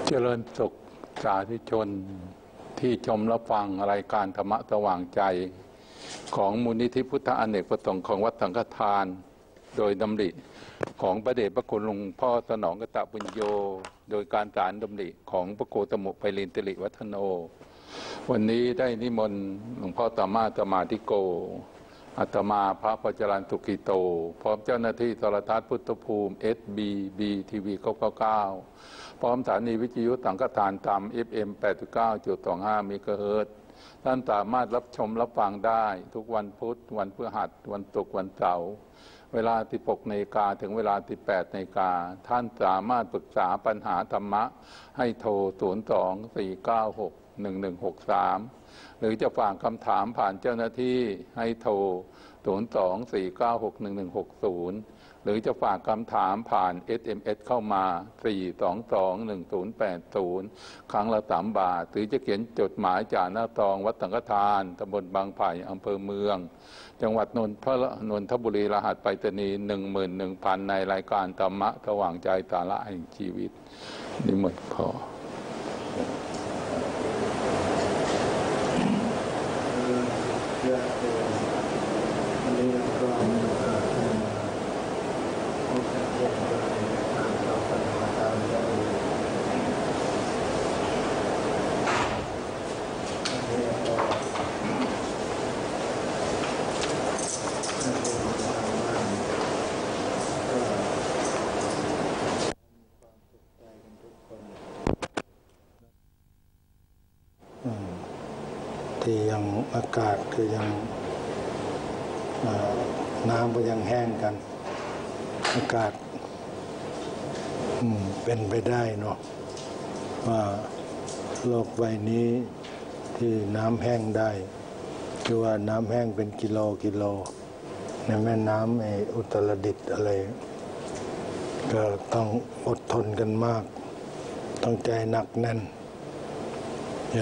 เจริญสุขสาธุชนที่ชมรับฟังรายการธรรมะสว่างใจของมูลนิธิพุทธอเนกประสงค์ของวัดสังฆทานโดยดำริของพระเดชพระคุณหลวงพ่อสนองกตปุญโญโดยการสารดำริของพระโกตมุไพลินติริวัฒโนวันนี้ได้นิมนต์หลวงพ่อตมาสมาธิโกอาตมาพระปัจจรันตุกิโตพร้อมเจ้าหน้าที่โทรทัศน์พุทธภูมิ SBB ทีวี999พร้อมสถานีวิทยุสังฆทานตาม FM 89.25 เมกะเฮิรตซ์ท่านสามารถรับชมรับฟังได้ทุกวันพุธวันพฤหัสวันศุกร์วันเสาร์เวลา 16 นาฬิกาถึงเวลา 18 นาฬิกาท่านสามารถปรึกษาปัญหาธรรมะให้โทร 02-496-1163 หรือจะฝากคำถามผ่านเจ้าหน้าที่ให้โทร 02-496-1160 หรือจะฝากคำถามผ่าน SMS เข้ามา 422-1080 ครั้งละ3 บาท หรือจะเขียนจดหมายจากหน้าซองวัดสังฆทานตำบลบางไผ่อำเภอเมืองจังหวัดนนทบุรีรหัสไปรษณีย์ 11,000 ในรายการธรรมะสว่างใจสาระแห่งชีวิตนิมนต์ขอที่ยังอากาศคือยังน้ำก็ยังแห้งกันอากาศเป็นไปได้เนาะว่าโลกใบนี้ที่น้ำแห้งได้คือว่าน้ำแห้งเป็นกิโลในแม่น้ำอุตรดิตถ์อะไรก็ต้องอดทนกันมากต้องใจหนักแน่นอย่า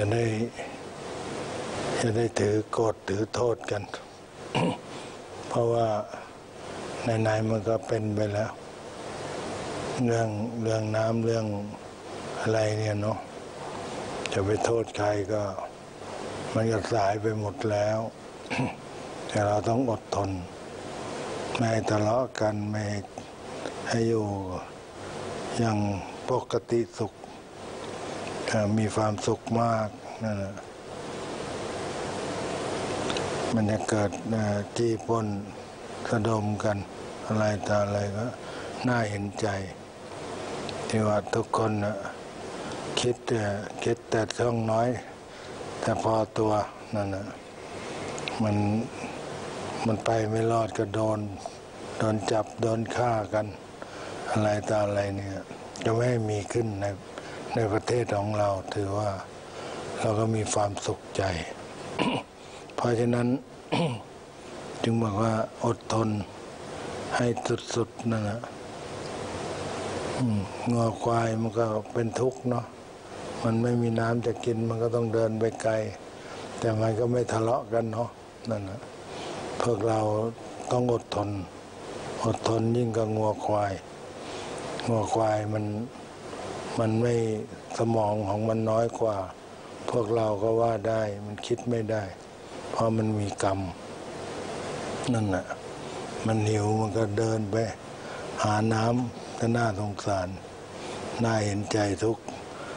ได้ถือโกรธถือโทษกัน เพราะว่าในมันก็เป็นไปแล้วเรื่องน้ำเรื่องอะไรเนี่ยเนาะจะไปโทษใครก็มันก็สายไปหมดแล้ว แต่เราต้องอดทนไม่ทะเลาะกันไม่ให้อยู่อย่างปกติสุขมีความสุขมากนั่นแหละมันจะเกิดจี้ปล้นสะดมกันอะไรต่ออะไรก็น่าเห็นใจที่ว่าทุกคนคิดแต่ช่องน้อยแต่พอตัวนั่นนะมันไปไม่รอดก็โดนจับโดนฆ่ากันอะไรต่ออะไรเนี่ยจะไม่มีขึ้นในประเทศของเราถือว่าเราก็มีความสุขใจ เพราะฉะนั้น จึงบอกว่าอดทนให้สุดๆนั่นแหละงัวควายมันก็เป็นทุกข์เนาะมันไม่มีน้ำจะกินมันก็ต้องเดินไปไกลแต่มันก็ไม่ทะเลาะกันเนาะนั่นแหละพวกเราต้องอดทนยิ่งกับงัวควายมันไม่สมองของมันน้อยกว่าพวกเราก็ว่าได้มันคิดไม่ได้เพราะมันมีกรรมนั่นแหละมันหิวมันก็เดินไปหาน้ำก็น่าสงสารน่าเห็นใจทุก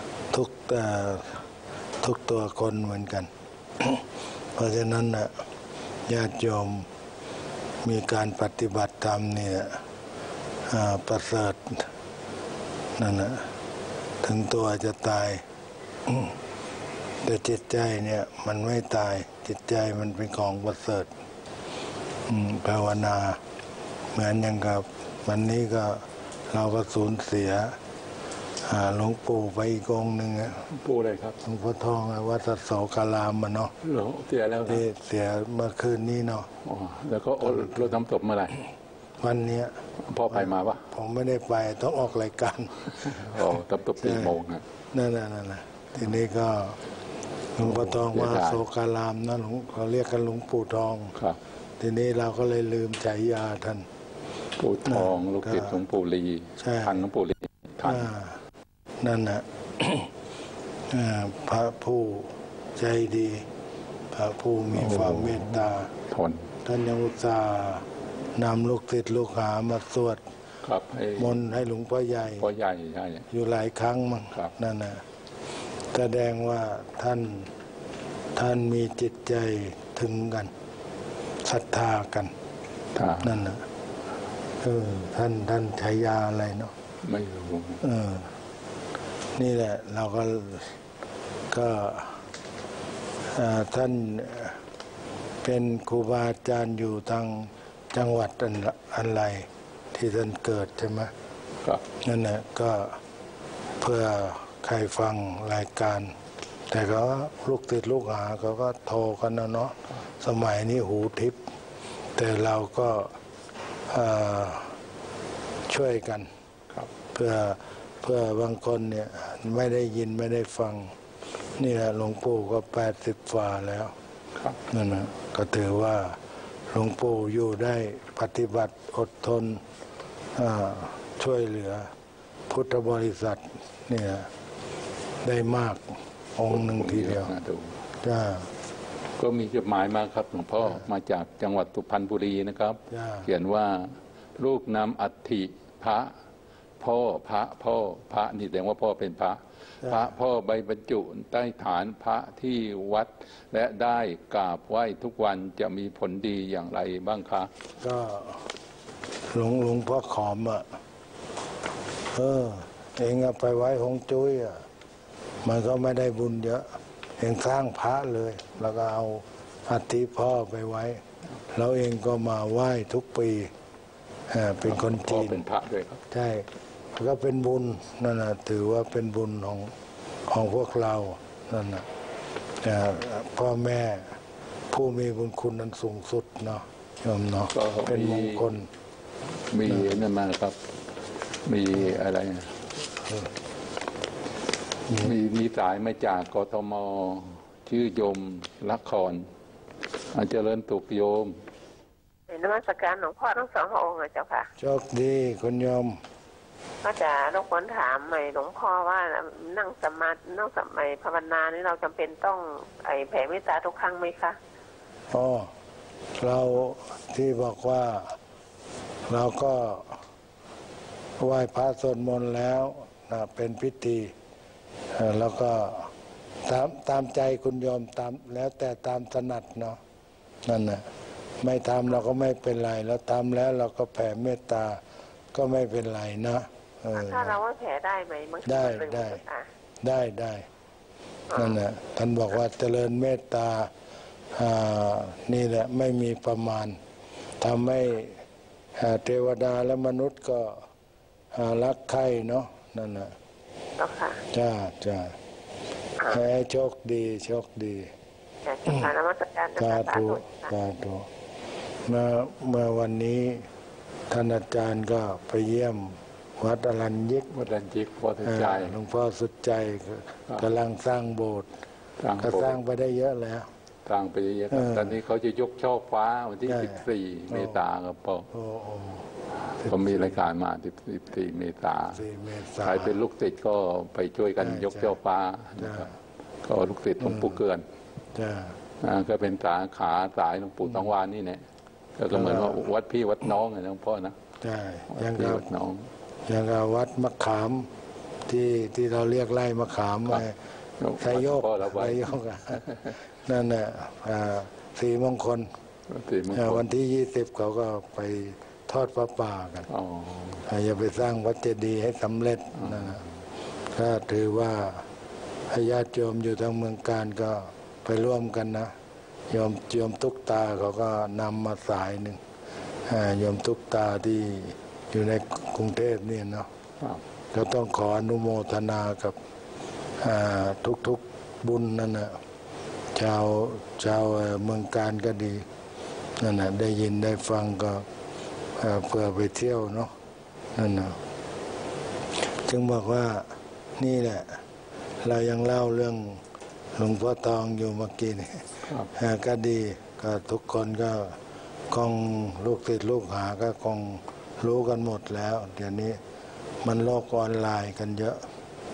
ตัวคนเหมือนกัน เพราะฉะนั้นน่ะญาติโยมมีการปฏิบัติธรรมเนี่ยประเสริฐนั่นนะถึงตัวจะตายแต่จิตใจเนี่ยมันไม่ตายจิตใจมันเป็นของประเสริฐภาวนาเหมือนอย่างกับวันนี้ก็เราก็สูญเสียหลวงปู่ไปอีกองค์หนึ่งปู่อะไรครับหลวงพ่อทองวัดโสการามมาเนาะเสียแล้วที่เสียเมื่อคืนนี้เนาะแล้วก็รถน้ำศพเมื่อไหร่วันนี้พ่อไปมาปะผมไม่ได้ไปต้องออกรายการน้ำศพ4 โมงนะนั่นทีนี้ก็หลวงพ่อทองว่าโสการามนะเขาเรียกกันหลวงปู่ทองครับทีนี้เราก็เลยลืมฉายาท่านปู่ทองลูกศิษย์หลวงปู่ลีทันหลวงปู่ลีทันนั่นน่ะพระผู้ใจดี พระผู้มีความเมตตาทนท่านยังอุตส่าห์นำลูกศิษย์ลูกหามาสวดมนต์ให้หลวงพ่อใหญ่ใช่อยู่หลายครั้งมั้งนั่นนะแสดงว่าท่านมีจิตใจถึงกันศรัทธากันนั่นนะท่านฉายาอะไรเนาะไม่รู้นี่แหละเราก็ท่านเป็นครูบาอาจารย์อยู่ทางจังหวัดอะไรที่ท่านเกิดใช่ไหมนั่นแหละก็เพื่อใครฟังรายการ แต่ก็ลูกติดลูกหาเขาก็โทรกันนะเนาะสมัยนี้หูทิพย์แต่เราก็ช่วยกันเพื่อบางคนเนี่ยไม่ได้ยินไม่ได้ฟังนี่แหละหลวงปู่ก็80 ฝ่าแล้วนั่นนะก็ถือว่าหลวงปู่อยู่ได้ปฏิบัติอดทนช่วยเหลือพุทธบริษัทเนี่ยได้มากองค์หนึ่งทีเดียวก็มีจดหมายมาครับหลวงพ่อมาจากจังหวัดสุพรรณบุรีนะครับเขียนว่าลูกนำอัฐิพระพ่อนี่แสดงว่าพ่อเป็นพระพ่อใบบรรจุใต้ฐานพระที่วัดและได้กราบไหว้ทุกวันจะมีผลดีอย่างไรบ้างคะก็หลวงพ่อขอมเองเอาไปไว้หงจุ้ยมันก็ไม่ได้บุญเยอะเองสร้างพระเลยแล้วก็เอาอัฐิพ่อไปไว้แล้วเองก็มาไหว้ทุกปีเป็นคนจีนเป็นพระด้วยครับใช่ก็เป็นบุญนั่นนะถือว่าเป็นบุญของพวกเรานั่นนะพ่อแม่ผู้มีบุญคุณนั้นสูงสุดเนาะโยมเนาะเป็นมงคลมีนั่นมาครับมีอะไรมีสายมาจากกทมชื่อโยมละครเจริญตุกโยมนมัสการหลวงพ่อทั้งสองพระองค์เจ้าค่ะโชคดีคุณโยมก็จะรบกวนถามใหม่หลวงพ่อว่านั่งสมาธินั่งสมัยภาวนานี่เราจำเป็นต้องแผ่เมตตาทุกครั้งไหมคะเราที่บอกว่าเราก็ไหว้พระสวดมนต์แล้วนะเป็นพิธีแล้วก็ตามใจคุณโยมตามแล้วแต่ตามถนัดเนาะนั่นน่ะไม่ทำเราก็ไม่เป็นไรแล้วทำแล้วเราก็แผ่เมตตาก็ไม่เป็นไรนะถ้าเราว่าแผ่ได้ไหมได้นั่นแหละท่านบอกว่าเจริญเมตตานี่แหละไม่มีประมาณทำให้เทวดาและมนุษย์ก็รักใคร่เนาะนั่นแหละจ้าให้โชคดีสาธุเมื่อวันนี้ท่านอาจารย์ก็ไปเยี่ยมวัดอรัญญิกพ่อสุดใจหลวงพ่อสุดใจกำลังสร้างโบสถ์ก็สร้างไปได้เยอะแล้วสร้างไปเยอะตอนนี้เขาจะยกช่อฟ้าวันที่14 เมษายนครับพ่อเขามีรายการมา14 เมษายนใครเป็นลูกศิษย์ก็ไปช่วยกันยกช่อฟ้าก็ลูกศิษย์หลวงปู่เกือนก็เป็นสาขาสายหลวงปู่ทองวานนี่เนี่ยก็เหมือนว่าวัดพี่วัดน้องไงหลวงพ่อนะใช่ยังกับวัดน้องยังกับวัดมะขามที่เราเรียกไร่มะขามไทยโยกนั่นแหละสีมงคลวันที่20เขาก็ไปทอดพระป่ากันอย่าไปสร้างวัดเจดีย์ให้สำเร็จนะถ้าถือว่าญาติโยมอยู่ทางเมืองการก็ไปร่วมกันนะโยมตุ๊กตาเขาก็นำมาสายหนึ่งโยมตุ๊กตาที่อยู่ในกรุงเทพนี่เนาะก็ต้องขออนุโมทนากับทุกบุญนั่นนะชาวเมืองการก็ดีนั่นนะได้ยินได้ฟังก็เพื่อไปเที่ยวเนาะนั่นนะจึงบอกว่านี่แหละเรายังเล่าเรื่องหลวงพ่อทองอยู่เมื่อกี้นี่ก็ดีก็ทุกคนก็คงลูกศิษย์ลูกหาก็คงรู้กันหมดแล้วเดี๋ยวนี้มันโลกออนไลน์กันเยอะ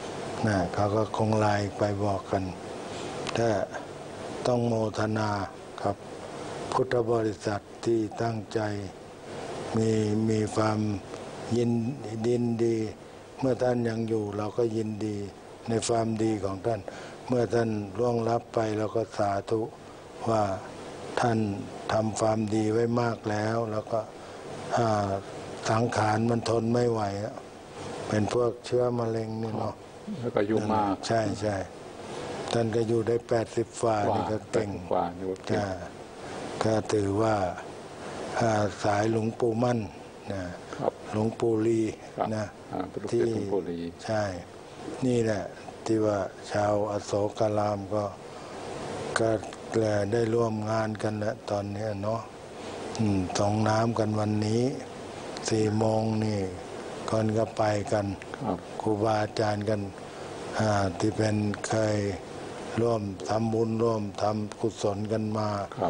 นะเขาก็คงไลน์ไปบอกกันถ้าต้องโมทนาครับพุทธบริษัทที่ตั้งใจมีความยินดี เมื่อท่านยังอยู่เราก็ยินดีในความดีของท่านเมื่อท่านล่วงลับไปเราก็สาธุว่าท่านทำความดีไว้มากแล้วก็สังขารมันทนไม่ไหวเป็นพวกเชื้อมะเร็งนี่เนาะแล้วก็อยู่มากใช่ท่านก็อยู่ได้80 ฝ่านี่ก็เก่งกว่าก็ถือว่าสายหลวงปู่มั่นนะหลวงปู่ลีนะที่ใช่นี่แหละที่ว่าชาวอโศการามก็ได้ร่วมงานกันแล้วตอนนี้เนาะส่งน้ำกันวันนี้4 โมงนี่คนก็ไปกันครูบาอาจารย์กันที่เป็นเคยร่วมทำบุญร่วมทำกุศลกันมา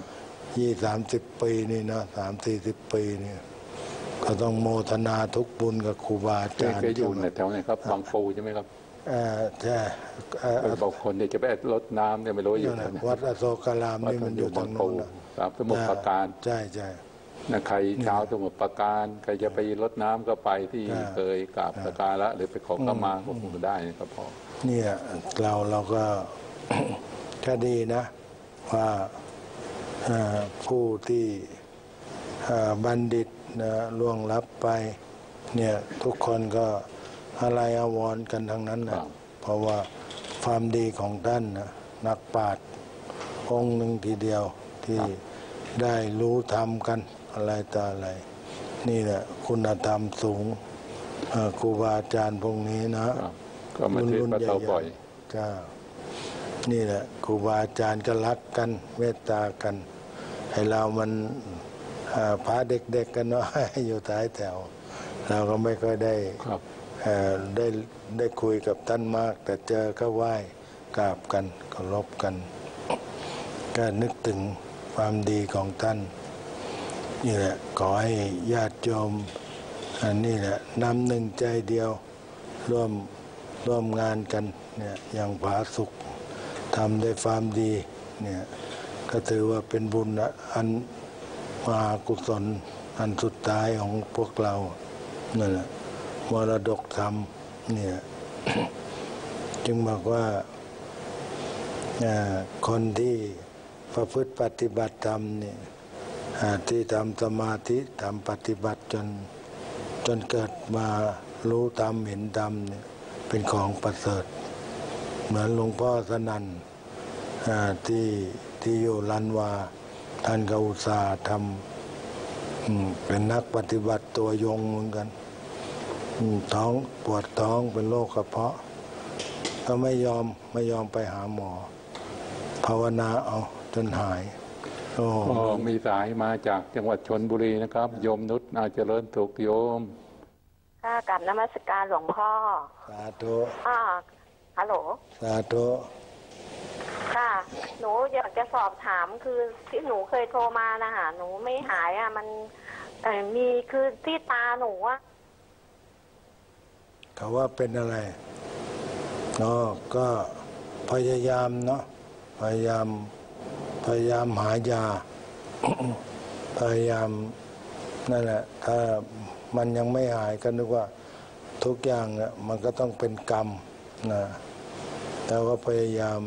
20-30 ปีนี่นะ30-40 ปีนี่ก็ต้องโมทนาทุกบุญกับครูบาอาจารย์เคยอยู่ในแถวไหนครับบางปูใช่ไหมครับใช่บางคนเนี่ยจะไปรดน้ำเนี่ยไม่รู้อยู่ไหนวัดอโศการามนี่มันอยู่ทางโน้นสมุทรปราการใช่นะใครชาวสมุทรปราการใครจะไปรดน้ำก็ไปที่เคยกราบสักการะหรือไปขอขมาก็คงได้ครับพ่อเนี่ยเราก็ถ้าดีนะว่าผู้ที่บัณฑิตล่วงลับไปเนี่ยทุกคนก็อะไรอาวรณ์กันทั้งนั้นนะเพราะว่าความดีของท่านนะนักปราชญ์องค์หนึ่งทีเดียวที่ได้รู้ธรรมกันอะไรต่ออะไรนี่แหละคุณธรรมสูงครูบาอาจารย์พวกนี้นะก็มาเทศน์เราบ่อยจ้านี่แหละครูบาอาจารย์ก็รักกันเมตตากันให้เรามันพาเด็กๆกันเนาะอยู่ท้ายแถวเราก็ไม่ค่อยได้คุยกับท่านมากแต่เจอก็ไหว้กราบกันเคารพกันก็นึกถึงความดีของท่านนี่แหละขอให้ญาติโยมนี่แหละน้ำหนึ่งใจเดียวร่วมงานกันเนี่ยอย่างผาสุกทำได้ความดีเนี่ยก็ถือว่าเป็นบุญอันมหากุศลอันสุดท้ายของพวกเรานั่นแหละมรดกธรรมเนี่ยจึงบอกว่าคนที่ประพฤติปฏิบัติธรรมเนี่ยที่ทำสมาธิทำปฏิบัติจนเกิดมารู้ธรรมเห็นธรรมเนี่ยเป็นของประเสริฐเหมือนหลวงพ่อสนั่นที่อยู่ลันวาท่านก็อุตส่าห์ทำเป็นนักปฏิบัติตัวยงเหมือนกันท้องปวดท้องเป็นโรคกระเพาะก็ไม่ยอมไปหาหมอภาวนาเอาจนหายมีสายมาจากจังหวัดชลบุรีนะครับโยมนุชนาเจริญสุขโยมค่ะกราบนมัสการหลวงพ่อสาธุฮัลโหลสาธุค่ะหนูอยากจะสอบถามคือที่หนูเคยโทรมานะคะหนูไม่หายมันมีคือที่ตาหนูเขาว่าเป็นอะไรก็พยายามเนาะพยายามหายา พยายามนั่นแหละถ้ามันยังไม่หายก็นึกว่าทุกอย่างมันก็ต้องเป็นกรรมนะแต่ว่าพยายาม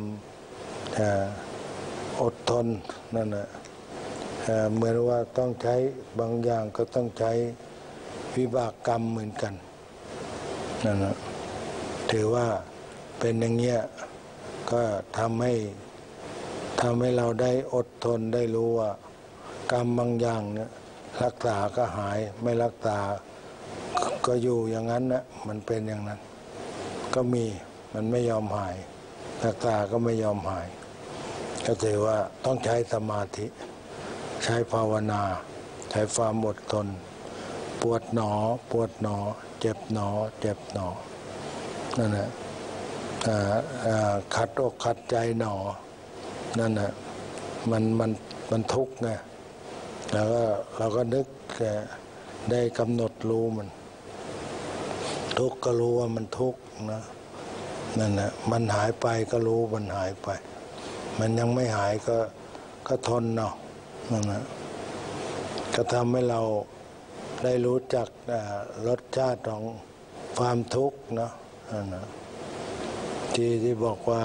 อดทนนั่นแหละเหมือนว่าต้องใช้บางอย่างก็ต้องใช้วิบากกรรมเหมือนกันนั่นแหละถือว่าเป็นอย่างเงี้ยก็ทำให้เราได้อดทนได้รู้ว่ากรรมบางอย่างเนี่ยรักษาก็หายไม่รักษาก็อยู่อย่างนั้นนะมันเป็นอย่างนั้นก็มีมันไม่ยอมหายรักษาก็ไม่ยอมหายก็ถือว่าต้องใช้สมาธิใช้ภาวนาใช้ความอดทนปวดหนอเจ็บหนอนั่นแหละขัดอกขัดใจหนอนั่นแหละมันทุกข์ไงแล้วก็เราก็นึกได้กำหนดรู้มันทุกข์ก็รู้ว่ามันทุกข์นะนั่นแหละมันหายไปก็รู้มันหายไป มันยังไม่หายก็ทนเนาะนั่นแหละก็ทำให้เราได้รู้จักรสชาติของความทุกข์เนาะนั่นนะที่บอกว่า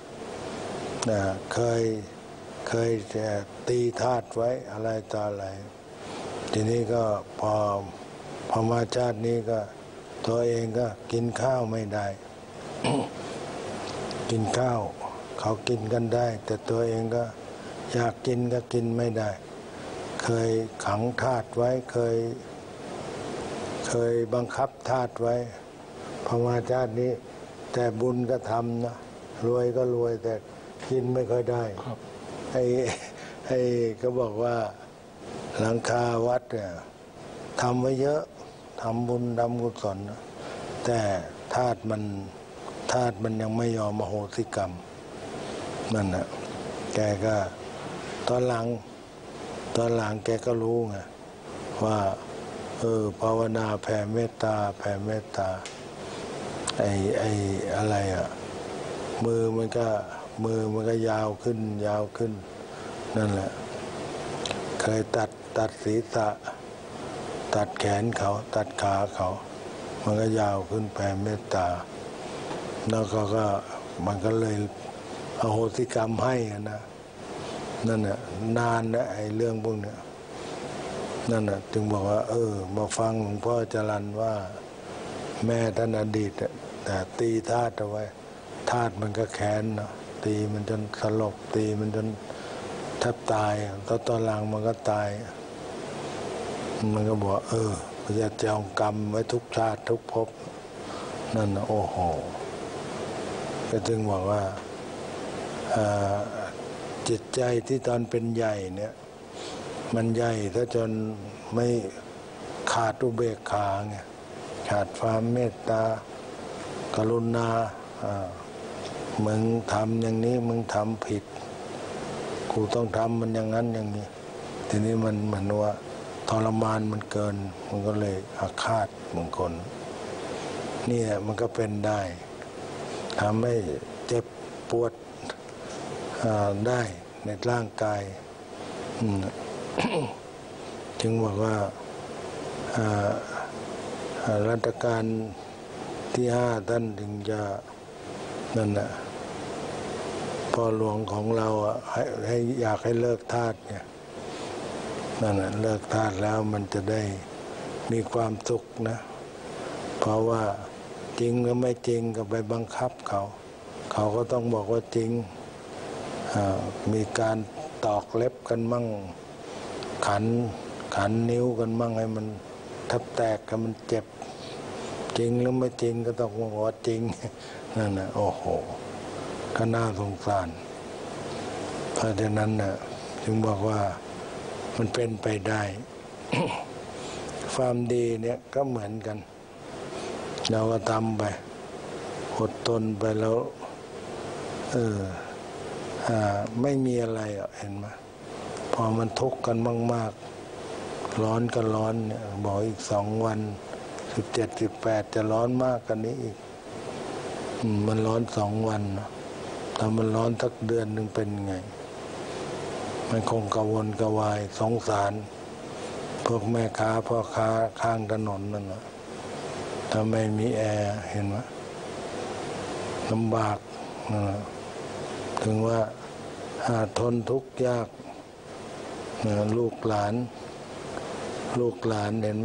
เคยตีธาตุไว้อะไรต่ออะไรทีนี้ก็พอมาชาตินี้ก็ตัวเองก็กินข้าวไม่ได้ กินข้าวเขากินกันได้แต่ตัวเองก็อยากกินก็กินไม่ได้เคยขังธาตุไว้เคยบังคับธาตุไว้พอมาชาตินี้แต่บุญก็ทำนะรวยก็รวยแต่กินไม่ค่อยได้ให้ก็บอกว่าหลังคาวัดเนี่ยทำไว้เยอะทำบุญทำกุศลแต่ธาตุมันยังไม่ยอมอโหสิกรรมนั่นน่ะแกก็ตอนหลังแกก็รู้ไงว่าภาวนาแผ่เมตตาไอ้อะไรอ่ะมือมันก็ยาวขึ้นนั่นแหละเคยตัดศีรษะตัดแขนเขาตัดขาเขามันก็ยาวขึ้นแผ่เมตตาแล้วก็มันก็เลยอโหสิกรรมให้นะนั่นน่ะนานนะไอ้เรื่องพวกเนี้ยนั่นน่ะจึงบอกว่ามาฟังหลวงพ่อจรัญว่าแม่ท่านอดีตแต่ตีธาตุเอาไว้ธาตุมันก็แค้นนะตีมันจนสลบตีมันจนแทบตายตอนหลังมันก็ตายมันก็บอกจะจองกรรมไว้ทุกชาติทุกภพนั่นนะโอ้โหก็จึงบอกว่าจิตใจที่ตอนเป็นใหญ่เนี่ยมันใหญ่ถ้าจนไม่ขาดอุเบกขาไงขาดความเมตตากรุณามึงทำอย่างนี้มึงทำผิดกูต้องทำมันอย่างนั้นอย่างนี้ทีนี้มันเหมือนว่าทรมานมันเกินมันก็เลยอาฆาตบางคนนี่แหละมันก็เป็นได้ทำให้เจ็บปวดได้ในร่างกายจึงบอกว่ารัชกาลที่5ท่านถึงจะนั่นนะพ่อหลวงของเราให้อยากให้เลิกทาสเนี่ยนั่นนะเลิกทาสแล้วมันจะได้มีความสุขนะเพราะว่าจริงก็ไม่จริงก็ไปบังคับเขาก็ต้องบอกว่าจริงมีการตอกเล็บกันมั่งขันนิ้วกันมั่งให้มันทับแตกกันมันเจ็บจริงหรือไม่จริงก็ต้องบอกว่าจริงนั่นนะโอ้โหก็น่าสงสารเพราะฉะนั้นนะจึงบอกว่ามันเป็นไปได้ ความดีเนี่ยก็เหมือนกันเราก็ทำไปอดทนไปแล้วไม่มีอะไรเห็นไหมพอมันทุกข์กันมากๆร้อนก็ร้อนเนี่ยบอกอีก2 วัน17 18จะร้อนมากกันนี้อีกมันร้อน2 วันถ้ามันร้อนสักเดือนหนึ่งเป็นไงมันคงกระวนกระวายสงสารพวกแม่ค้าพ่อค้าข้างถนนนั่นนะถ้าไม่มีแอร์เห็นไหมลำบากถึงว่าทนทุกข์ยากลูกหลานเห็นไหม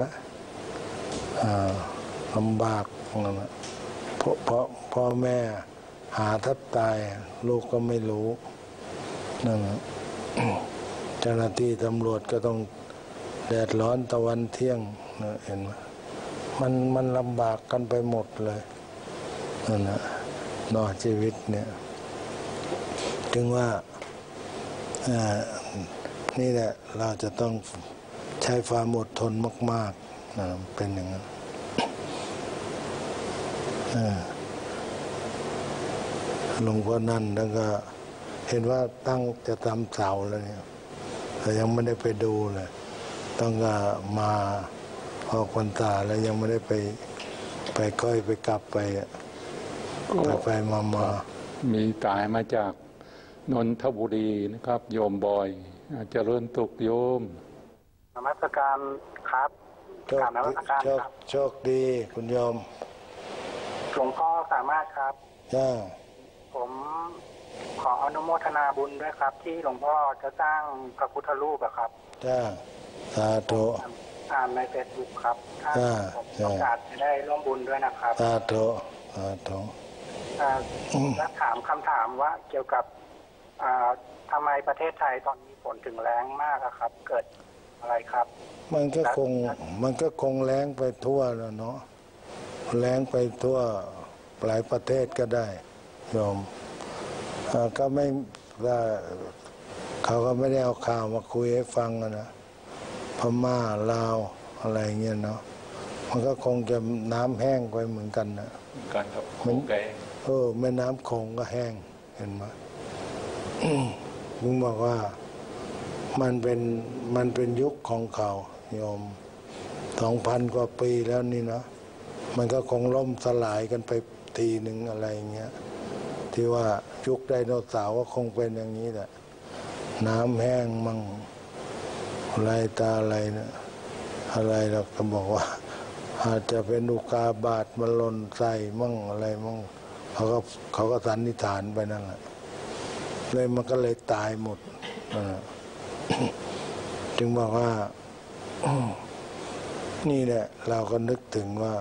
ลำบากเพราะพ่อแม่หาแทบตายลูกก็ไม่รู้นั่นเจ้าหน้าที่ตำรวจก็ต้องแดดร้อนตะวันเที่ยงเห็นไหมมันลำบากกันไปหมดเลยนั่นนะนอกชีวิตเนี่ยถึงว่านี่แหละเราจะต้องใช้ความอดทนมากๆนะเป็นอย่างนั้นหลวงพ่อนั่นแล้วก็เห็นว่าตั้งจะทำเสาแล้วเนี่ยแต่ยังไม่ได้ไปดูเลยต้องมาออกพรรษาแล้วยังไม่ได้ไปค่อยไปกลับไปไปมามีตายมาจากนนทบุรีนะครับโยมบอยเจริญตุกโยมนมัสการครับกราบนมัสการครับโชคดีคุณโยมหลวงพ่อสามารถครับจ้าผมขออนุโมทนาบุญด้วยครับที่หลวงพ่อจะสร้างพระพุทธรูปครับจ้าสาธุอ่านในเฟซบุ๊กครับถ้าผมโอกาสจะได้ร่วมบุญด้วยนะครับสาธุสาธุและถามคำถามว่าเกี่ยวกับทำไมประเทศไทยตอนนี้ฝนถึงแรงมากครับเกิดอะไรครับมันก็คงแรงไปทั่วแล้วเนาะแรงไปทั่วหลายประเทศก็ได้โยมก็ไม่ว่าเขาก็ไม่ได้เอาข่าวมาคุยให้ฟังนะพม่าลาวอะไรเงี้ยเนาะมันก็คงจะน้ำแห้งไปเหมือนกันนะกันครับเหมือนแกแม่น้ำคงก็แห้งเห็นไหมลุงบอกว่ามันเป็นยุคของเขาโยม2,000 กว่าปีแล้วนี่นะมันก็คงล่มสลายกันไปทีหนึ่งอะไรเงี้ยที่ว่ายุคไดโนเสาร์ก็คงเป็นอย่างนี้แหละน้ำแห้งมั่งอะไรตาอะไรนะอะไรเราก็บอกว่าอาจจะเป็นอุกาบาตมาหล่นใส่มั่งอะไรมั่งเขาก็สันนิษฐานไปนั่นแหละเลยมันก็เลยตายหมดจึงบอกว่านี่แหละเราก็นึกถึงว่า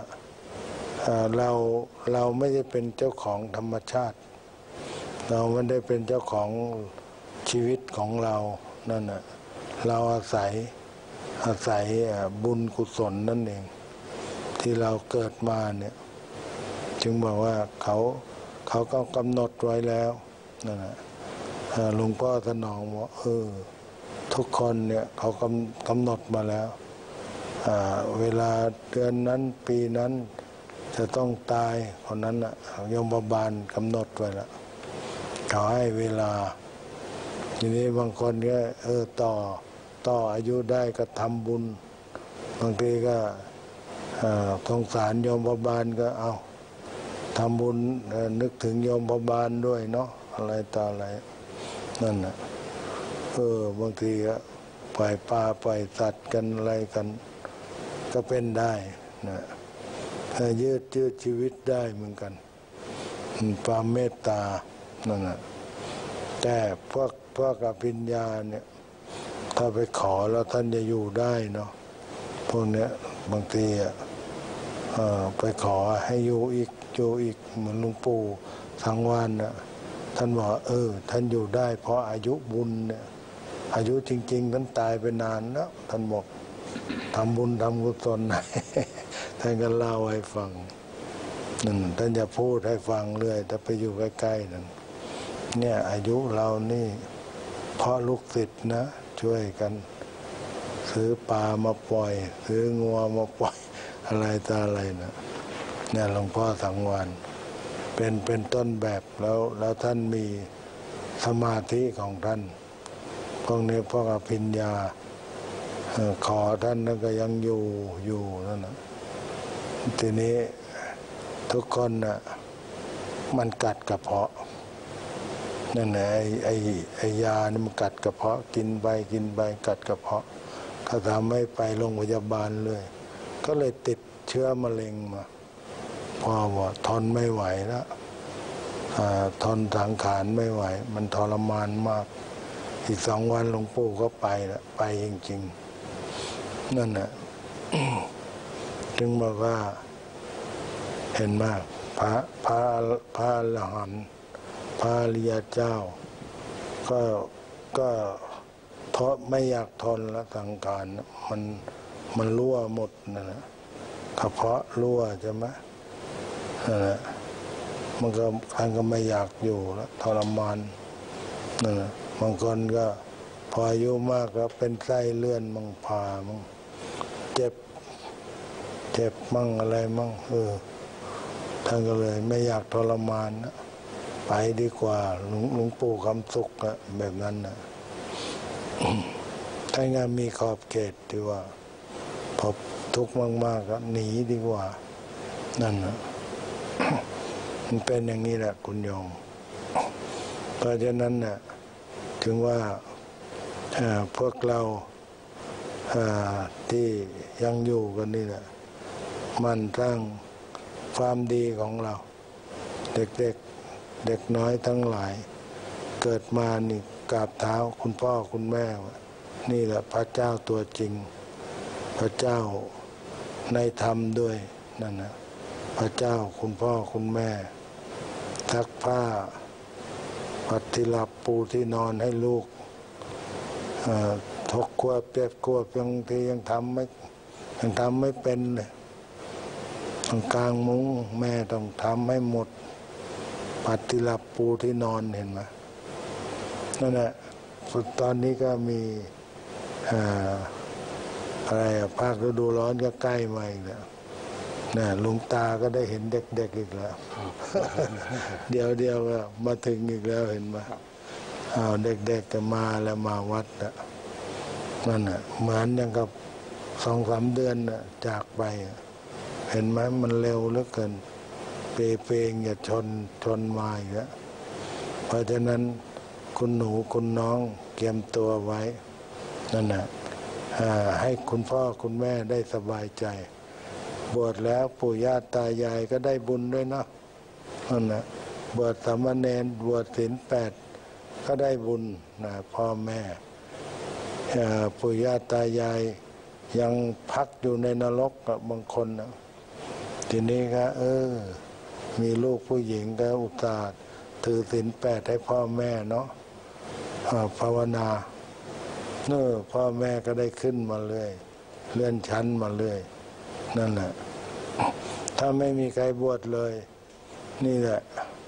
เราไม่ได้เป็นเจ้าของธรรมชาติเราไม่ได้เป็นเจ้าของชีวิตของเรานั่นน่ะเราอาศัยบุญกุศลนั่นเองที่เราเกิดมาเนี่ยจึงบอกว่าเขาก็กำหนดไว้แล้วนั่นแหละหลวงพ่อถนอมว่าทุกคนเนี่ยเขากำหนดมาแล้วเวลาเดือนนั้นปีนั้นจะต้องตายคนนั้นน่ะยมบาลกำหนดไว้แล้วเขาให้เวลาทีนี้บางคนก็ต่ออายุได้ก็ทำบุญบางทีก็สงสารโยมบาลก็เอาทำบุญนึกถึงโยมบาลด้วยเนาะอะไรต่ออะไรนั่นน่ะบางทีก็ปล่อยปลาปล่อยสัตว์กันอะไรกันก็เป็นได้นะยืดชีวิตได้เหมือนกันความเมตตานั่นน่ะแต่พวกอภิญญาเนี่ยถ้าไปขอแล้วท่านจะอยู่ได้เนาะพวกเนี้ยบางทีไปขอให้อยู่อีกเหมือนหลวงปู่สังวาลนะท่านบอกท่านอยู่ได้เพราะอายุบุญเนี่ยอายุจริงๆท่านตายไปนานแล้วท่านบอกทำบุญทำกุศลท่านก็เล่าให้ฟังนั่นท่านจะพูดให้ฟังเรื่อยแต่ไปอยู่ใกล้ๆนั่นเนี่ยอายุเรานี่เพราะลูกศิษย์นะช่วยกันซื้อปลามาปล่อยซื้องัวมาปล่อยอะไรต่ออะไรนะเนี่ยหลวงพ่อสังวาลเป็นต้นแบบแล้วท่านมีสมาธิของท่านพวกนี้พวกอภิญญาขอท่านนั่นก็ยังอยู่นั่นนะทีนี้ทุกคนน่ะมันกัดกระเพาะนั่นแหละไอ้ยานี่มันกัดกระเพาะกินไปกัดกระเพาะก็ทำให้ไปโรงพยาบาลเลยก็เลยติดเชื้อมะเร็งมาพอว่าทนไม่ไหวแล้วทนสังขารไม่ไหวมันทรมานมากอีก2 วันหลวงปู่ก็ไปแล้วไปจริงๆนั่นน่ะ จึงบอกว่าเห็นมากพระอรหันต์พระอริยเจ้าก็ทนไม่อยากทนแล้วสังขารมันรั่วหมดนั่นแหละกระเพาะรั่วใช่ไหมนั่นแหละมันก็ท่านก็ไม่อยากอยู่แล้วทรมานนั่นแหละบางคนก็พออายุมากแล้วเป็นไส้เลื่อนมั่งผ่ามั่งเจ็บมั่งอะไรมั่งท่านก็เลยไม่อยากทรมานนะไปดีกว่าหลวงปู่คำสุขอะแบบนั้นนะถ้างานมีขอบเขตที่ว่าพอทุกข์มากๆก็หนีดีกว่านั่นนะมันเป็นอย่างนี้แหละคุณโยมเพราะฉะนั้นน่ะถึงว่าพวกเราที่ยังอยู่กันนี่แหละมันสร้างความดีของเราเด็กเด็กน้อยทั้งหลายเกิดมานี่กราบเท้าคุณพ่อคุณแม่นี่แหละพระเจ้าตัวจริงพระเจ้าในธรรมด้วยนั่นนะพระเจ้าคุณพ่อคุณแม่ซักผ้าปัดที่หลับปูที่นอนให้ลูกทกขวบเปียกขวบบางทียังทำไม่เป็นเลยต้องกลางมุ้งแม่ต้องทำให้หมดปัดที่หลับปูที่นอนเห็นไหมนั่นแหละตอนนี้ก็มีอะไรภาคฤดูร้อนก็ใกล้มาอีกแล้วนะลุงตาก็ได้เห็นเด็กๆอีกแล้ว เดี๋ยวก็มาถึงอีกแล้วเห็นไหมเด็กๆก็มาแล้วมาวัดนั่นน่ะเหมือนอย่างกับ2-3 เดือนจากไปเห็นไหมมันเร็วเหลือเกินเปงอย่าชนมาอีกแล้วเพราะฉะนั้นคุณหนูคุณน้องเตรียมตัวไว้นั่นน่ะให้คุณพ่อคุณแม่ได้สบายใจบวชแล้วปู่ย่าตายายก็ได้บุญด้วยเนาะนั่นน่ะบวชสามเณรบวชศีล 8ก็ได้บุญนะพ่อแม่ปู่ย่าตายายยังพักอยู่ในนรกบางคนนะทีนี้ก็มีลูกผู้หญิงก็อุตส่าห์ถือศีล 8ให้พ่อแม่เนาะภาวนาพ่อแม่ก็ได้ขึ้นมาเรื่อยเลื่อนชั้นมาเรื่อยนั่นแหละถ้าไม่มีใครบวชเลยนี่แหละ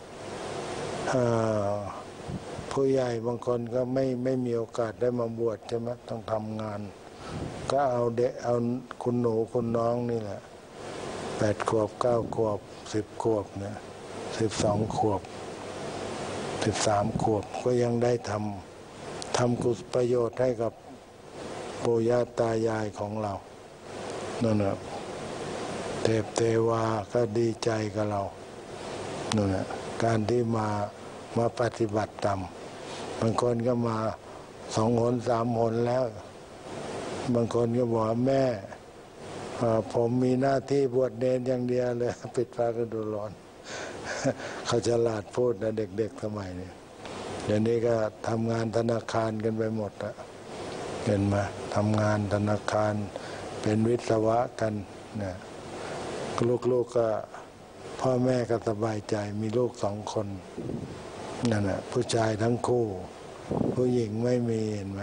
ผู้ใหญ่บางคนก็ไม่มีโอกาสได้มาบวชใช่ไหมต้องทำงานก็เอาคุณหนูคุณน้องนี่แหละ8 ขวบ 9 ขวบ 10 ขวบเนี่ย12 ขวบ 13 ขวบก็ยังได้ทำกุศลประโยชน์ให้กับปู่ย่าตายายของเรานั่นแหละเทวาก็ดีใจกับเรานั่นแหละการที่มาปฏิบัติธรรมบางคนก็มา2 หน 3 หนแล้วบางคนก็บอกแม่ผมมีหน้าที่บวชเนรอย่างเดียวเลยปิดพระฤดูร้อนเขาฉลาดพูดนะเด็กๆสมัยนี้เดี๋ยวนี้ก็ทำงานธนาคารกันไปหมดอะเห็นไหมทำงานธนาคารเป็นวิศวะกันเนี่ยลูกๆก็พ่อแม่ก็สบายใจมีลูก2 คนนั่นแหละผู้ชายทั้งคู่ผู้หญิงไม่มีเห็นไหม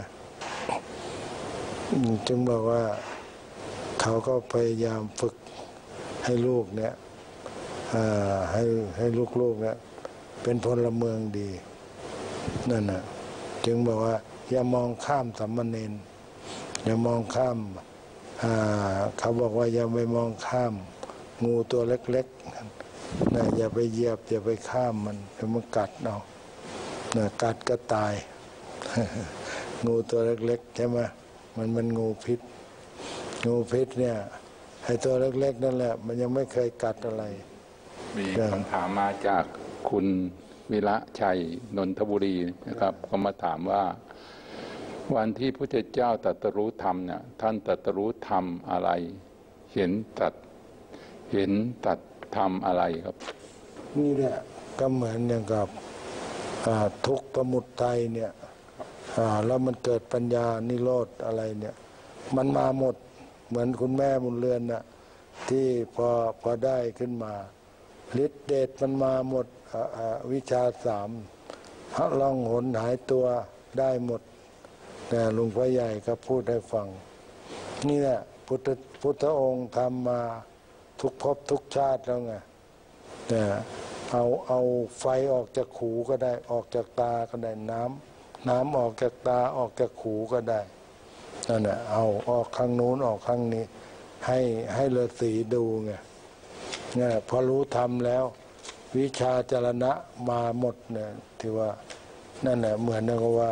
จึงบอกว่าเขาก็พยายามฝึกให้ลูกเนี่ยให้ลูกๆเนี่ยเป็นพลเมืองดีนั่นน่ะจึงบอกว่าอย่ามองข้ามสามเณรอย่ามองข้ามเขาบอกว่าอย่าไปมองข้ามงูตัวเล็กๆนะอย่าไปเหยียบอย่าไปข้ามมันเดี๋ยวมันกัดเอานะกัดก็ตาย งูตัวเล็กๆใช่ไหมมันงูพิษเนี่ยไอ้ตัวเล็กๆนั่นแหละมันยังไม่เคยกัดอะไรมีคำถามมาจากคุณวิระชัยนนทบุรีนะครับก็มาถามว่าวันที่พระพุทธเจ้าตรัสรู้ธรรมเนี่ยท่านตรัสรู้ธรรมอะไรเห็นตัดธรรมอะไรครับนี่แหละก็เหมือนอย่างกับทุกข์สมุทัยเนี่ยแล้วมันเกิดปัญญานิโรธอะไรเนี่ยมันมาหมดเหมือนคุณแม่บุญเรือนน่ะที่พอได้ขึ้นมาฤทธิ์เดชมันมาหมดวิชา3ล่องหนหายตัวได้หมดแต่หลวงพ่อใหญ่ก็พูดให้ฟังนี่แหละพุทธองค์ทำมาทุกภพทุกชาติแล้วไงแต่เอาไฟออกจากหูก็ได้ออกจากตาก็ได้น้ำออกจากตาออกจากหูก็ได้นั่นแหละเอาออกข้างนู้นออกข้างนี้ให้ฤาษีดูไงเนี่ยพอรู้ธรรมแล้ววิชาจรณะมาหมดเนี่ยที่ว่านั่นแหละเหมือนกับว่า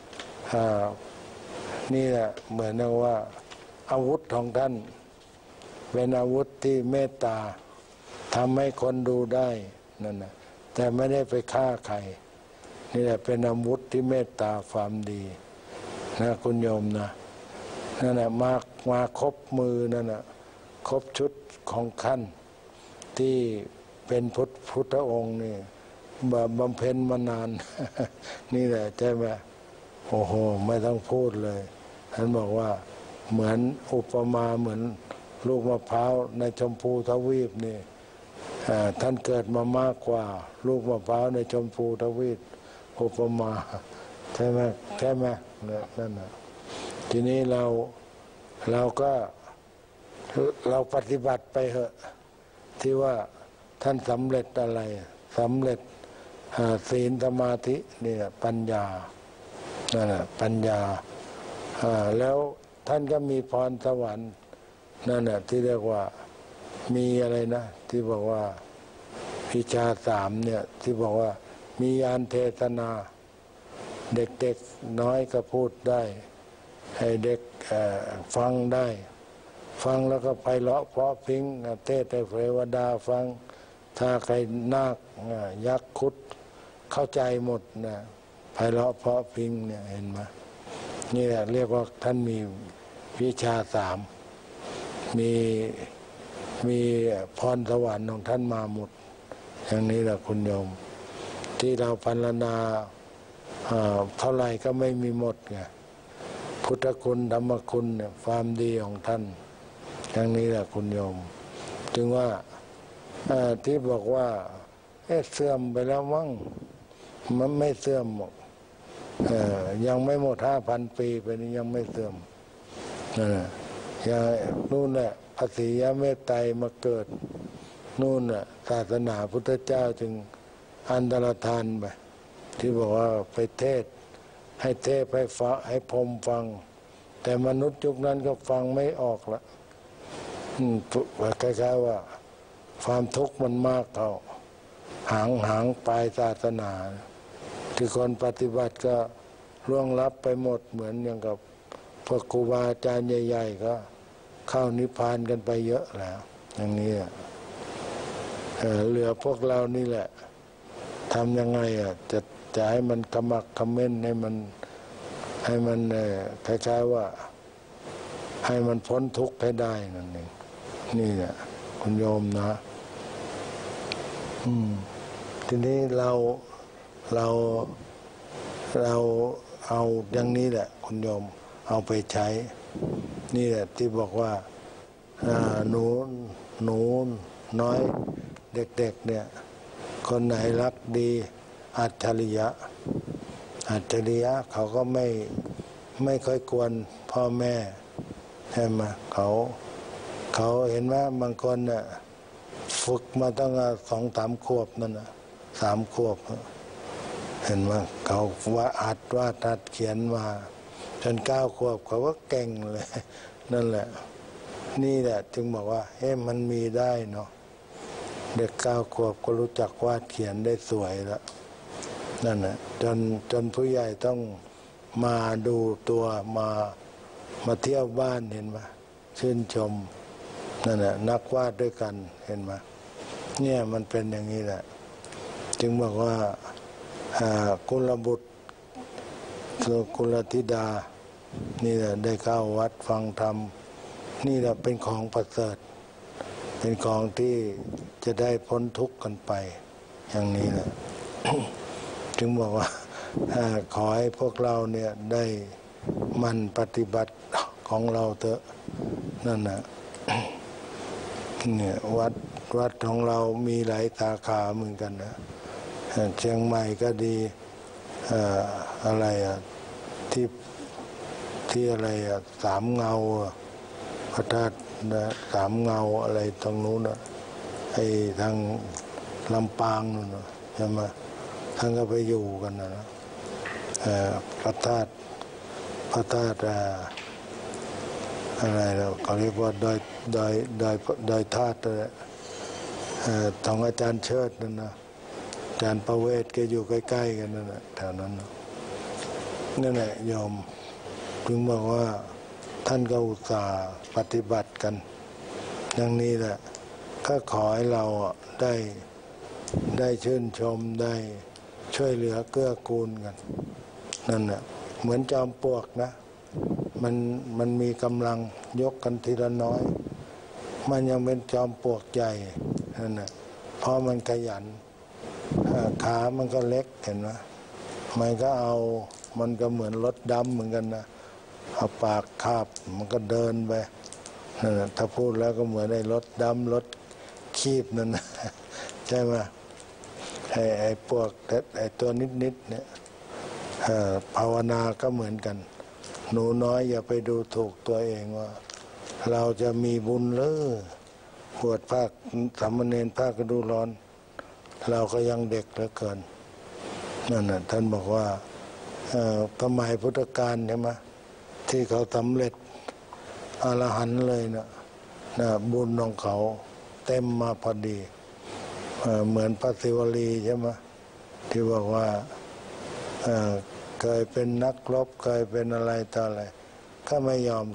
นี่แหละเหมือนกับว่าอาวุธของท่านเป็นอาวุธที่เมตตาทำให้คนดูได้นั่นนะแต่ไม่ได้ไปฆ่าใครนี่แหละเป็นอาวุธที่เมตตาความดีนะคุณโยมนะนั่นแหละมาครบมือนั่นแหละครบชุดของท่านที่เป็นพุทธองค์นี่บำเพ็ญมานาน นี่แหละใช่ไหมโอ้โหไม่ต้องพูดเลยท่านบอกว่าเหมือนอุปมาเหมือนลูกมะพร้าวในชมพูทวีปนี่ท่านเกิดมามากกว่าลูกมะพร้าวในชมพูทวีปอุปมาใช่ไหมใช่ไหมนั่นนะทีนี้เราก็เราปฏิบัติไปเหอะที่ว่าท่านสำเร็จอะไรสำเร็จศีลสมาธินี่แหละปัญญานั่นแหละปัญญาแล้วท่านก็มีพรสวรรค์นั่นแหละที่เรียกว่ามีอะไรนะที่บอกว่าวิชา3เนี่ยที่บอกว่ามียานเทศนาเด็กๆน้อยก็พูดได้ให้เด็กฟังได้ฟังแล้วก็ไพเราะเพราะพริ้งเทศให้เทวดาฟังถ้าใครนาคยักษ์คุดเข้าใจหมดนะไพเราะเพราะพริ้งเนี่ยเห็นไหมนี่แหละเรียกว่าท่านมีวิชา3มีพรสวรรค์ของท่านมาหมดอย่างนี้แหละคุณโยมที่เราพรรณนาเท่าไหร่ก็ไม่มีหมดไงพุทธคุณธรรมคุณเนี่ยความดีของท่านอย่างนี้แหละคุณโยมจึงว่าที่บอกว่าเสื่อมไปแล้วมั้งมันไม่เสื่อมหรอกยังไม่หมด 5,000 ปีไปนี้ยังไม่เสื่อมอย่างนู่นแหละพระศรีเมตไตรมาเกิดนู่นน่ะศาสนาพุทธเจ้าจึงอันตรธานไปที่บอกว่าไปเทศให้เทศให้ฟังให้พรหมฟังแต่มนุษย์ยุคนั้นก็ฟังไม่ออกละคล้ายๆว่าความทุกข์มันมากเขาหางปลายศาสนาที่คนปฏิบัติก็ล่วงลับไปหมดเหมือนอย่างกับพวกครูบาอาจารย์ใหญ่ๆก็เข้านิพพานกันไปเยอะแล้วอย่างนี้เหลือพวกเรานี่แหละทำยังไงจะให้มันขมักเขม้นให้มันคล้ายๆว่าให้มันพ้นทุกข์ให้ได้นั่นเองนี่แหละคุณโยมนะทีนี้เราเอาอย่างนี้แหละคุณโยมเอาไปใช้นี่แหละที่บอกว่าหนูน้อยเด็กๆเนี่ยคนไหนรักดีอัจฉริยะเขาก็ไม่ค่อยกวนพ่อแม่ใช่ไหมเขาเห็นว่าบางคนเนี่ยฝึกมาตั้ง2-3 ขวบนั่นนะ3 ขวบเห็นไหมเขาหัดเขียนมาจน9 ขวบเขาก็เก่งเลยนั่นแหละนี่แหละจึงบอกว่ามันมีได้เนาะเด็ก9 ขวบก็รู้จักวาดเขียนได้สวยแล้วนั่นแหละจนผู้ใหญ่ต้องมาดูตัวมาเที่ยวบ้านเห็นไหมชื่นชมนั่นแหละนักวาดด้วยกันเห็นไหมเนี่ยมันเป็นอย่างนี้แหละจึงบอกว่ากุลบุตรกุลธิดานี่แหละได้เข้าวัดฟังธรรมนี่แหละเป็นของประเสริฐเป็นของที่จะได้พ้นทุกข์กันไปอย่างนี้แหละ จึงบอกว่าขอให้พวกเราเนี่ยได้มันปฏิบัติของเราเถอะนั่นนะเนี่ยวัดของเรามีหลายสาขาเหมือนกันนะเชียงใหม่ก็ดีอะไรที่อะไร3 เงาพระธาตุ3 เงาอะไรตรงนู้นนะไอ้ทางลำปางนู่นใช่ไหมท่านก็ไปอยู่กันนะพระธาตุอะไรเราเขาเรียกว่าดอยธาตุของอาจารย์เชิดนั่นนะอาจารย์ประเวศก็อยู่ใกล้ๆกันนั่นแหละแถวนั้นนั่นแหละโยมถึงบอกว่าท่านก็อุตส่าห์ปฏิบัติกันอย่างนี้แหละก็ขอให้เราได้ได้ชื่นชมได้ช่วยเหลือเกื้อกูลกันนั่นน่ะเหมือนจอมปลวกนะมันมีกำลังยกกันทีละน้อยมันยังเป็นจอมปลวกใหญ่นั่นน่ะเพราะมันขยันขามันก็เล็กเห็นไหมมันก็มันก็เหมือนรถดำเหมือนกันนะเอาปากคาบมันก็เดินไปนั่นน่ะถ้าพูดแล้วก็เหมือนไอ้รถดำรถคีบนั่นนะใช่ไหมไอ้พวกไอ้ตัวนิดเนี่ยภาวนาก็เหมือนกันหนูน้อยอย่าไปดูถูกตัวเองว่าเราจะมีบุญหรือบวชภาคสามเณรภาคฤดูร้อนเราก็ยังเด็กเหลือเกินนั่นน่ะท่านบอกว่าสมัยพุทธกาลใช่ไหมที่เขาสำเร็จอรหันต์เลยนะบุญของเขาเต็มมาพอดีเหมือนพระศิวลีใช่ไหมที่บอกว่าเคยเป็นนักรบเคยเป็นอะไรต่ออะไรก็ไม่ยอม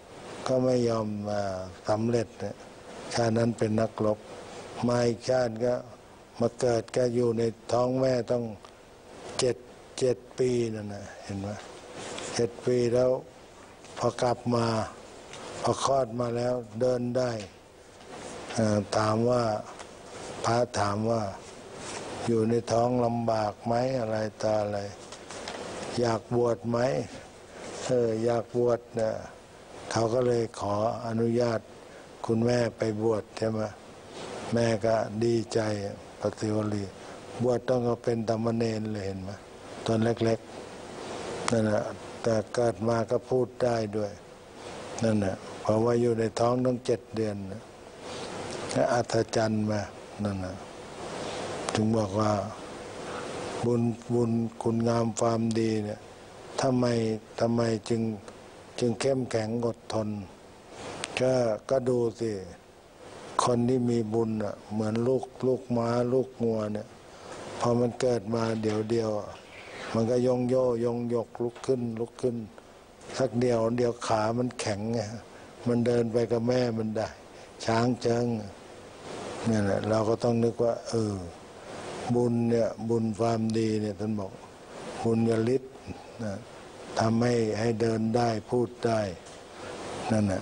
สำเร็จเนี่ยชาตินั้นเป็นนักรบมาอีกชาติก็มาเกิดก็อยู่ในท้องแม่ต้องเจ็ดปีนั่นนะเห็นไหม7 ปีแล้วพอกลับมาพอคลอดมาแล้วเดินได้ถามว่าพระถามว่าอยู่ในท้องลำบากไหมอะไรต่ออะไรอยากบวชไหมอยากบวชเนี่ยเขาก็เลยขออนุญาตคุณแม่ไปบวชใช่ไหมแม่ก็ดีใจปฏิวลีบวชต้องก็เป็นสามเณรเลยเห็นไหมตอนเล็กๆนั่นแหละแต่เกิดมาก็พูดได้ด้วยนั่นแหละเพราะว่าอยู่ในท้องต้อง7 เดือนอัศจรรย์มานั่นแหละถึงบอกว่าบุญคุณงามความดีเนี่ยทำไมจึงเข้มแข็งอดทนก็ดูสิคนที่มีบุญอ่ะเหมือนลูกม้าลูกงัวเนี่ยพอมันเกิดมาเดียวมันก็ยงโยยงยกลุกขึ้นสักเดียวขามันแข็งไงมันเดินไปกับแม่มันได้ช้างเจิงเนี่ยแหละเราก็ต้องนึกว่าบุญเนี่ยบุญความดีเนี่ยท่านบอกบุญญาฤทธิ์นะทำให้เดินได้พูดได้นั่นแหละ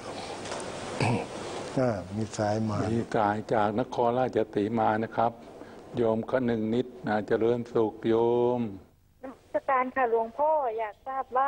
มีสายมามีสายจากนครราชสีมานะครับโยมขนึงนิดนะเจริญสุขโยมนมัสการค่ะหลวงพ่ออยากทราบว่า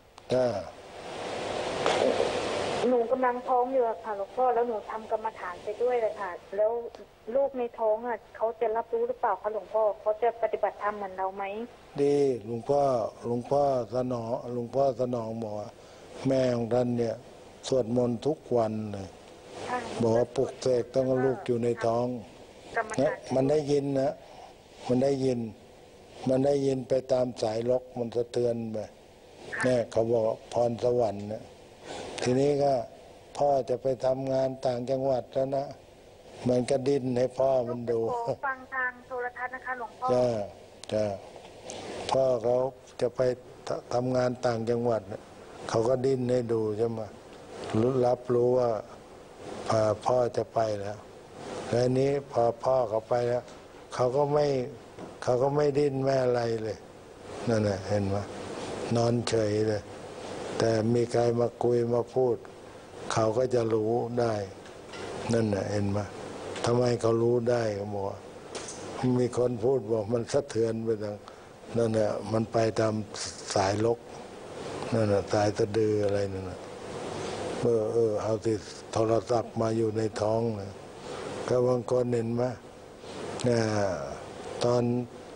หนูกำลังท้องอยู่ค่ะหลวงพ่อแล้วหนูทำกรรมฐานไปด้วยเลยค่ะแล้วลูกในท้องเขาจะรับรู้หรือเปล่าคะหลวงพ่อเขาจะปฏิบัติธรรมเหมือนเราไหมดีหลวงพ่อสนองบอกว่าแม่ของท่านเนี่ยสวดมนต์ทุกวันเลยบอกว่าปลุกเสกต้องลูกอยู่ในท้องเนี่ยมันได้ยินนะมันได้ยินไปตามสายล็อกมันสะเทือนไปเนี่ยเขาบอกพรสวรรค์เนี่ยทีนี้ก็พ่อจะไปทำงานต่างจังหวัดแล้วนะมันก็ดิ้นให้พ่อมันดูฟังทางโทรทัศน์นะคะหลวงพ่อจ้าพ่อเขาจะไปทำงานต่างจังหวัดเขาก็ดิ้นให้ดูใช่ไหมรับรู้ว่าพ่อจะไปแล้วแล้วนี้พอพ่อเขาไปแล้วเขาก็ไม่ดิ้นไม่อะไรเลยนั่นแหละเห็นไหมนอนเฉยเลยแต่มีใครมาคุยมาพูดเขาก็จะรู้ได้นั่นแหละเห็นไหมทำไมเขารู้ได้ก็บอกมีคนพูดบอกมันสะเทือนไปทางนั่นแหละมันไปตามสายลกนั่นแหละสายสะดืออะไรนั่นแหละเอาติดโทรศัพท์มาอยู่ในท้องเลยก็บางคนเห็นไหมตอน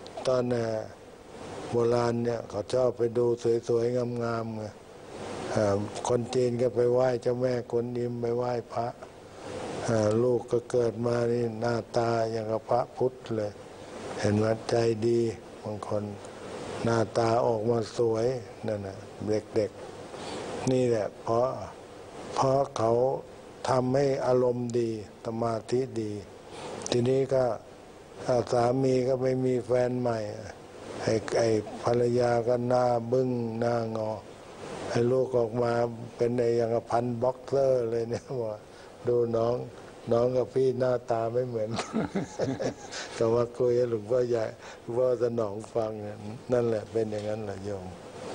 โบราณเนี่ยเขาชอบไปดูสวยๆงามๆไงคนจีนก็ไปไหว้เจ้าแม่กวนอิมไปไหว้พระลูกก็เกิดมานี่หน้าตาอย่างกับพระพุทธเลยเห็นว่าใจดีบางคนหน้าตาออกมาสวยนั่นน่ะเด็กๆนี่แหละเพราะเขาทำให้อารมณ์ดีสมาธิดีทีนี้ก็สามีก็ไปมีแฟนใหม่ไอ้ภรรยาก็หน้าบึ้งหน้างอให้ลูกออกมาเป็นอย่างพันบ็อกเซอร์เลยเนี่ยว่าดูน้องน้องกับพี่หน้าตาไม่เหมือน ก็มาคุยให้หลวงพ่อใหญ่หลวงพ่อสนองฟังนั่นแหละเป็นอย่างนั้นแหละโยม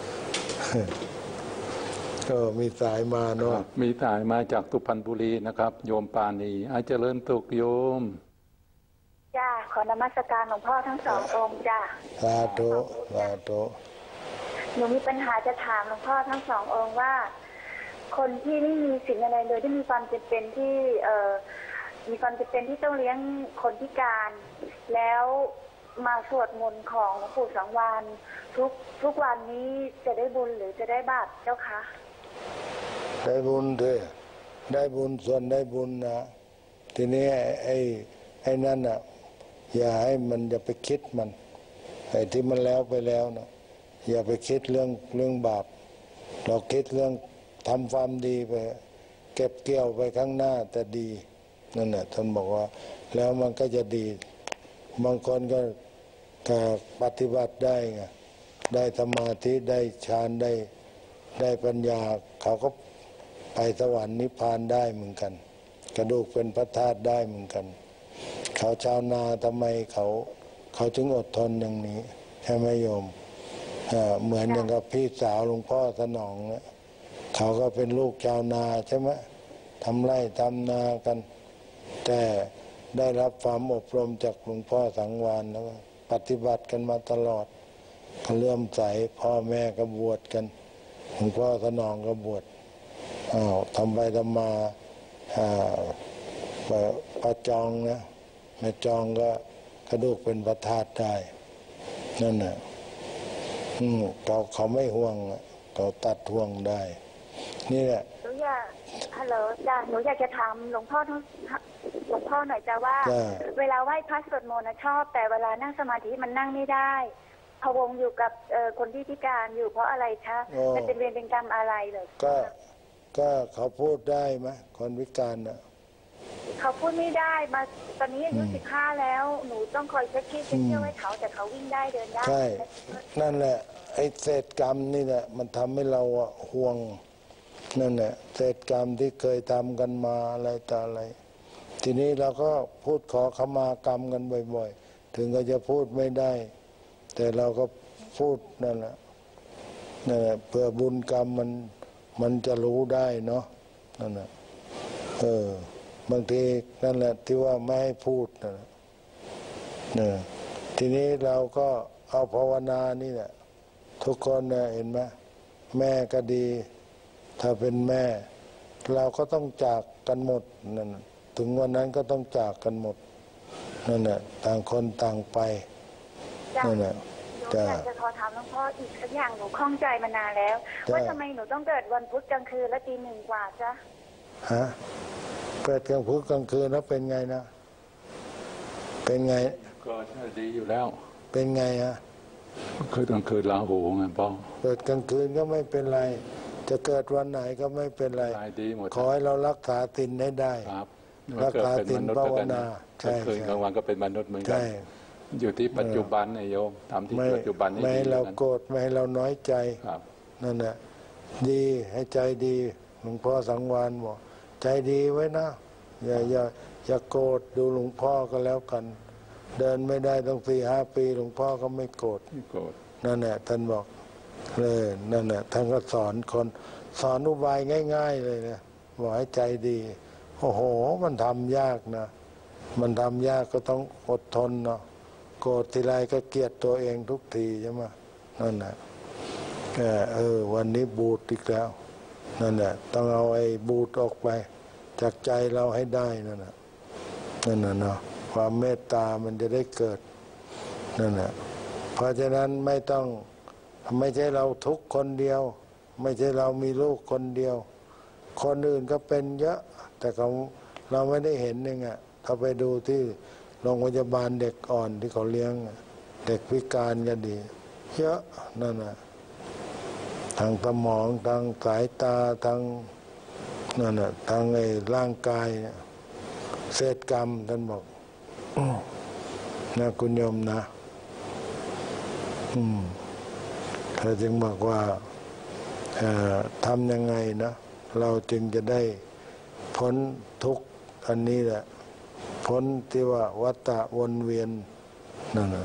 ก็มีสายมาเนาะมีสายมาจากสุพรรณบุรีนะครับโยมปานีอาจเจริญสุขโยมจ้าขอนมัสการหลวงพ่อทั้งสององค์จ้าสาธุสาธุหนูมีปัญหาจะถามหลวงพ่อทั้งสององค์ว่า คนที่ไม่มีสิ่งอะไรเลยที่มีความจำเป็นที่มีความจำเป็นที่ต้องเลี้ยงคนพิการแล้วมาสวดมนต์ของหลวงปู่สังวาลทุกวันนี้จะได้บุญหรือจะได้บาปเจ้าคะได้บุญเถอะได้บุญส่วนได้บุญนะทีนี้ไอ้นั่นอ่ะอย่าให้มันอย่าไปคิดมันไอ้ที่มันแล้วไปแล้วนะอย่าไปคิดเรื่องบาปเราคิดเรื่องทำความดีไปเก็บเกี่ยวไปข้างหน้าแต่ดีนั่นแหละท่านบอกว่าแล้วมันก็จะดีบางคนก็ปฏิบัติได้ไงได้สมาธิได้ฌานได้ปัญญาเขาก็ไปสวรรค์นิพพานได้เหมือนกันกระดูกเป็นพระธาตุได้เหมือนกันเขาชาวนาทำไมเขาจึงอดทนอย่างนี้ใช่ไหมโยมเหมือนอย่างกับพี่สาวหลวงพ่อสนองเนี่ยเขาก็เป็นลูกชาวนาใช่ไหมทำไร่ทำนากันแต่ได้รับความอบรมจากหลวงพ่อสังวาลแล้วก็ปฏิบัติกันมาตลอดเขาเลื่อมใสพ่อแม่ก็บวชกันหลวงพ่อสนองก็บวชทำไปทำมาประจองนะแม่จองก็กระดูกเป็นพระธาตุได้นั่นน่ะเขาไม่ห่วงเขาตัดห่วงได้นี่แหละหนูอยากฮัลโหลจ้าหนูอยากจะถามหลวงพ่อหน่อยจ้าว่าเวลาไหว้พระสวดมนต์ชอบแต่เวลานั่งสมาธิมันนั่งไม่ได้พะวงอยู่กับคนที่พิการอยู่เพราะอะไรคะมันเป็นเวรเป็นกรรมอะไรเลยก็เขาพูดได้ไหมคนพิการน่ะเขาพูดไม่ได้มาตอนนี้อายุ15แล้วหนูต้องคอยเช็คที่เที่ยวให้เขาแต่เขาวิ่งได้เดินได้ใช่นั่นแหละไอ้เศษกรรมนี่แหละมันทำให้เราห่วงนั่นแหละเศษกรรมที่เคยทำกันมาอะไรต่ออะไรทีนี้เราก็พูดขอขมากรรมกันบ่อยๆถึงก็จะพูดไม่ได้แต่เราก็พูดนั่นแหละเพื่อบุญกรรมมันจะรู้ได้เนาะนั่นแหละบางทีนั่นแหละที่ว่าไม่ให้พูดนะทีนี้เราก็เอาภาวนานี่แหละทุกคนเนี่ยเห็นไหมแม่ก็ดีถ้าเป็นแม่เราก็ต้องจากกันหมดนั่นถึงวันนั้นก็ต้องจากกันหมดนั่นแหละต่างคนต่างไปนั่นแหละอยากจะขอถามหลวงพ่ออีกสักอย่างหนูข้องใจมานานแล้วว่าทำไมหนูต้องเกิดวันพุธกลางคืนและตี 1กว่าจ๊ะฮะเกิดกลางพุธกลางคืนแล้วเป็นไงนะเป็นไงก็ดีอยู่แล้วเป็นไงฮะคือกลางคืนลาหูไงป้องเกิดกลางคืนก็ไม่เป็นไรจะเกิดวันไหนก็ไม่เป็นไรขอให้เรารักษาศีลให้ได้รักษาศีลภาวนาใช่คืนกลางวันก็เป็นมนุษย์เหมือนกันอยู่ที่ปัจจุบันนายโยมทำที่ปัจจุบันนี้ไม่ให้เราโกรธไม่ให้เราน้อยใจนั่นแหละดีให้ใจดีหลวงพ่อสังวาลบอกใจดีไว้นะอย่าโกรธดูหลวงพ่อก็แล้วกันเดินไม่ได้ต้อง4-5 ปีหลวงพ่อก็ไม่โกรธนั่นแหละท่านบอกเลยนั่นแหละท่านก็สอนคนสอนอุบายง่ายๆเลยนะบอกให้ใจดีโอ้โหมันทำยากนะมันทำยากก็ต้องอดทนเนาะโกรธทีไรก็เกลียดตัวเองทุกทีใช่ไหมนั่นแหละวันนี้บูดอีกแล้วนั่นแหละต้องเอาไอ้บูดออกไปจากใจเราให้ได้นั่นแหละเนาะความเมตตามันจะได้เกิดนั่นแหละเพราะฉะนั้นไม่ใช่เราทุกคนเดียวไม่ใช่เรามีลูกคนเดียวคนอื่นก็เป็นเยอะแต่เราไม่ได้เห็นเองอ่ะเขาไปดูที่โรงพยาบาลเด็กอ่อนที่เขาเลี้ยงเด็กพิการก็ดีเยอะนั่นน่ะทางสมองทางสายตาทางนั่นน่ะทางร่างกายเศษกรรมท่านบอกนะคุณโยมนะเธอจึงบอกว่าทำยังไงนะเราจึงจะได้พ้นทุกข์อันนี้แหละพ้นที่ว่าวัฏฏะวนเวียนนั่นแหละ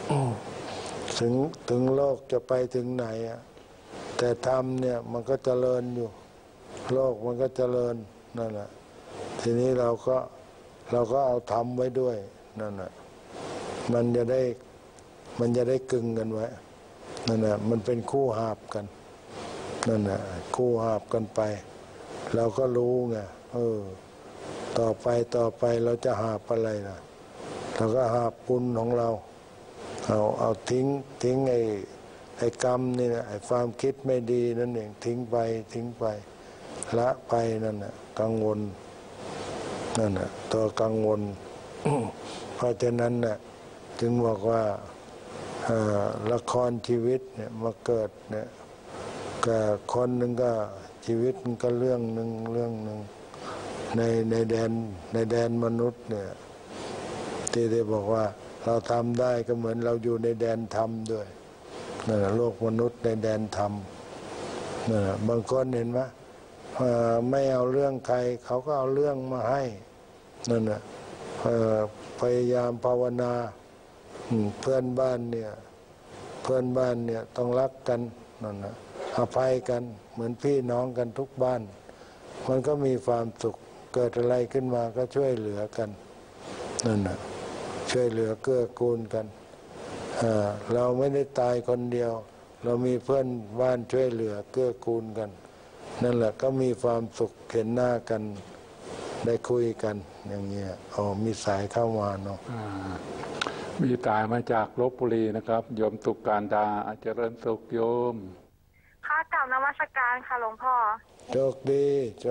ถึงโลกจะไปถึงไหนอะแต่ธรรมเนี่ยมันก็เจริญอยู่โลกมันก็เจริญนั่นแหละทีนี้เราก็เอาธรรมไว้ด้วยนั่นแหละมันจะได้กึ่งกันไว้นั่นแหละมันเป็นคู่หาบกันนั่นแหละคู่หาบกันไปเราก็รู้ไงต่อไปเราจะหาบอะไรล่ะเราก็หาบบุญของเราเอาทิ้งไอ้กรรมนี่นะไอ้ความคิดไม่ดีนั่นเองทิ้งไปละไปนั่นน่ะกังวลนั่นน่ะตัวกังวล เพราะฉะนั้นน่ะจึงบอกว่าละครชีวิตเนี่ยมาเกิดเนี่ยก็คนหนึ่งก็ชีวิตมันก็เรื่องหนึ่งในแดนมนุษย์เนี่ยที่ได้บอกว่าเราทำได้ก็เหมือนเราอยู่ในแดนธรรมด้วยนั่นแหละโลกมนุษย์ในแดนธรรมนั่นแหละบางคนเห็นไหมไม่เอาเรื่องใครเขาก็เอาเรื่องมาให้นั่นแหละพยายามภาวนาเพื่อนบ้านเนี่ยต้องรักกันนั่นนะอภัยกันเหมือนพี่น้องกันทุกบ้านมันก็มีความสุขเกิดอะไรขึ้นมาก็ช่วยเหลือกันนั่นนะช่วยเหลือเกื้อกูลกันเราไม่ได้ตายคนเดียวเรามีเพื่อนบ้านช่วยเหลือเกื้อกูลกันนั่นแหละก็มีความสุขเห็นหน้ากันได้คุยกันอย่างเงี้ยมีสายเข้ามาเนาะมีสายมาจากลพบุรีนะครับโยมตุกการดาเจริญสุขโยมค่ะกราบนมัสการค่ะหลวงพ่อโชคดี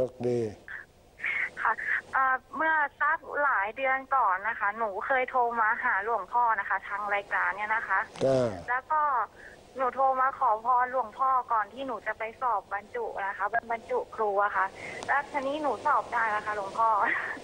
ค่ะเมื่อสักหลายเดือนก่อนนะคะหนูเคยโทรมาหาหลวงพ่อนะคะทางรายการเนี่ยนะคะแล้วก็หนูโทรมาขอพรหลวงพ่อก่อนที่หนูจะไปสอบบรรจุนะคะบรรจุครูอะค่ะแล้วทีนี้หนูสอบได้นะคะหลวงพ่อ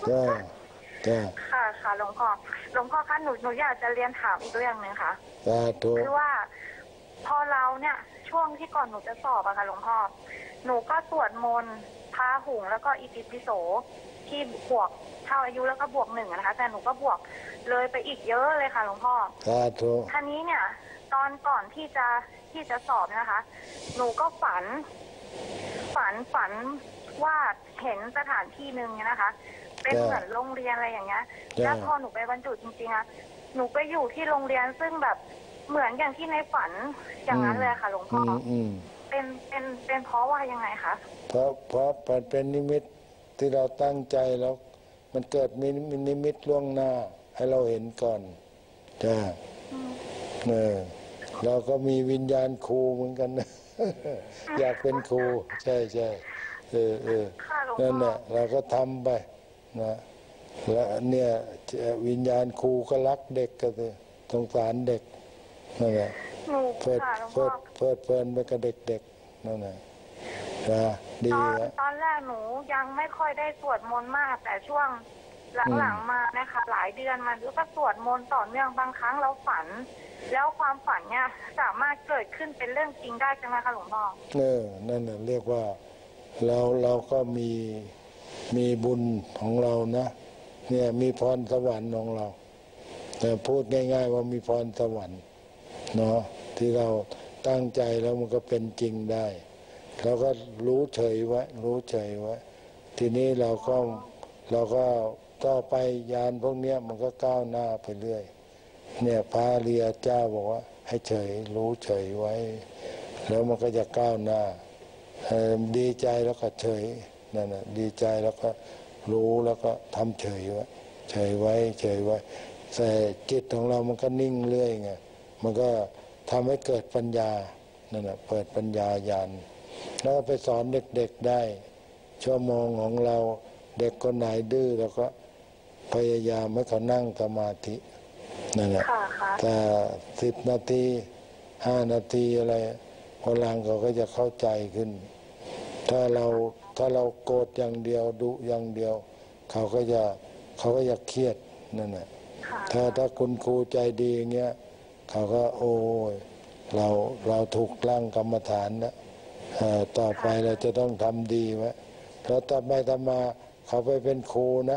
ค่ะหลวงพ่อคะหนูอยากจะเรียนถามอีกเรื่องนึงค่ะคือว่าพอเราเนี่ยช่วงที่ก่อนหนูจะสอบอะค่ะหลวงพ่อหนูก็สวดมนต์พาหุงแล้วก็อิติปิโสที่บวกเท่าอายุแล้วก็บวก1นะคะแต่หนูก็บวกเลยไปอีกเยอะเลยค่ะหลวงพ่อท่านี้เนี่ยตอนก่อนที่จะสอบนะคะ หนูก็ฝันว่าเห็นสถานที่หนึ่งนะคะ เป็นเหมือนโรงเรียนอะไรอย่างเงี้ยแล้วพอหนูไปบรรจุจริงๆอะหนูไปอยู่ที่โรงเรียนซึ่งแบบเหมือนอย่างที่ในฝันอย่างนั้นเลยค่ะหลวงพ่อเป็นเพราะว่ายังไงคะเพราะเป็นนิมิตที่เราตั้งใจแล้วมันเกิดมีนิมิตล่วงหน้าให้เราเห็นก่อนจ้าเราก็มีวิญญาณครูเหมือนกันนะอยากเป็นครูใช่นั่นแหละเราก็ทำไปนะแล้วเนี่ยวิญญาณครูก็รักเด็กก็เลยสงสารเด็กนั่นแหละเพิดเพลินไปกับเด็กๆนั่นแหละดีตอนแรกหนูยังไม่ค่อยได้สวดมนต์มากแต่ช่วงหลังๆมานะคะหลายเดือนมาก็สวดมนต์ต่อเนื่องบางครั้งเราฝันแล้วความฝันเนี่ยสามารถเกิดขึ้นเป็นเรื่องจริงได้ใช่ไหมคะหลวงพ่อนั่นน่ะเรียกว่าเราก็มีบุญของเรานะเนี่ยมีพรสวรรค์ของเราแต่พูดง่ายๆว่ามีพรสวรรค์เนาะที่เราตั้งใจแล้วมันก็เป็นจริงได้เราก็รู้เฉยไว้ทีนี้เราก็ต่อไปยานพวกนี้มันก็ก้าวหน้าไปเรื่อยเนี่ยพระอริยเจ้าบอกว่าให้เฉยรู้เฉยไว้แล้วมันก็จะก้าวหน้าดีใจแล้วก็เฉยนั่นน่ะดีใจแล้วก็รู้แล้วก็ทำเฉยไว้แต่จิตของเรามันก็นิ่งเรื่อยไงมันก็ทำให้เกิดปัญญานั่นน่ะเปิดปัญญาญาณแล้วไปสอนเด็กๆได้ชั่วโมงของเราเด็กคนไหนดื้อแล้วก็พยายามให้เขานั่งสมาธินั่นแหละแต่10 นาที5 นาทีอะไรพลังเขาก็จะเข้าใจขึ้นถ้าเราโกรธอย่างเดียวดุอย่างเดียวเขาก็จะเครียดนั่นแหละถ้าคุณครูใจดีอย่างเงี้ยเขาก็โอ้ยเราถูกร่างกรรมฐานนะต่อไปเราจะต้องทำดีไว้แล้วต่อไปทำมาเขาไปเป็นครูนะ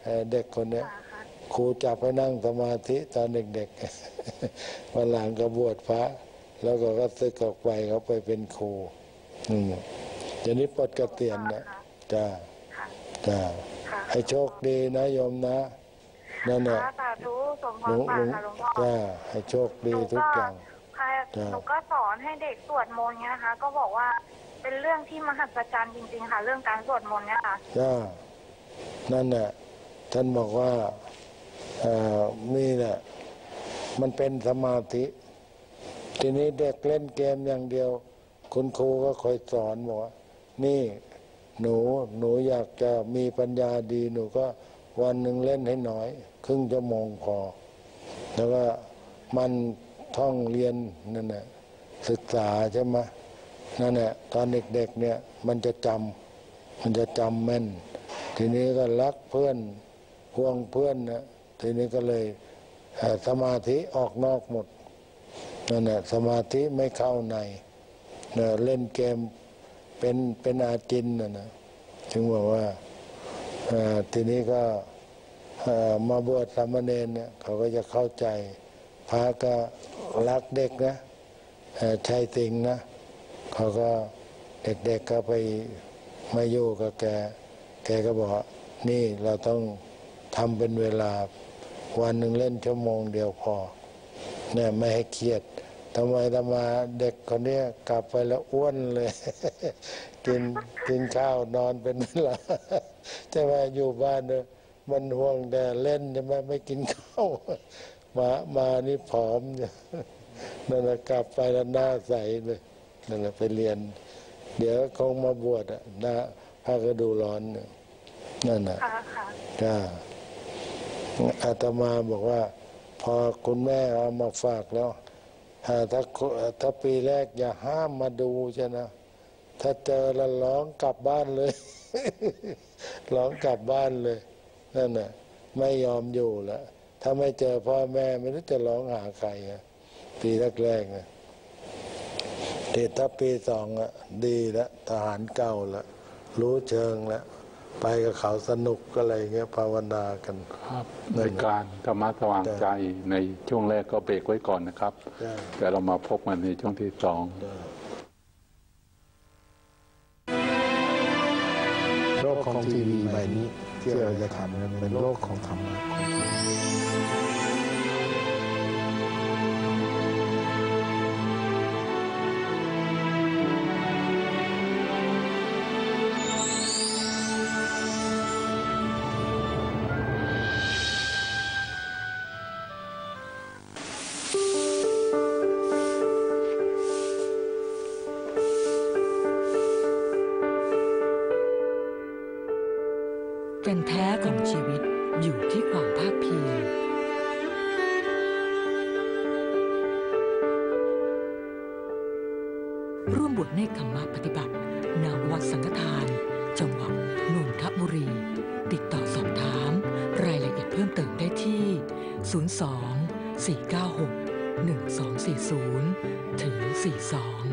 เด็กคนเนี้ยครูจับให้นั่งสมาธิตอนเด็กๆวันหลังก็บวชพระแล้วก็ศึกออกไปเขาไปเป็นครูเดี๋ยวนี้ปลดเกษียณนะจ้าจ้าให้โชคดีนะโยมนะนั่นแหละสาธุสมพรปากค่ะหลวงพ่อจ้าให้โชคดีทุกอย่างหนูก็สอนให้เด็กสวดมนต์เนี่ยนะคะก็บอกว่าเป็นเรื่องที่มหัศจรรย์จริงๆค่ะเรื่องการสวดมนต์เนี่ยค่ะจ้านั่นแหละท่านบอกว่านี่แหละมันเป็นสมาธิทีนี้เด็กเล่นเกมอย่างเดียวคุณครูก็คอยสอนบอกว่านี่หนูอยากจะมีปัญญาดีหนูก็วันหนึ่งเล่นให้น้อยครึ่งชั่วโมงพอแล้วก็มันท่องเรียนนั่นแหละศึกษาใช่ไหมนั่นแหละตอนเด็กๆเนี่ยมันจะจำแม่นทีนี้ก็รักเพื่อนห่วงเพื่อนนะทีนี้ก็เลยสมาธิออกนอกหมดนั่นแหละสมาธิไม่เข้าในเล่นเกมเป็นอาจินนะถึงบอกว่าทีนี้ก็มาบวชสามเณรเนี่ยเขาก็จะเข้าใจพระก็รักเด็กนะชายติงนะเขาก็เด็กๆก็ไปมาอยู่กับแกก็บอกนี่เราต้องทำเป็นเวลาวันหนึ่งเล่นชั่วโมงเดียวพอเนี่ยไม่ให้เครียดทำมาเด็กคนนี้กลับไปแล้วอ้วนเลย กินข้าวนอนเป็นเวลาจะมาอยู่บ้านเนี่ยมันห่วงแต่เล่นจะไม่กินข้าวมานี่ผอมเนี่ยนั่นแหละกลับไปแล้วหน้าใสเลยนั่นแหละไปเรียนเดี๋ยวคงมาบวชอ่ะหน้าผ้าก็ดูร้อนเนี่ยนั่นน่ะจ้าอาตมาบอกว่าพอคุณแม่เอามาฝากแล้วถ้าปีแรกอย่าห้ามมาดูใช่นะถ้าเจอแล้วร้องกลับบ้านเลย ร้องกลับบ้านเลยนั่นน่ะไม่ยอมอยู่แล้วถ้าไม่เจอพ่อแม่ไม่รู้จะร้องหาใครปีแรกๆนะแต่ถ้าปีสองดีแล้วทหารเก่าแล้วรู้เชิงแล้วไปกับเขาสนุกก็อะไรเงี้ยภาวนากันครับในการธรรมะสว่างใจในช่วงแรกก็เบรกไว้ก่อนนะครับแต่เรามาพบกันในช่วงที่สองโลกของทีวีใบนี้ที่เราจะทำเป็นโลกของธรรมะแก่นแท้ของชีวิตอยู่ที่ความภาคเพียรร่วมบวชเนกขมะปฏิบัติณวัดสังฆทานจังหวัดนนทบุรีติดต่อสอบถามรายละเอียดเพิ่มเติมได้ที่02-496-1240 ถึง 42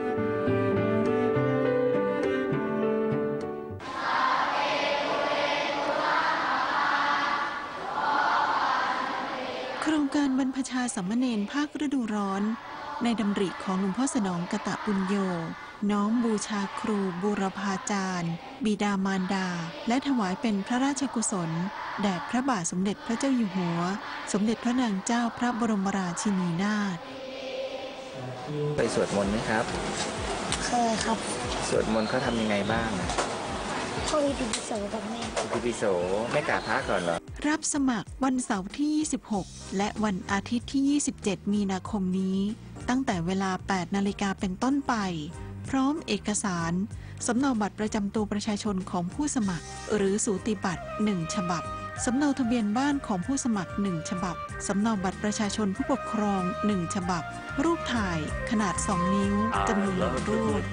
โครงการบรรพชาสามเณรภาคฤดูร้อนในดำริของหลวงพ่อสนองกตปุญโญน้อมบูชาครูบูรพาจารย์บิดามารดาและถวายเป็นพระราชกุศลแด่พระบาทสมเด็จพระเจ้าอยู่หัวสมเด็จพระนางเจ้าพระบรมราชินีนาถไปสวดมนต์ไหมครับเคยครับสวดมนต์เขาทำยังไงบ้างท่องอิติปิโสกับแม่อิติปิโสไม่กราบพระก่อนเหรอรับสมัครวันเสาร์ที่26และวันอาทิตย์ที่27มีนาคมนี้ตั้งแต่เวลา 8 นาฬิกาเป็นต้นไปพร้อมเอกสารสำเนาบัตรประจำตัวประชาชนของผู้สมัครหรือสูติบัตร1ฉบับสำเนาทะเบียนบ้านของผู้สมัคร1ฉบับสำเนาบัตรประชาชนผู้ปกครอง1ฉบับรูปถ่ายขนาด2นิ้วจำนวน1รูป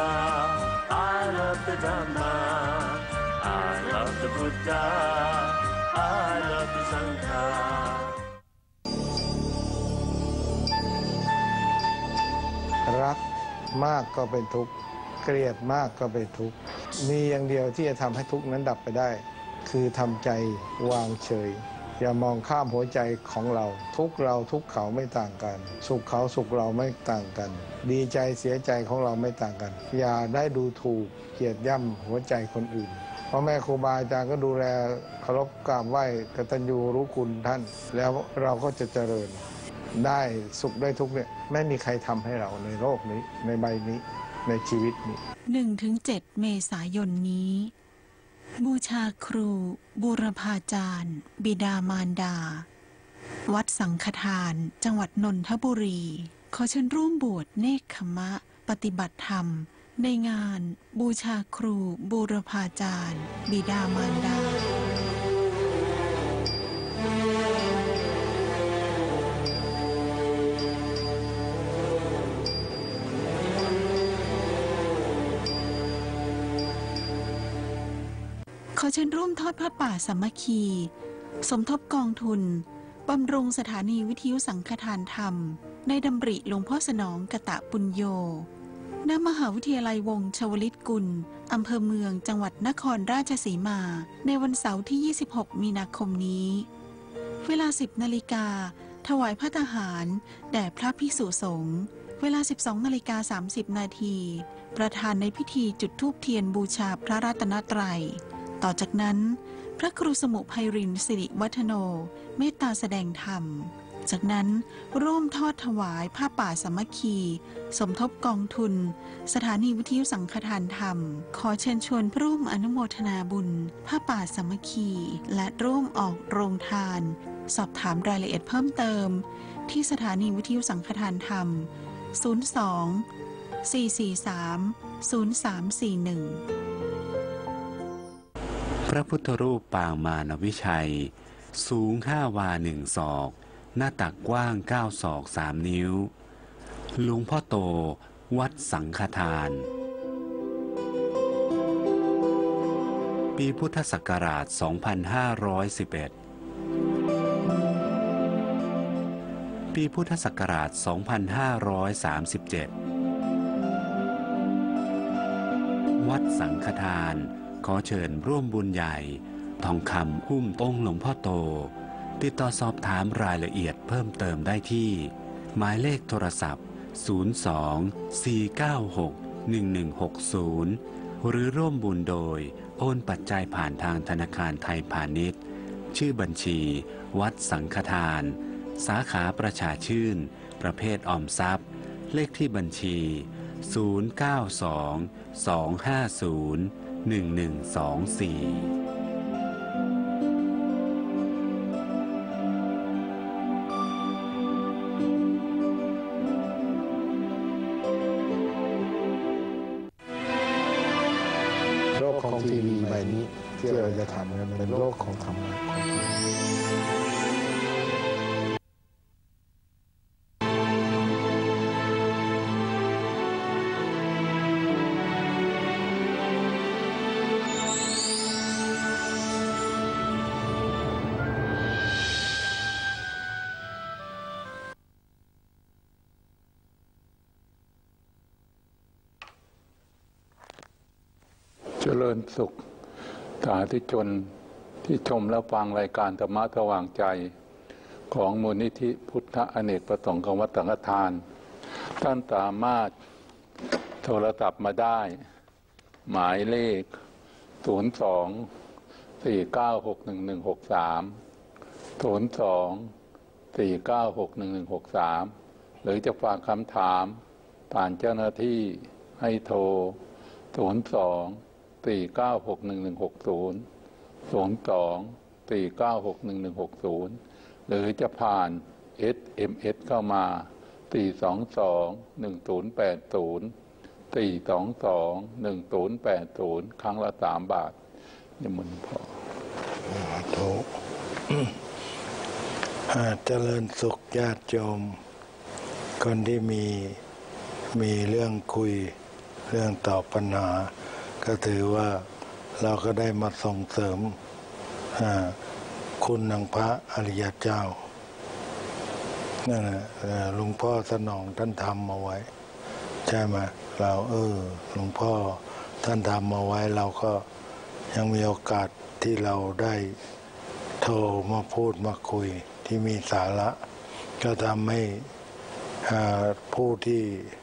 รักมากก็เป็นทุกข์เกลียดมากก็เป็นทุกข์มีอย่างเดียวที่จะทำให้ทุกข์นั้นดับไปได้คือทำใจวางเฉยอย่ามองข้ามหัวใจของเราทุกเขาไม่ต่างกันสุขเขาสุขเราไม่ต่างกันดีใจเสียใจของเราไม่ต่างกันอย่าได้ดูถูกเกียดย่ำหัวใจคนอื่นพ่อแม่ครูบาอาจารย์ก็ดูแลเคารพกราบไหว้กตัญญูรู้คุณท่านแล้วเราก็จะเจริญได้สุขได้ทุกข์เนี่ยไม่มีใครทำให้เราในโลกนี้ในใบนี้ในชีวิตนี้ 1-7 เมษายนนี้บูชาครูบูรพาจารย์บิดามารดาวัดสังฆทานจังหวัดนนทบุรีขอเชิญร่วมบวชเนกขมะปฏิบัติธรรมในงานบูชาครูบูรพาจารย์บิดามารดาขอเชิญร่วมทอดผ้าป่าสามัคคีสมทบกองทุนบำรุงสถานีวิทยุสังฆทานธรรมในดำริหลวงพ่อสนองกตปุญโญณมหาวิทยาลัยวงศ์ชวลิตกุลอำเภอเมืองจังหวัดนครราชสีมาในวันเสาร์ที่ 26 มีนาคมนี้เวลา 10 นาฬิกาถวายภัตตาหารแด่พระภิกษุสงฆ์เวลา 12:30 นาทีประธานในพิธีจุดธูปเทียนบูชาพระรัตนตรัยต่อจากนั้นพระครูสมุไพรินทร์สิริวัฒโนเมตตาแสดงธรรมจากนั้นร่วมทอดถวายผ้าป่าสามัคคีสมทบกองทุนสถานีวิทยุสังฆทานธรรมขอเชิญชวนร่วมอนุโมทนาบุญผ้าป่าสามัคคีและร่วมออกโรงทานสอบถามรายละเอียดเพิ่มเติมที่สถานีวิทยุสังฆทานธรรม02-443-0341 พระพุทธรูปปางมารวิชัยสูง5 วา 1 ศอกหน้าตักกว้าง9 ศอก 3 นิ้วหลวงพ่อโตวัดสังฆทานปีพุทธศักราช 2511 ปีพุทธศักราช 2537 วัดสังฆทานขอเชิญร่วมบุญใหญ่ทองคำหุ้มองค์หลวงพ่อโตติดต่อสอบถามรายละเอียดเพิ่มเติมได้ที่หมายเลขโทรศัพท์ 02-496-1160 หรือร่วมบุญโดยโอนปัจจัยผ่านทางธนาคารไทยพาณิชย์ชื่อบัญชีวัดสังฆทานสาขาประชาชื่นประเภทออมทรัพย์เลขที่บัญชี 092-250-1124 ของทีวีใบนี้ที่เราจะทำกันเป็นโลกของธรรมะเจริญสุขสาธุชนที่ชมและฟังรายการธรรมะสว่างใจของมูลนิธิพุทธอเนกประสงค์ของวัดสังฆทานท่านสามารถโทรศัพท์มาได้หมายเลข 02-496-1163 หรือจะฝากคำถามผ่านเจ้าหน้าที่ให้โทร 02-496-1160 หรือจะผ่าน SMS เข้ามา 422-1080 ครั้งละ 3 บาทนิมนต์พอถูกเจริญสุขญาติโยมคนที่มีเรื่องคุยเรื่องตอบปัญหาก็ถือว่าเราก็ได้มาส่งเสริมคุณของพระอริยเจ้านั่นแหละหลวงพ่อสนองท่านทำเอาไว้ใช่ไหมเราหลวงพ่อท่านทำเอาไว้เราก็ยังมีโอกาสที่เราได้โทรมาพูดมาคุยที่มีสาระก็ทำให้ผู้ที่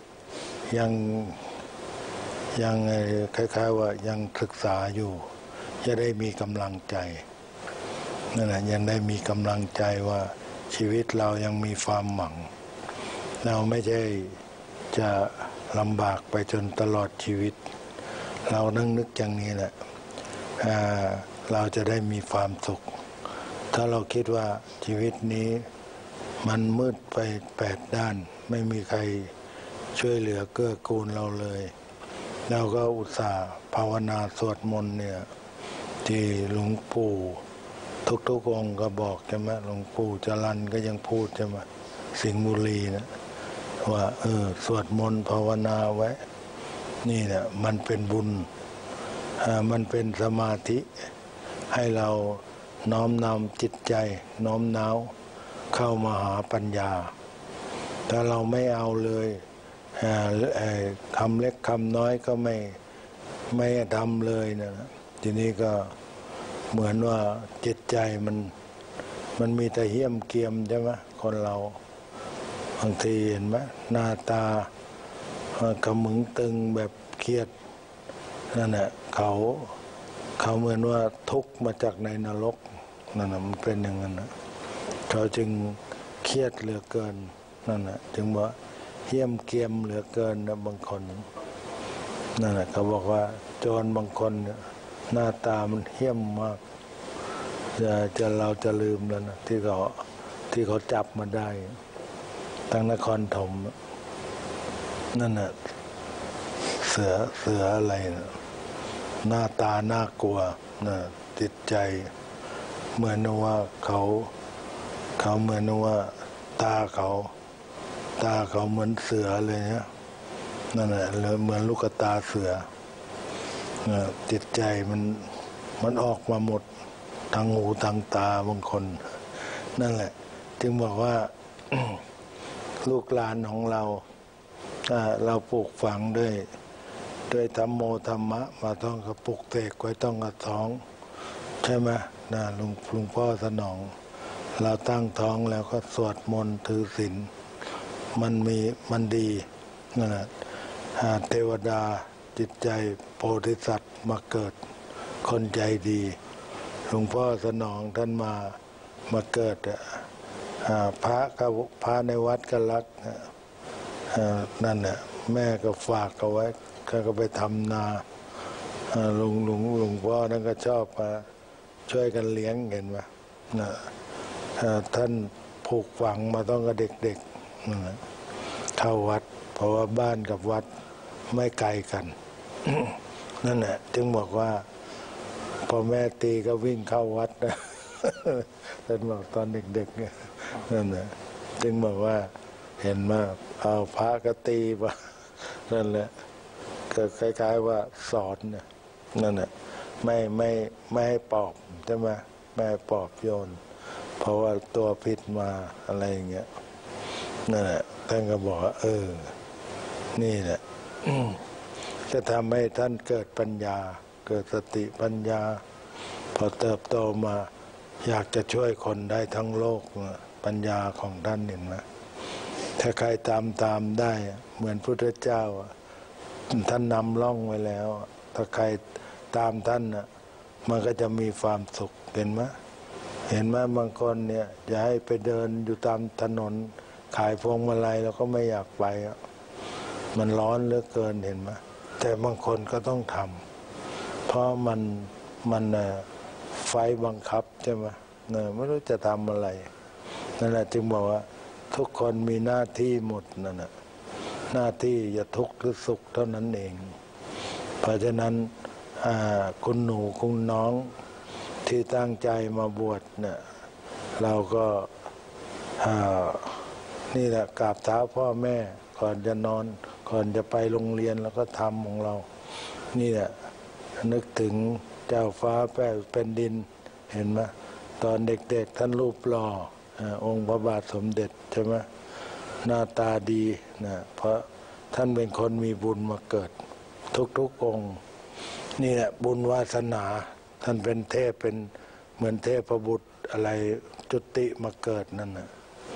ยังคล้ายๆว่ายังศึกษาอยู่จะได้มีกำลังใจนั่นแหละยังได้มีกำลังใจว่าชีวิตเรายังมีความหวังเราไม่ใช่จะลำบากไปจนตลอดชีวิตเรานึกอย่างนี้แหละเราจะได้มีความสุขถ้าเราคิดว่าชีวิตนี้มันมืดไป8 ด้านไม่มีใครช่วยเหลือเกื้อกูลเราเลยเราก็อุตส่าห์ภาวนาสวดมนต์เนี่ยที่หลวงปู่ทุกองค์ก็บอกใช่ไหมหลวงปู่จรัญก็ยังพูดใช่ไหมสิงห์บุรีนะว่าสวดมนต์ภาวนาไว้นี่เนี่ยมันเป็นบุญมันเป็นสมาธิให้เราน้อมนำจิตใจน้อมน้าวเข้ามาหาปัญญาถ้าเราไม่เอาเลยคำเล็กคำน้อยก็ไม่ทำเลยนะทีนี้ก็เหมือนว่าจิตใจมันมีแต่เหี้ยมเกียมใช่ไหมคนเราบางทีเห็นไหมหน้าตากระมึงตึงแบบเครียดนั่นแหละเขาเหมือนว่าทุกข์มาจากในนรกนั่นน่ะมันเป็นอย่างนั้นนะเขาจึงเครียดเหลือเกินนั่นน่ะจึงว่าเหี้ยมเกียมเหลือเกินนะบางคนนั่นแหละเขาบอกว่าโจรบางคนหน้าตามันเหี้ยมมากเราจะลืมแล้วนะที่เขาจับมาได้ตั้งนครธมนั่นน่ะเสืออะไรนะหน้าตาน่ากลัวนะจิตใจเหมือนว่าเขาเหมือนว่าตาเขาเหมือนเสือเลยเนี่ยนั่นแหละเหมือนลูกตาเสือจิตใจมันออกมาหมดทางหูทางตาบางคนนั่นแหละจึงบอกว่า ลูกหลานของเราปลูกฝังด้วยธรรมโมธรรมะมาต้องกระปุกเตกไว้ต้องกระท้องใช่ไหมนะหลวงพ่อสนองเราตั้งท้องแล้วก็สวดมนต์ถือศีลมันดีนั่นแหละเทวดาจิตใจโพธิสัตว์มาเกิดคนใจดีหลวงพ่อสนองท่านมาเกิดพระในวัดก็รักนั่นแหละแม่ก็ฝากเอาไว้ก็ไปทำนาหลวงพ่อนั่นก็ชอบมาช่วยกันเลี้ยงเห็นไหมท่านผูกฝังมาต้องกับเด็กๆเข้าวัดเพราะว่าบ้านกับวัดไม่ไกลกันนั่นแหละจึงบอกว่าพอแม่ตีก็วิ่งเข้าวัดนะท่านบอกตอนเด็กๆเนี่ยนั่นแหละจึงบอกว่าเห็นมาเอาพระก็ตีมานั่นแหละก็คล้ายๆว่าสอนเนี่ยนั่นแหละไม่ให้ปอบใช่ไหมไม่ให้ปอบโยนเพราะว่าตัวผิดมาอะไรอย่างเงี้ยนั่นแหละท่านก็บอกว่านี่แหละจะทำให้ท่านเกิดปัญญาเกิดสติปัญญาพอเติบโตมาอยากจะช่วยคนได้ทั้งโลกปัญญาของท่านเห็นไหมถ้าใครตามได้เหมือนพุทธเจ้าท่านนำล่องไว้แล้วถ้าใครตามท่านมันก็จะมีความสุขเห็นไหมบางคนเนี่ยจะให้ไปเดินอยู่ตามถนนขายพวงมาลัยเราก็ไม่อยากไปมันร้อนเหลือเกินเห็นไหมแต่บางคนก็ต้องทำเพราะมันไฟบังคับใช่ไหมไม่รู้จะทำอะไรนั่นแหละจึงบอกว่าทุกคนมีหน้าที่หมดนั่นแหละหน้าที่อย่าทุกข์หรือสุขเท่านั้นเองเพราะฉะนั้นคุณหนูคุณน้องที่ตั้งใจมาบวชเนี่ยเราก็นี่แหละกราบเท้าพ่อแม่ก่อนจะนอนก่อนจะไปโรงเรียนแล้วก็ทำของเรานี่แหละนึกถึงเจ้าฟ้าแผ่นดินเห็นไหมตอนเด็กๆท่านรูปหล่อองค์พระบาทสมเด็จใช่ไหมหน้าตาดีนะเพราะท่านเป็นคนมีบุญมาเกิดทุกองค์นี่แหละบุญวาสนาท่านเป็นเทพเป็นเหมือนเทพบุตรอะไรจุติมาเกิดนั่นน่ะ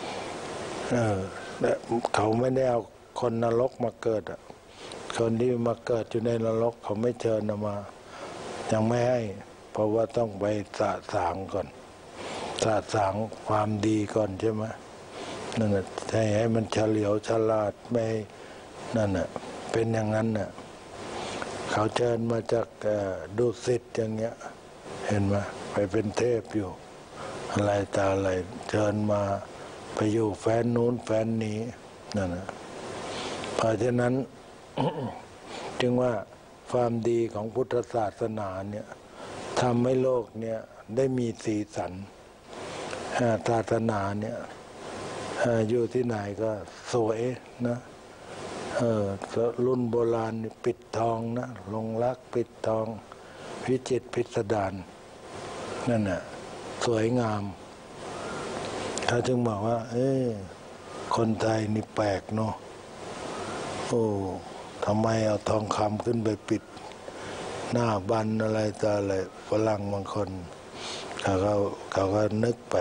เขาไม่ได้เอาคนนรกมาเกิดคนที่มาเกิดอยู่ในนรกเขาไม่เชิญมายังไม่ให้เพราะว่าต้องไปสะสางก่อนสะสางความดีก่อนใช่ไหมนั่นน่ะให้มันเฉลียวฉลาดไม่นั่นน่ะเป็นอย่างนั้นน่ะเขาเชิญมาจากดุสิตอย่างเงี้ยเห็นไหมไปเป็นเทพอยู่อะไรตาอะไรเชิญมาไปอยู่แฟนนู้นแฟนนี้นั่นน่ะเพราะฉะนั้น จึงว่าความดีของพุทธศาสนาเนี่ยทำให้โลกเนี่ยได้มีสีสันศาสนาเนี่ยอยู่ที่ไหนก็สวยนะรุ่นโบราณปิดทองนะลงรักปิดทองวิจิตรพิสดารนั่นน่ะสวยงามเขาจึงบอกว่าคนไทยนี่แปลกเนาะโอ้ทำไมเอาทองคำขึ้นไปปิดหน้าบันอะไรต่ออะไรฝรั่งบางคนเขาก็นึกไป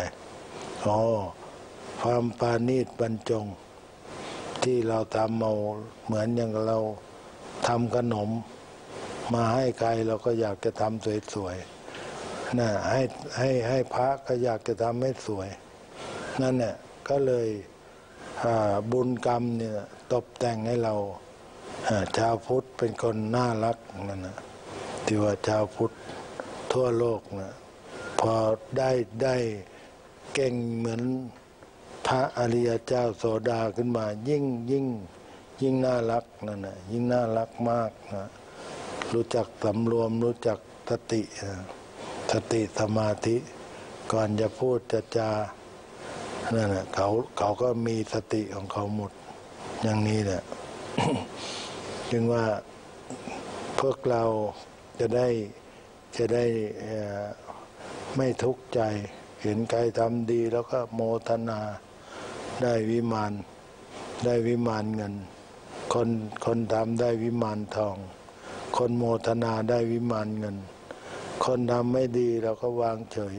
ความปาณีตบรรจงที่เราทำเอาเหมือนอย่างเราทำขนมมาให้ใครเราก็อยากจะทำสวยๆนะให้พระก็อยากจะทำให้สวยนั่นเนี่ยก็เลยบุญกรรมเนี่ยตกแต่งให้เราชาวพุทธเป็นคนน่ารักนั่นนะที่ว่าชาวพุทธทั่วโลกนะพอได้เก่งเหมือนพระอริยเจ้าโสดาขึ้นมายิ่งน่ารักนั่นนะยิ่งน่ารักมากนะรู้จักสำรวมรู้จักสติสมาธิก่อนจะพูดจะจานั่นนะเขาก็มีสติของเขาหมดอย่างนี้แหละ จึงว่าพวกเราจะได้ไม่ทุกข์ใจเห็นใครทำดีแล้วก็โมทนาได้วิมานเงินคนทำได้วิมานทองคนโมทนาได้วิมานเงินคนทำไม่ดีเราก็วางเฉย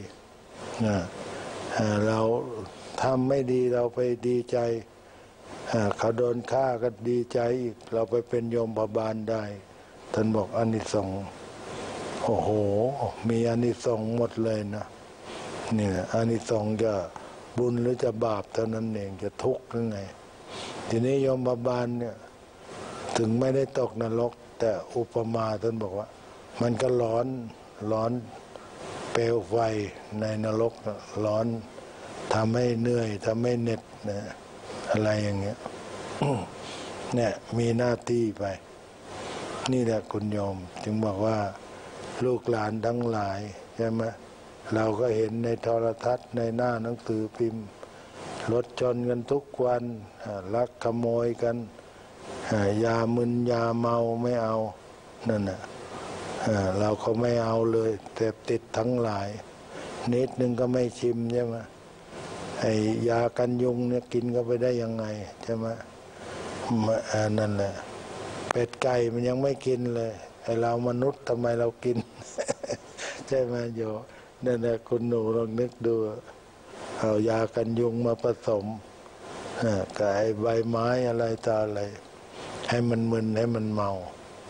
เราทำไม่ดีเราไปดีใจเขาโดนฆ่าก็ดีใจอีกเราไปเป็นโยมบาลได้ท่านบอกอานิสงส์โอ้โหมีอานิสงส์หมดเลยนะนี่อานิสงส์จะบุญหรือจะบาปเท่านั้นเองจะทุกข์หรือไงทีนี้โยมบาลเนี่ยถึงไม่ได้ตกนรกแต่อุปมาท่านบอกว่ามันก็ร้อนเปลวไฟในนรกร้อนทำให้เหนื่อยทำให้เหน็ดนะอะไรอย่างเงี้ย เนี่ยมีหน้าที่ไปนี่แหละคุณโยมจึงบอกว่าลูกหลานทั้งหลายใช่ไหมเราก็เห็นในโทรทัศน์ในหน้าหนังสือพิมพ์รถชนกันทุกวันลักขโมยกันยามึนยาเมาไม่เอานั่นน่ะเราก็ไม่เอาเลยเสพติดทั้งหลายนิดนึงก็ไม่ชิมใช่ไหมไอ้ยากันยุงเนี่ยกินก็ไปได้ยังไงใช่ไหมนั่นแหละเป็ดไก่มันยังไม่กินเลยไอ้เรามนุษย์ทำไมเรากิน ใช่ไหมโยนั่นแหละคุณหนูลองนึกดูเอายากันยุงมาผสมกับไอ้ใบไม้อะไรต่ออะไรให้มันมึนให้มันเมา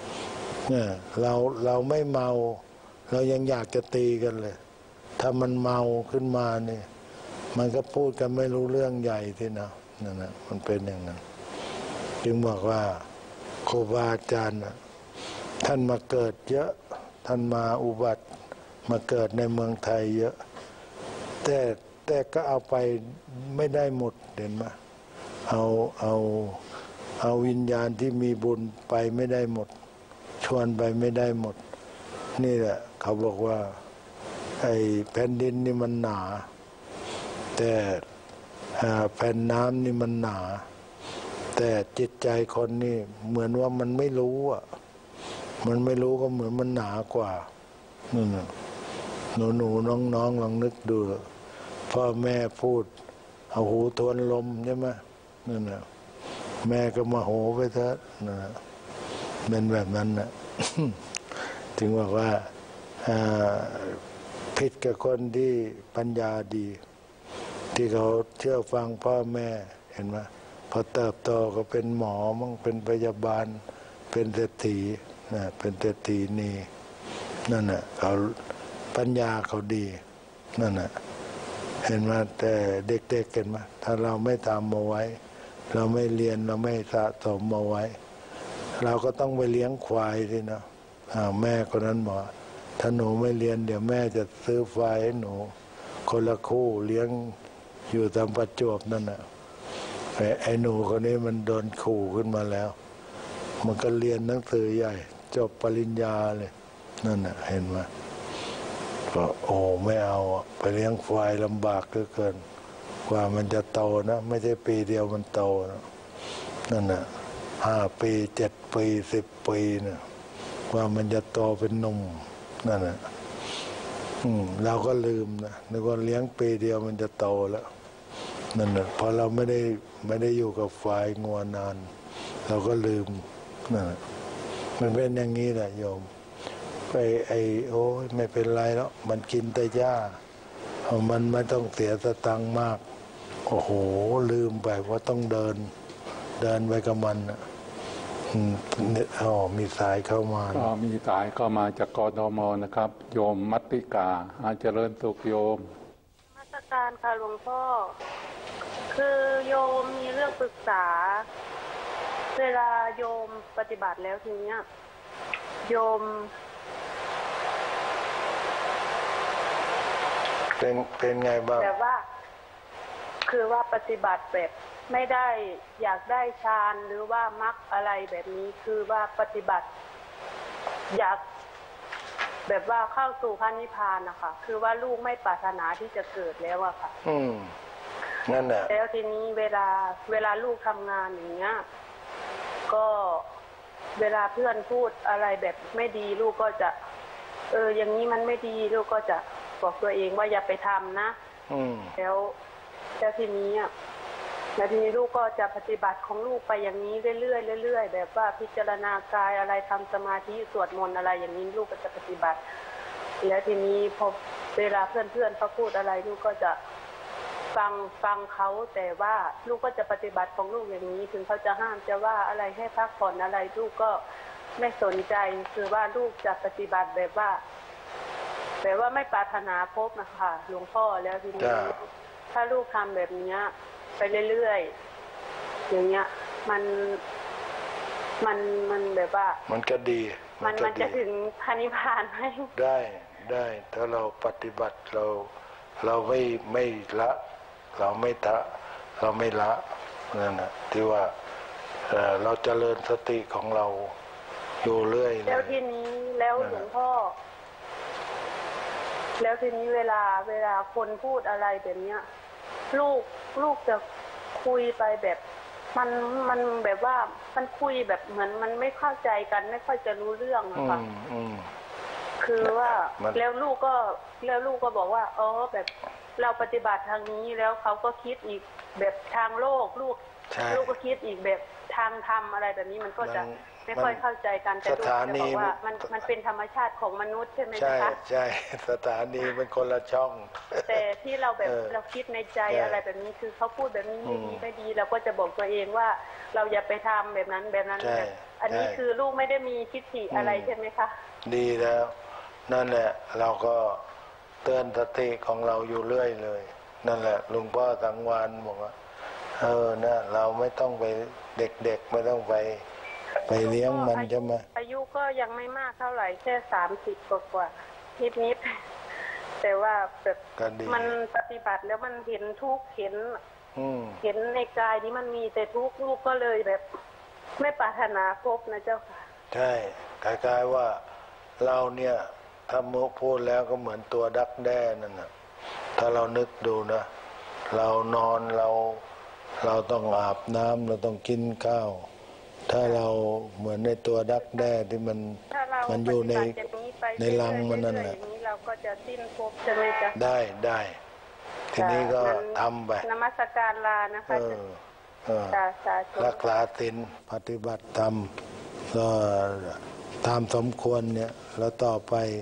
เราไม่เมาเรายังอยากจะตีกันเลยถ้ามันเมาขึ้นมาเนี่ยมันก็พูดกันไม่รู้เรื่องใหญ่ที่นะนั่นนะมันเป็นอย่างนั้นจึงบอกว่าครูบาอาจารย์ท่านมาเกิดเยอะท่านมาอุบัติมาเกิดในเมืองไทยเยอะแต่ก็เอาไปไม่ได้หมดเห็นไหมเอาวิญญาณที่มีบุญไปไม่ได้หมดชวนไปไม่ได้หมดนี่แหละเขาบอกว่าไอ้แผ่นดินนี่มันหนาแต่แผ่นน้ำนี่มันหนาแต่จิตใจคนนี่เหมือนว่ามันไม่รู้อ่ะมันไม่รู้ก็เหมือนมันหนากว่านั่นหนูน้องลองนึกดูพ่อแม่พูดเอาหูทวนลมใช่ไหมนั่นน่ะแม่ก็มาโหไปเถอะนั่นเป็นแบบนั้นน่ะ ถึงบอกว่าผิดกับคนที่ปัญญาดี ที่เขาเชื่อฟังพ่อแม่เห็นไหมพอเติบโตก็เป็นหมอมั่งเป็นพยาบาลเป็นเศรษฐีนะเป็นเศรษฐีนี่นั่นน่ะเขาปัญญาเขาดีนั่นน่ะเห็นไหมแต่เด็กๆเห็นไหมถ้าเราไม่ทำมาไว้ เราไม่เรียนเราไม่สะสมมาไว้ เราก็ต้องไปเลี้ยงควายสินะแม่คนนั้นบอกถ้าหนูไม่เรียนเดี๋ยวแม่จะซื้อควายให้หนูคนละคู่เลี้ยงอยู่ตามประจวบนั่นน่ะไอ้หนูคนนี้มันโดนขู่ขึ้นมาแล้ว มันก็เรียนหนังสือใหญ่จบปริญญาเลยนั่นน่ะเห็นไหมก็โอ้ไม่เอาไปเลี้ยงควายลำบากเหลือเกินกว่ามันจะโตนะไม่ใช่ปีเดียวมันโตนะนั่นน่ะ5 ปี7 ปี10 ปีนะกว่ามันจะโตเป็นหนุ่มนั่นน่ะเราก็ลืมนะนึกว่าเลี้ยงปีเดียวมันจะโตแล้วนั่นน่ะพอเราไม่ได้อยู่กับควายงัวนานเราก็ลืมนั่นน่ะมันเป็นอย่างนี้แหละโยมโอ้ยไม่เป็นไรแล้วมันกินแต่หญ้ามันไม่ต้องเสียสตังค์มากโอ้โหลืมไปว่าต้องเดินไปกับมันมีสายเข้ามาก็มีสายเข้ามาจากกทมนะครับโยมมัตติกาเจริญสุขโยมมาตรการค่ะหลวงพ่อคือโยมมีเรื่องปรึกษาเวลาโยมปฏิบัติแล้วทีเนี้ยโยมเป็นไงบ้างแบบว่าคือว่าปฏิบัติแบบไม่ได้อยากได้ฌานหรือว่ามรรคอะไรแบบนี้คือว่าปฏิบัติอยากแบบว่าเข้าสู่พระนิพพานนะคะคือว่าลูกไม่ปรารถนาที่จะเกิดแล้วอะค่ะนั่นแหละแล้วทีนี้เวลาลูกทำงานอย่างเงี้ยก็เวลาเพื่อนพูดอะไรแบบไม่ดีลูกก็จะอย่างนี้มันไม่ดีลูกก็จะบอกตัวเองว่าอย่าไปทำนะแล้วทีนี้ลูกก็จะปฏิบัติของลูกไปอย่างนี้เรื่อยๆแบบว่าพิจารณากายอะไรทำสมาธิสวดมนต์อะไรอย่างนี้ลูกก็จะปฏิบัติแล้วทีนี้พอเวลาเพื่อนเขาพูดอะไรลูกก็จะฟังเขาแต่ว่าลูกก็จะปฏิบัติของลูกอย่างนี้ถึงเขาจะห้ามจะว่าอะไรให้พักผ่อนอะไรลูกก็ไม่สนใจคือว่าลูกจะปฏิบัติแบบว่าไม่ปรารถนาพบนะคะหลวงพ่อแล้วทีนี้ถ้าลูกทำแบบนี้ไปเรื่อยๆอย่างเงี้ยมันแบบว่ามันก็ดีมันจะถึงพระนิพพานไหมได้ถ้าเราปฏิบัติเราไม่ละเราไม่ละนั่นนะที่ว่าเราเจริญสติของเราอยู่เรื่อยแล้วทีนี้แล้วหลวงพ่อแล้วทีนี้เวลาคนพูดอะไรแบบเนี้ยลูกจะคุยไปแบบมันแบบว่ามันคุยแบบเหมือนมันไม่เข้าใจกันไม่ค่อยจะรู้เรื่องนะคะคือว่าแล้วลูกก็บอกว่าแบบเราปฏิบัติทางนี้แล้วเขาก็คิดอีกแบบทางโลกลูกก็คิดอีกแบบทางธรรมอะไรแบบนี้มันก็จะไม่ค่อยเข้าใจกันแต่ลูกจะบอกว่ามันเป็นธรรมชาติของมนุษย์ใช่ไหมคะใช่สถานีเป็นคนละช่องแต่ที่เราแบบเราคิดในใจอะไรแบบนี้คือเขาพูดแบบนี้ไม่ดีเราก็จะบอกตัวเองว่าเราอย่าไปทำแบบนั้นอันนี้คือลูกไม่ได้มีทิฏฐิอะไรใช่ไหมคะดีแล้วนั่นแหละเราก็เตือนสติของเราอยู่เรื่อยเลยนั่นแหละหลวงพ่อสังวานบอกว่านะเราไม่ต้องไปเด็กๆไม่ต้องไปเลี้ยงมันใช่ไหมอายุก็ยังไม่มากเท่าไหร่แค่30กว่านิดแต่ว่าแบบมันปฏิบัติแล้วมันเห็นทุกข์เห็นในกายนี้มันมีแต่ทุกข์ลูกก็เลยแบบไม่ปรารถนาพบนะเจ้าค่ะใช่คล้ายๆว่าเราเนี่ยถ้าพูดแล้วก็เหมือนตัวดักแด้นั่นน่ะถ้าเรานึกดูนะเรานอนเราต้องอาบน้ำเราต้องกินข้าวถ้าเราเหมือนในตัวดักแด้ที่มันอยู่ในรังมันนั่นแหละเราก็จะสิ้นภพใช่ไหมจ๊ะได้ทีนี้ก็ทำไปนมัสการลานะคะรักษาศีลปฏิบัติธรรมก็ตามสมควรเนี่ยแล้วต่อไป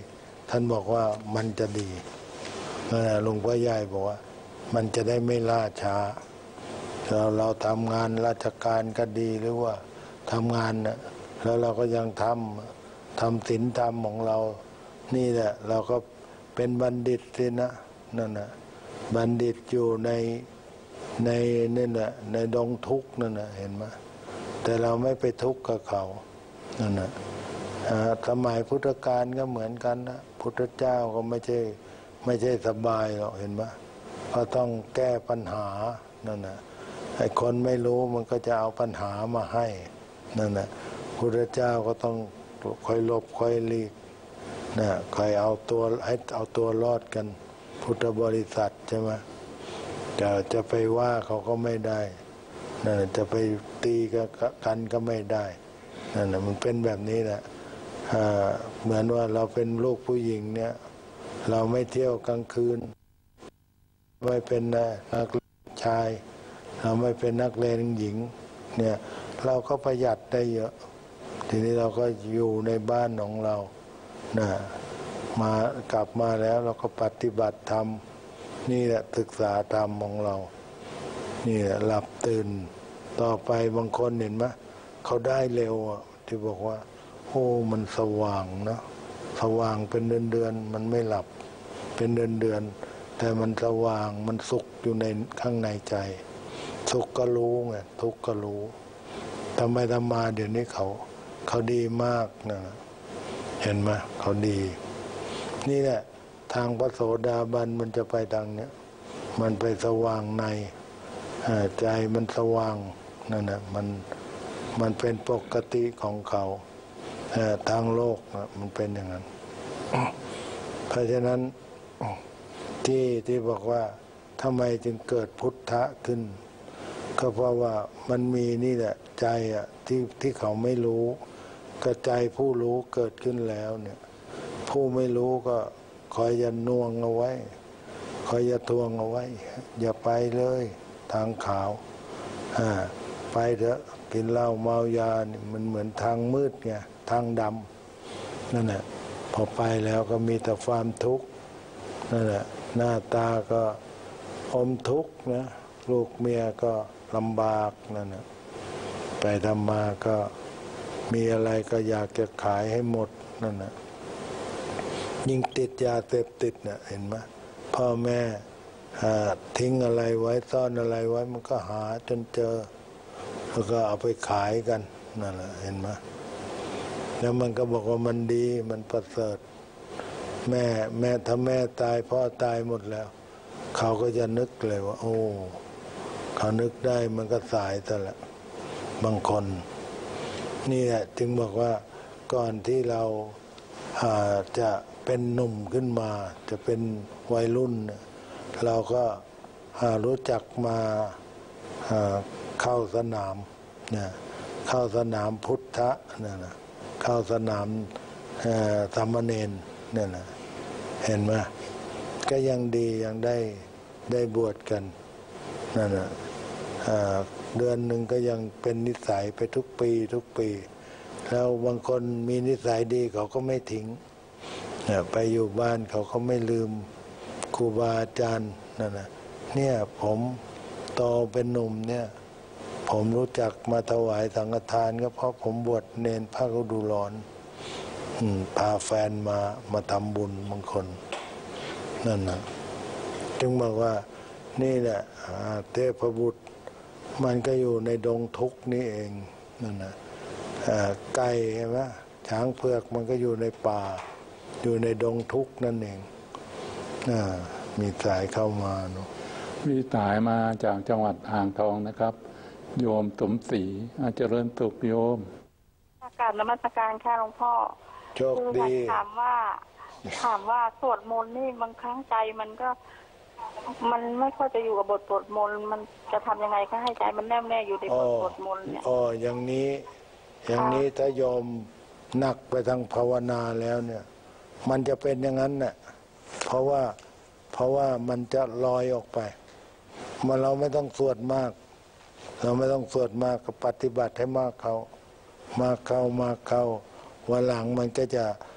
ท่านบอกว่ามันจะดีหลวงพ่อใหญ่บอกว่ามันจะได้ไม่ล่าช้าเราทำงานราชการก็ดีหรือว่าทำงานนะแล้วเราก็ยังทำศีลธรรมของเรานี่แหละเราก็เป็นบัณฑิตสินะนั่นนะบัณฑิตอยู่ในนี่แหละในดงทุกข์นั่นนะเห็นไหมแต่เราไม่ไปทุกข์กับเขานั่นนะสมัยพุทธกาลก็เหมือนกันนะพุทธเจ้าก็ไม่ใช่สบายหรอกเห็นไหมก็ต้องแก้ปัญหานั่นนะไอ้คนไม่รู้มันก็จะเอาปัญหามาให้นั่นนะพุทธเจ้าก็ต้องคอยหลบคอยหลีกนะคอยเอาตัวรอดกันพุทธบริษัทใช่ไหมจะไปว่าเขาก็ไม่ได้นั่นจะไปตีกันก็ไม่ได้นั่นมันเป็นแบบนี้แหละเหมือนว่าเราเป็นลูกผู้หญิงเนี่ยเราไม่เที่ยวกลางคืนไม่เป็นนักชายเราไม่เป็นนักเลงหญิงเนี่ยเราก็ประหยัดได้เยอะทีนี้เราก็อยู่ในบ้านของเรานะมากลับมาแล้วเราก็ปฏิบัติธรรมนี่แหละศึกษาธรรมของเรานี่แหละหลับตื่นต่อไปบางคนเห็นไหมเขาได้เร็วที่บอกว่าโอ้มันสว่างนะสว่างเป็นเดือนมันไม่หลับเป็นเดือนแต่มันสว่างมันสุขอยู่ในข้างในใจสุขก็รู้ไงทุกข์ก็รู้ทำไมทำมาเดี๋ยวนี้เขาดีมากนะเห็นไหมเขาดีนี่แหละทางพระโสดาบันมันจะไปทางเนี้ยมันไปสว่างในใจมันสว่างนั่นนะมันเป็นปกติของเขาทางโลกมันเป็นอย่างนั้นเพราะฉะนั้นที่บอกว่าทำไมจึงเกิดพุทธะขึ้นก็เพราะว่ามันมีนี่แหละใจที่เขาไม่รู้ก็ใจผู้รู้เกิดขึ้นแล้วเนี่ยผู้ไม่รู้ก็คอยอย่าน่วงเอาไว้คอยอย่าทวงเอาไว้อย่าไปเลยทางขาวไปเถอะกินเหล้าเมายานี่มันเหมือนทางมืดไงทางดำนั่นแหละพอไปแล้วก็มีแต่ความทุกข์นั่นแหละหน้าตาก็อมทุกข์นะลูกเมียก็ลำบากนั่นแหละไปทำมาก็มีอะไรก็อยากจะขายให้หมดนั่นแหละยิ่งติดยาเสพติดเนี่ยเห็นไหมพ่อแม่ทิ้งอะไรไว้ซ่อนอะไรไว้มันก็หาจนเจอแล้วก็เอาไปขายกันนั่นแหละเห็นไหมแล้วมันก็บอกว่ามันดีมันประเสริฐแม่ถ้าแม่ตายพ่อตายหมดแล้วเขาก็จะนึกเลยว่าโอ้เขานึกได้มันก็สายแต่ละบางคนนี่แหละจึงบอกว่าก่อนที่เราจะเป็นหนุ่มขึ้นมาจะเป็นวัยรุ่นเราก็รู้จักมาเข้าสนามเนี่ยเข้าสนามพุทธะเนี่ยนะเข้าสนามสามเณรเนี่ยนะเห็นไหมก็ยังดียังได้บวชกันนั่นนะเดือนหนึ่งก็ยังเป็นนิสัยไปทุกปีแล้วบางคนมีนิสัยดีเขาก็ไม่ทิ้งไปอยู่บ้านเขาก็ไม่ลืมครูบาอาจารย์นั่นนะเนี่ยผมโตเป็นหนุ่มเนี่ยผมรู้จักมาถวายสังฆทานก็เพราะผมบวชเนนพระฤดูร้อนพาแฟนมาทำบุญบางคนนั่นนะจึงบอกว่านี่แหละเทพบุตรมันก็อยู่ในดงทุกข์นี่เองนั่นนะไก่ใช่ไหมช้างเผือกมันก็อยู่ในป่าอยู่ในดงทุกข์นั่นเองมีสายเข้ามาเนาะมีสายมาจากจังหวัดอ่างทองนะครับโยมสมศรีเจริญสุขโยมกราบนมัสการค่ะหลวงพ่อโชคดีถามว่าสวดมนต์นี่บางครั้งใจมันไม่ค่อยจะอยู่กับบทสวดมนต์มันจะทำยังไงก็ให้ใจมันแน่วแน่อยู่ในบทสวดมนต์เนี่ยอย่างนี้ถ้าโยมหนักไปทางภาวนาแล้วเนี่ยมันจะเป็นอย่างนั้นน่ะเพราะว่ามันจะลอยออกไปเราไม่ต้องสวดมากเราไม่ต้องสวดมากก็ปฏิบัติให้มากเข้าวันหลังมันก็จะ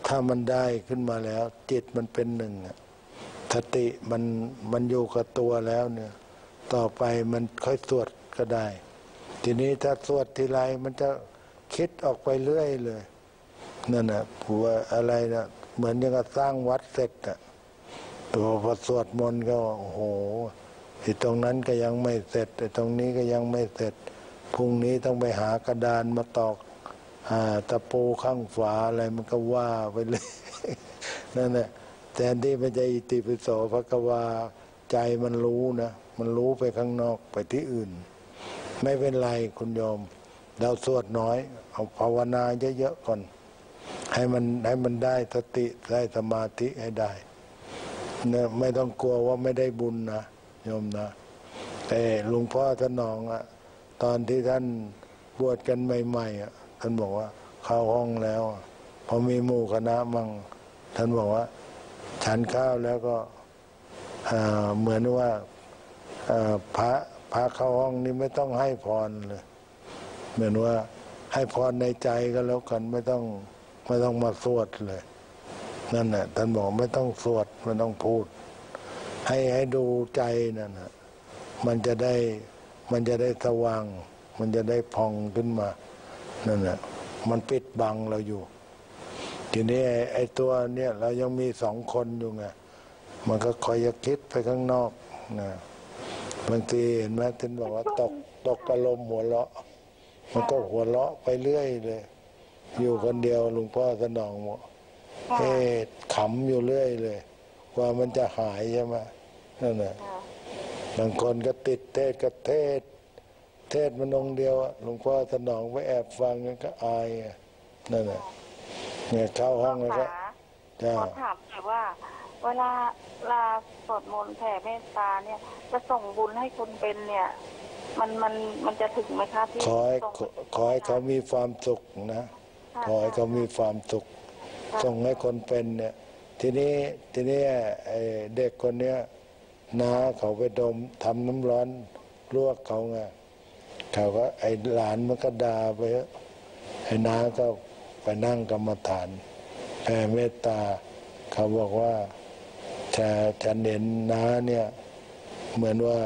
ถ้ามันได้ขึ้นมาแล้วจิตมันเป็นหนึ่งสติมันอยู่กับตัวแล้วเนี่ยต่อไปมันค่อยสวดก็ได้ทีนี้ถ้าสวดทีไรมันจะคิดออกไปเรื่อยเลยนั่นน่ะผัวอะไรนะเหมือนอย่างกับสร้างวัดเสร็จอ่ะตัวพอสวดมนต์ก็โอ้โหที่ตรงนั้นก็ยังไม่เสร็จแต่ตรงนี้ก็ยังไม่เสร็จพรุ่งนี้ต้องไปหากระดานมาตอกตะปูข้างฝาอะไรมันก็ว่าไปเลยนั่นแหละแทนที่มันจะอิติปิโสภควาใจมันรู้นะมันรู้ไปข้างนอกไปที่อื่นไม่เป็นไรคุณโยมเราสวดน้อยเอาภาวนาเยอะๆก่อนให้มันได้สติได้สมาธิให้ได้เนี่ยไม่ต้องกลัวว่าไม่ได้บุญนะโยมนะแต่หลวงพ่อท่านนองอะตอนที่ท่านบวชกันใหม่ๆท่านบอกว่าเข้าห้องแล้วพอมีหมู่คณะมั่งท่านบอกว่าฉันข้าวแล้วก็เหมือนว่าพระเข้าห้องนี้ไม่ต้องให้พรเลยเหมือนว่าให้พรในใจก็แล้วกันไม่ต้องมาสวดเลยนั่นแหละท่านบอกไม่ต้องสวดไม่ต้องพูดให้ดูใจนั่นนะมันจะได้สว่างมันจะได้พองขึ้นมานั่นแหละมันปิดบังเราอยู่ทีนี้ไอ้ตัวเนี่ยเรายังมี2 คนอยู่ไงมันก็คอยจะคิดไปข้างนอกนะบางทีเห็นไหมท่านบอกว่าตกอารมณ์หัวเราะมันก็หัวเราะไปเรื่อยเลยอยู่คนเดียวหลวงพ่อสนองบอกขำอยู่เรื่อยเลยว่ามันจะหายใช่ไหมนั่นแหละบางคนก็ติดเทศกับเทศมันองเดียวหลวงพ่อสนองไปแอบฟังก็อายนั่นแหละเนี่ยเข้าห้องแล้วก็ขอถามหน่อยว่าเวลาสวดมนต์แผ่เมตตาเนี่ยจะส่งบุญให้คนเป็นเนี่ยมันจะถึงไหมคะที่ขอให้เขามีความสุขนะขอให้เขามีความสุขส่งให้คนเป็นเนี่ยทีนี้ไอ้เด็กคนเนี้ยน้าเขาไปดมทำน้ำร้อนลวกเขาไงเขาก็ไอ้หลานมันก็ด่าไปไอ้น้าก็ไปนั่งกรรมฐานแผ่เมตตาเขาบอกว่าฉันเห็นน้าเนี่ยเหมือนว่า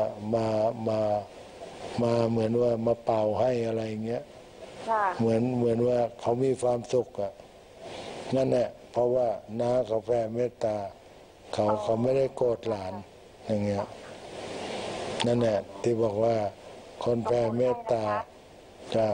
มาเหมือนว่ามาเป่าให้อะไรเงี้ยเหมือนว่าเขามีความสุขอ่ะนั่นแหละเพราะว่าน้าเขาแผ่เมตตาเขาไม่ได้โกรธหลานอย่างเงี้ยนั่นแหละที่บอกว่าคนแผ่เมตตาจ้า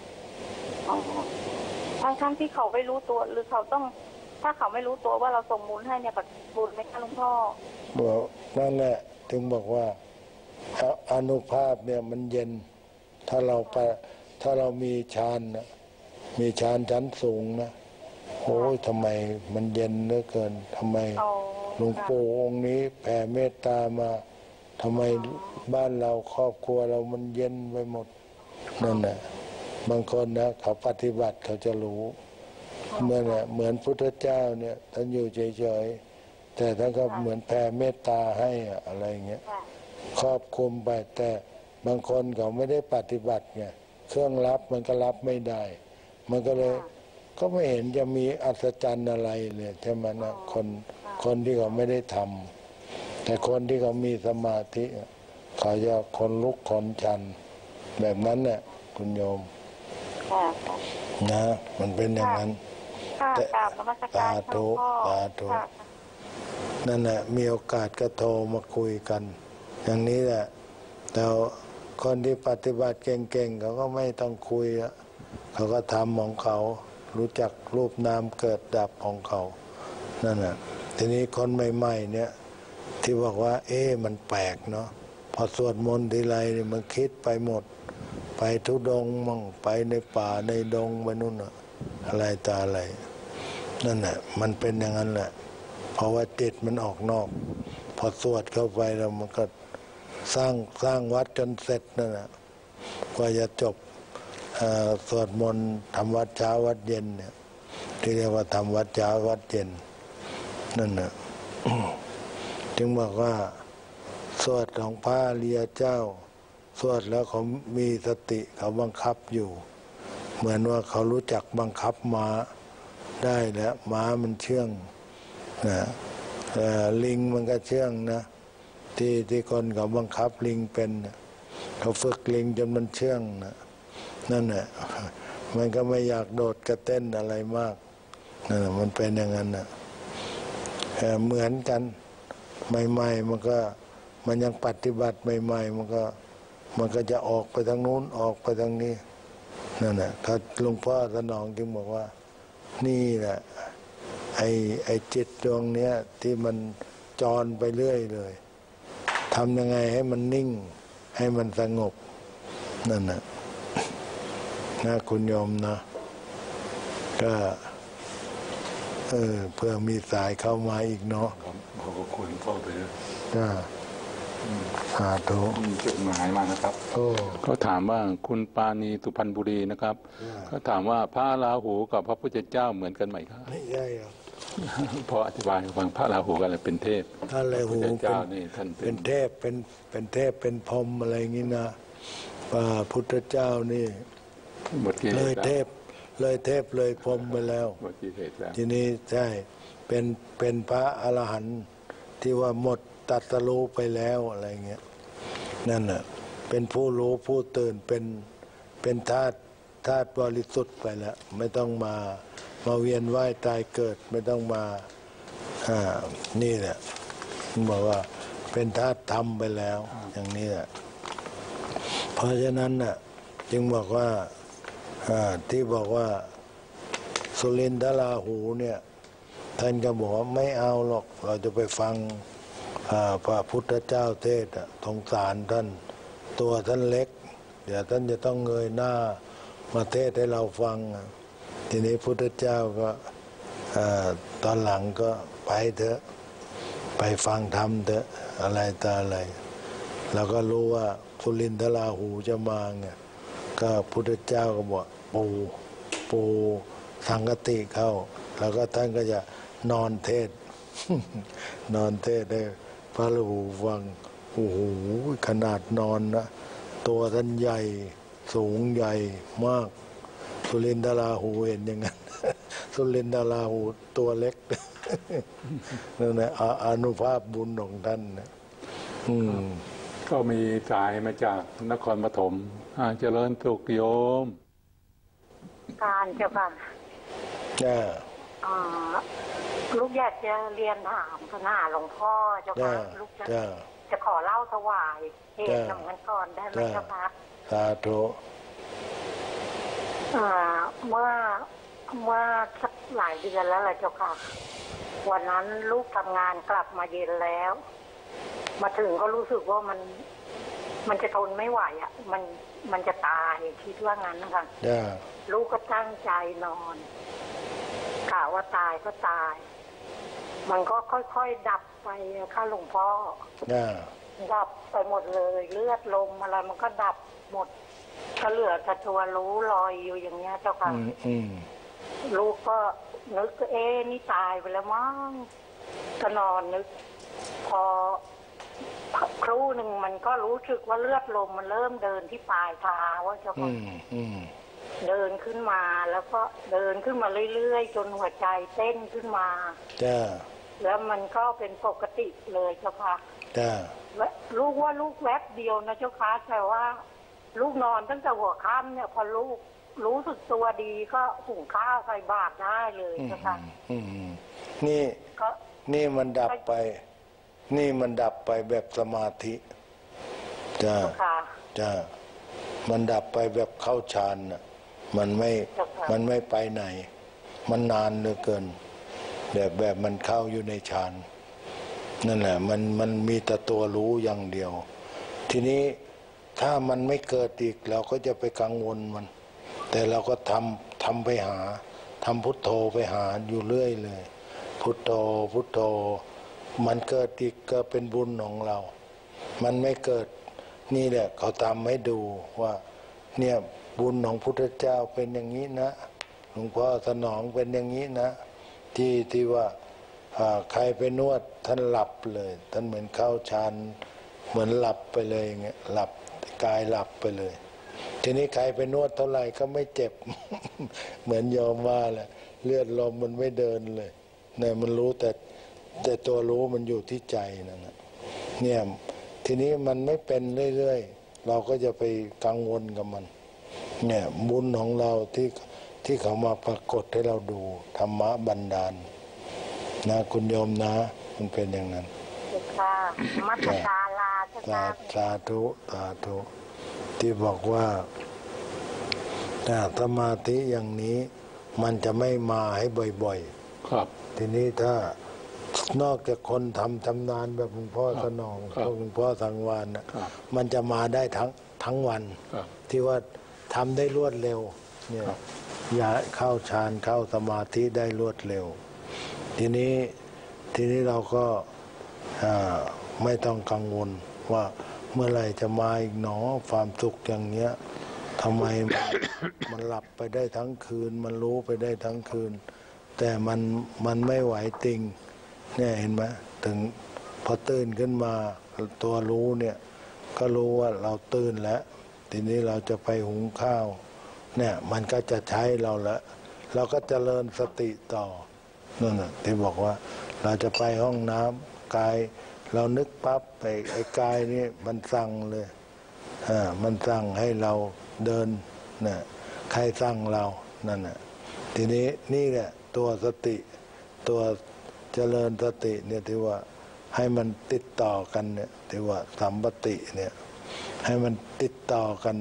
ทั้งที่เขาไม่รู้ตัวหรือเขาต้องถ้าเขาไม่รู้ตัวว่าเราส่งบุญให้เนี่ยบุญไหมคะหลวงพ่อบอกนั่นแหละถึงบอกว่าอานุภาพเนี่ยมันเย็นถ้าเรามีฌานนะมีฌานชั้นสูงนะโอ้ยทำไมมันเย็นเหลือเกินทำไมหลวงปู่องค์นี้แผ่เมตตามาทำไมบ้านเราครอบครัวเรามันเย็นไปหมดนั่นแหละบางคนนะเขาปฏิบัติเขาจะรู้เหมือนพุทธเจ้าเนี่ยท่านอยู่เฉยๆแต่ท่านก็เหมือนแผ่เมตตาให้อะไรเงี้ยครอบคลุมไปแต่บางคนเขาไม่ได้ปฏิบัติไงเครื่องรับมันก็รับไม่ได้มันก็เลยก็ไม่เห็นจะมีอัศจรรย์อะไรเลยใช่ไหมนะคนที่เขาไม่ได้ทำแต่คนที่เขามีสมาธิเขาจะคนลุกคนชันแบบนั้นเนี่ยคุณโยมนะมันเป็นอย่างนั้นแต่สาธุนั่นแหละมีโอกาสก็โทรมาคุยกันอย่างนี้แหละแต่คนที่ปฏิบัติเก่งๆเขาก็ไม่ต้องคุยเขาก็ทำของเขารู้จักรูปนามเกิดดับของเขานั่นแหละทีนี้คนใหม่ๆเนี่ยที่บอกว่ามันแปลกเนาะพอสวดมนต์ทีไรเนี่ยมันคิดไปหมดไปทุดงมั่งไปในป่าในดงไปนู่นอะไรตาอะไรนั่นแหละมันเป็นอย่างนั้นแหละเพราะว่าจิตมันออกนอกพอสวดเข้าไปแล้วมันก็สร้างวัดจนเสร็จนั่นแหละกว่าจะจบสวดมนต์ทำวัดเช้าวัดเย็นเนี่ยที่เรียกว่าทำวัดเช้าวัดเย็นนั่นนะ จึงบอกว่าสวดของพระอริยเจ้าสวดแล้วเขามีสติเขาบังคับอยู่เหมือนว่าเขารู้จักบังคับม้าได้แล้วม้ามันเชื่องนะลิงมันก็เชื่องนะที่คนเขาบังคับลิงเป็นเขาฝึกลิงจนมันเชื่องนะนั่นแหละมันก็ไม่อยากโดดกระเต้นอะไรมากนั่นแหละมันเป็นอย่างนั้นนะเหมือนกันใหม่ๆมันยังปฏิบัติใหม่ๆมันก็จะออกไปทางนู้นออกไปทางนี้นั่นแหละถ้าหลวงพ่อสนองจึงบอกว่านี่แหละไอ้จิตดวงเนี้ยที่มันจรไปเรื่อยเลยทำยังไงให้มันนิ่งให้มันสงบนั่นนะคุณโยมนะก็เพื่อมีสายเข้ามาอีกเนาะขอบคุณพ่อไปเลยสาธุมีจดหมายมานะครับเขาถามว่าคุณปาณีสุพรรณบุรีนะครับเขาถามว่าพระราหูกับพระพุทธเจ้าเหมือนกันไหมครับไม่ใช่ครับพออธิบายฟังพระราหูกันอะไรเป็นเทพพระราหูเป็นเทพเป็นเทพเป็นพรหมอะไรอย่างนี้นะพระพุทธเจ้านี่เลยเทพเลยพรหมไปแล้วทีนี้ใช่เป็นพระอรหันต์ที่ว่าหมดตัดสรู้ไปแล้วอะไรเงี้ยนั่นน่ะเป็นผู้รู้ผู้ตื่นเป็นธาตุบริสุทธิ์ไปแล้วไม่ต้องมาเวียนว่ายตายเกิดไม่ต้องมานี่แหละบอกว่าเป็นธาตุธรรมไปแล้วอย่างนี้แหละเพราะฉะนั้นน่ะจึงบอกว่าที่บอกว่าสุรินทราหูเนี่ยท่านก็บอกว่าไม่เอาหรอกเราจะไปฟังพระพุทธเจ้าเทศสงสารท่านตัวท่านเล็กเดี๋ยวท่านจะต้องเงยหน้ามาเทศให้เราฟังทีนี้พุทธเจ้าก็ตอนหลังก็ไปเถอะไปฟังธรรมเถอะอะไรต่ออะไรเราก็รู้ว่าสุรินทราหูจะมาเนี่ยก็พุทธเจ้าก็บอกปูสังกติเข้าแล้วก็ท่านก็จะนอนเทศได้พระราหูฟังโอ้โหขนาดนอนนะตัวท่านใหญ่สูงใหญ่มากสุรินทราหูเห็นอย่างนั้นสุรินทราหูตัวเล็กนั่นแหละอานุภาพบุญของท่านนะก็มีสายมาจากนครปฐมเจริญสุขโยมการเจ้าค่ะลูกอยากจะเรียนถามคณะหลวงพ่อเจ้าค่ะลูกจะขอเล่าถวายเหตุนำกันก่อนได้ไหมเจ้าค่ะสาธุเมื่อสักหลายเดือนแล้วแหละเจ้าค่ะวันนั้นลูกทำงานกลับมาเย็นแล้วมาถึงก็รู้สึกว่ามันจะทนไม่ไหวอ่ะมันจะตายคิดว่างั้นนะคะลูกก็ตั้งใจนอนกะว่าตายก็ตายมันก็ค่อยๆดับไปค่ะหลวงพ่อดับไปหมดเลยเลือดลมอะไรมันก็ดับหมดก็เหลือแต่ตัวรู้ลอยอยู่อย่างเงี้ยเจ้าค่ะลูกก็นึกนี่ตายไปแล้วมั้งก็นอนนึกพอครู่หนึ่งมันก็รู้สึกว่าเลือดลมมันเริ่มเดินที่ปลายเท้าว่าเจ้าค่ะเดินขึ้นมาแล้วก็เดินขึ้นมาเรื่อยๆจนหัวใจเต้นขึ้นมาแล้วมันก็เป็นปกติเลยเจ้าค่ะลูกว่าลูกแวบเดียวนะเจ้าค่ะแต่ว่าลูกนอนตั้งแต่หัวค่ำเนี่ยพอลูกรู้สึกตัวดีก็หุงข้าวใส่บาตรได้เลยเจ้าค่ะนี่มันดับไปนี่มันดับไปแบบสมาธิจ้ามันดับไปแบบเข้าฌานน่ะมันไม่ไปไหนมันนานเหลือเกินแบบมันเข้าอยู่ในฌานนั่นแหละมันมีแต่ตัวรู้อย่างเดียวทีนี้ถ้ามันไม่เกิดอีกเราก็จะไปกังวลมันแต่เราก็ทำไปหาทำพุทโธไปหาอยู่เรื่อยเลยพุทโธพุทโธมันเกิดอีกก็เป็นบุญของเรามันไม่เกิดนี่แหละเขาทำให้ดูว่าเนี่ยบุญของพุทธเจ้าเป็นอย่างนี้นะหลวงพ่อสนองเป็นอย่างนี้นะที่ว่าใครไปนวดท่านหลับเลยท่านเหมือนเข้าฌานเหมือนหลับไปเลยอย่างเงี้ยหลับกายหลับไปเลยทีนี้ใครไปนวดเท่าไหร่ก็ไม่เจ็บ เหมือนโยมว่าแหละเลือดลมมันไม่เดินเลยเนี่ยมันรู้แต่ตัวรู้มันอยู่ที่ใจนั่นนะเนี่ยทีนี้มันไม่เป็นเรื่อยๆเราก็จะไปกังวลกับมันเนี่ยบุญของเราที่เขามาปรากฏให้เราดูธรรมะบันดาลนะคุณโยมนะมันเป็นอย่างนั้นค่ะมัตตาลาสาธุสาธุที่บอกว่าสมาธิอย่างนี้มันจะไม่มาให้บ่อยๆครับทีนี้ถ้านอกจากคนทำชำนาญแบบหลวงพ่อสนองหลวงพ่อสังวานนะมันจะมาได้ทั้งวันที่ว่าทำได้รวดเร็วเนี่ยอย่าเข้าฌานเข้าสมาธิได้รวดเร็วทีนี้เราก็ไม่ต้องกังวลว่าเมื่อไหร่จะมาอีกหนอความสุขอย่างเงี้ยทำไมมันหลับไปได้ทั้งคืนมันรู้ไปได้ทั้งคืนแต่มันไม่ไหวติงเนี่ยเห็นไหมถึงพอตื่นขึ้นมาตัวรู้เนี่ยก็รู้ว่าเราตื่นแล้วทีนี้เราจะไปหุงข้าวเนี่ยมันก็จะใช้เราแล้วเราก็เจริญสติต่อนั่นน่ะที่บอกว่าเราจะไปห้องน้ำกายเรานึกปั๊บไอ้กายนี่มันสั่งเลยมันสั่งให้เราเดินน่ะใครสั่งเรานั่นน่ะทีนี้นี่แหละตัวสติตัวเจริญสติเนี่ยที่ว่าให้มันติดต่อกันเนี่ยที่ว่าสัมปติเนี่ยให้มันติดต่อกัน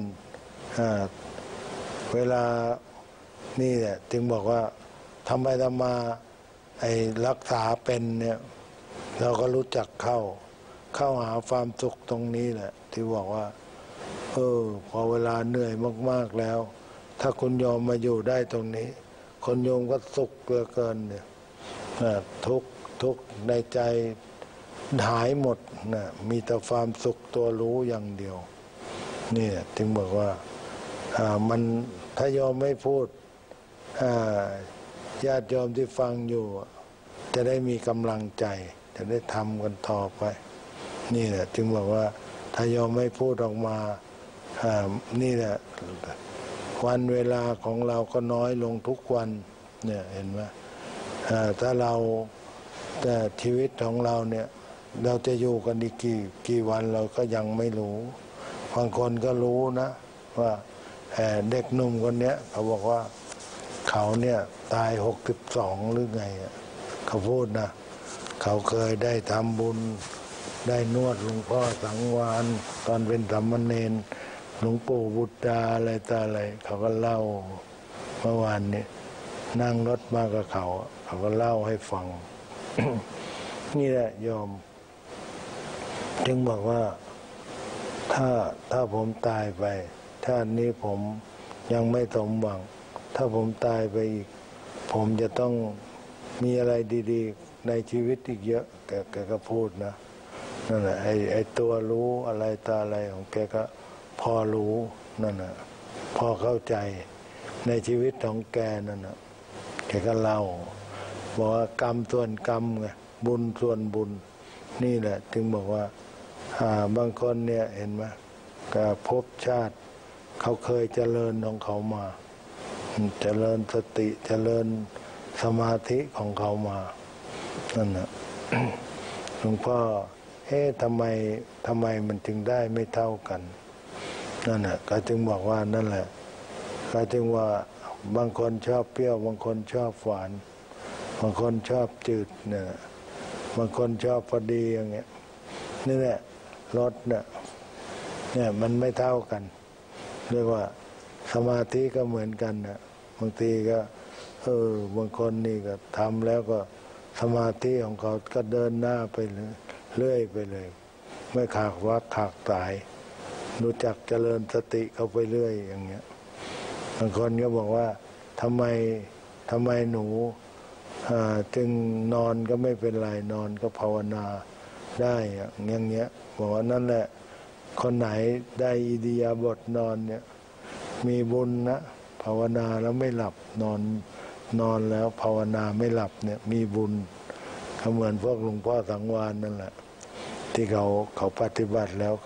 เวลานี่เนี่ยจึงบอกว่าทำไปทำมาไอ้รักษาเป็นเนี่ยเราก็รู้จักเข้าหาความสุขตรงนี้แหละที่บอกว่าพอเวลาเหนื่อยมากๆแล้วถ้าคุณโยมมาอยู่ได้ตรงนี้คนโยมก็สุขเหลือเกินเนี่ยทุกในใจหายหมดนะมีแต่ความสุขตัวรู้อย่างเดียวนี่จึงบอกว่ามันถ้าโยมไม่พูดญาติโยมที่ฟังอยู่จะได้มีกำลังใจจะได้ทำกันต่อไปนี่แหละจึงบอกว่าถ้าโยมไม่พูดออกมานี่แหละวันเวลาของเราก็น้อยลงทุกวันเนี่ยเห็นไหมถ้าเราแต่ชีวิตของเราเนี่ยเราจะอยู่กันอีกกี่วันเราก็ยังไม่รู้บางคนก็รู้นะว่าเด็กหนุ่มคนเนี้ยเขาบอกว่าเขาเนี่ยตาย62หรือไงเขาพูดนะเขาเคยได้ทำบุญได้นวดหลวงพ่อสังวานตอนเป็นสามเณรหลวงปู่บุตรอะไรต่ออะไรเขาก็เล่าเมื่อวานนี้นั่งรถมากับเขาก็เล่าให้ฟัง นี่แหละโยมจึงบอกว่าถ้าผมตายไปชาตินี้ผมยังไม่สมหวังถ้าผมตายไปอีกผมจะต้องมีอะไรดีๆในชีวิตอีกเยอะแกก็พูดนะนั่นแหละไอ้ตัวรู้อะไรตาอะไรของแกก็พอรู้นั่นน่ะพอเข้าใจในชีวิตของแกนั่นน่ะแกก็เล่าบอกว่ากรรมส่วนกรรมไงบุญส่วนบุญนี่แหละจึงบอกว่าบางคนเนี่ยเห็นไหมก็ภพชาติเขาเคยเจริญของเขามาเจริญสติเจริญสมาธิของเขามานั่นน่ะ หลวงพ่อทำไมมันจึงได้ไม่เท่ากันนั่นแหละก็จึงบอกว่านั่นแหละก็จึงว่าบางคนชอบเปรี้ยวบางคนชอบหวานบางคนชอบจืดเนี่ยบางคนชอบพอดีอย่างเงี้ยนี่แหละรสเนี่ยมันไม่เท่ากันเรียกว่าสมาธิก็เหมือนกันนะบางทีก็บางคนนี่ก็ทำแล้วก็สมาธิของเขาก็เดินหน้าไปเรื่อยไปเลยไม่ขาดว่าขาดสายรู้จักเจริญสติเข้าไปเรื่อยอย่างเงี้ยบางคนก็บอกว่าทำไมหนูจึงนอนก็ไม่เป็นไรนอนก็ภาวนาได้อย่างเงี้ยบอกว่านั่นแหละคนไหนได้อิริยาบถนอนเนี่ยมีบุญนะภาวนาแล้วไม่หลับนอนแล้วภาวนาไม่หลับเนี่ยมีบุญเขาเหมือนพวกหลวงพ่อสังวานนั่นแหละที่เขาปฏิบัติแล้ว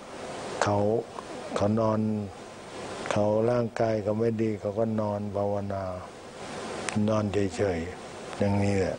เขานอนเขาร่างกายเขาไม่ดีเขาก็นอนภาวนานอนเฉยๆอย่างนี้แหละ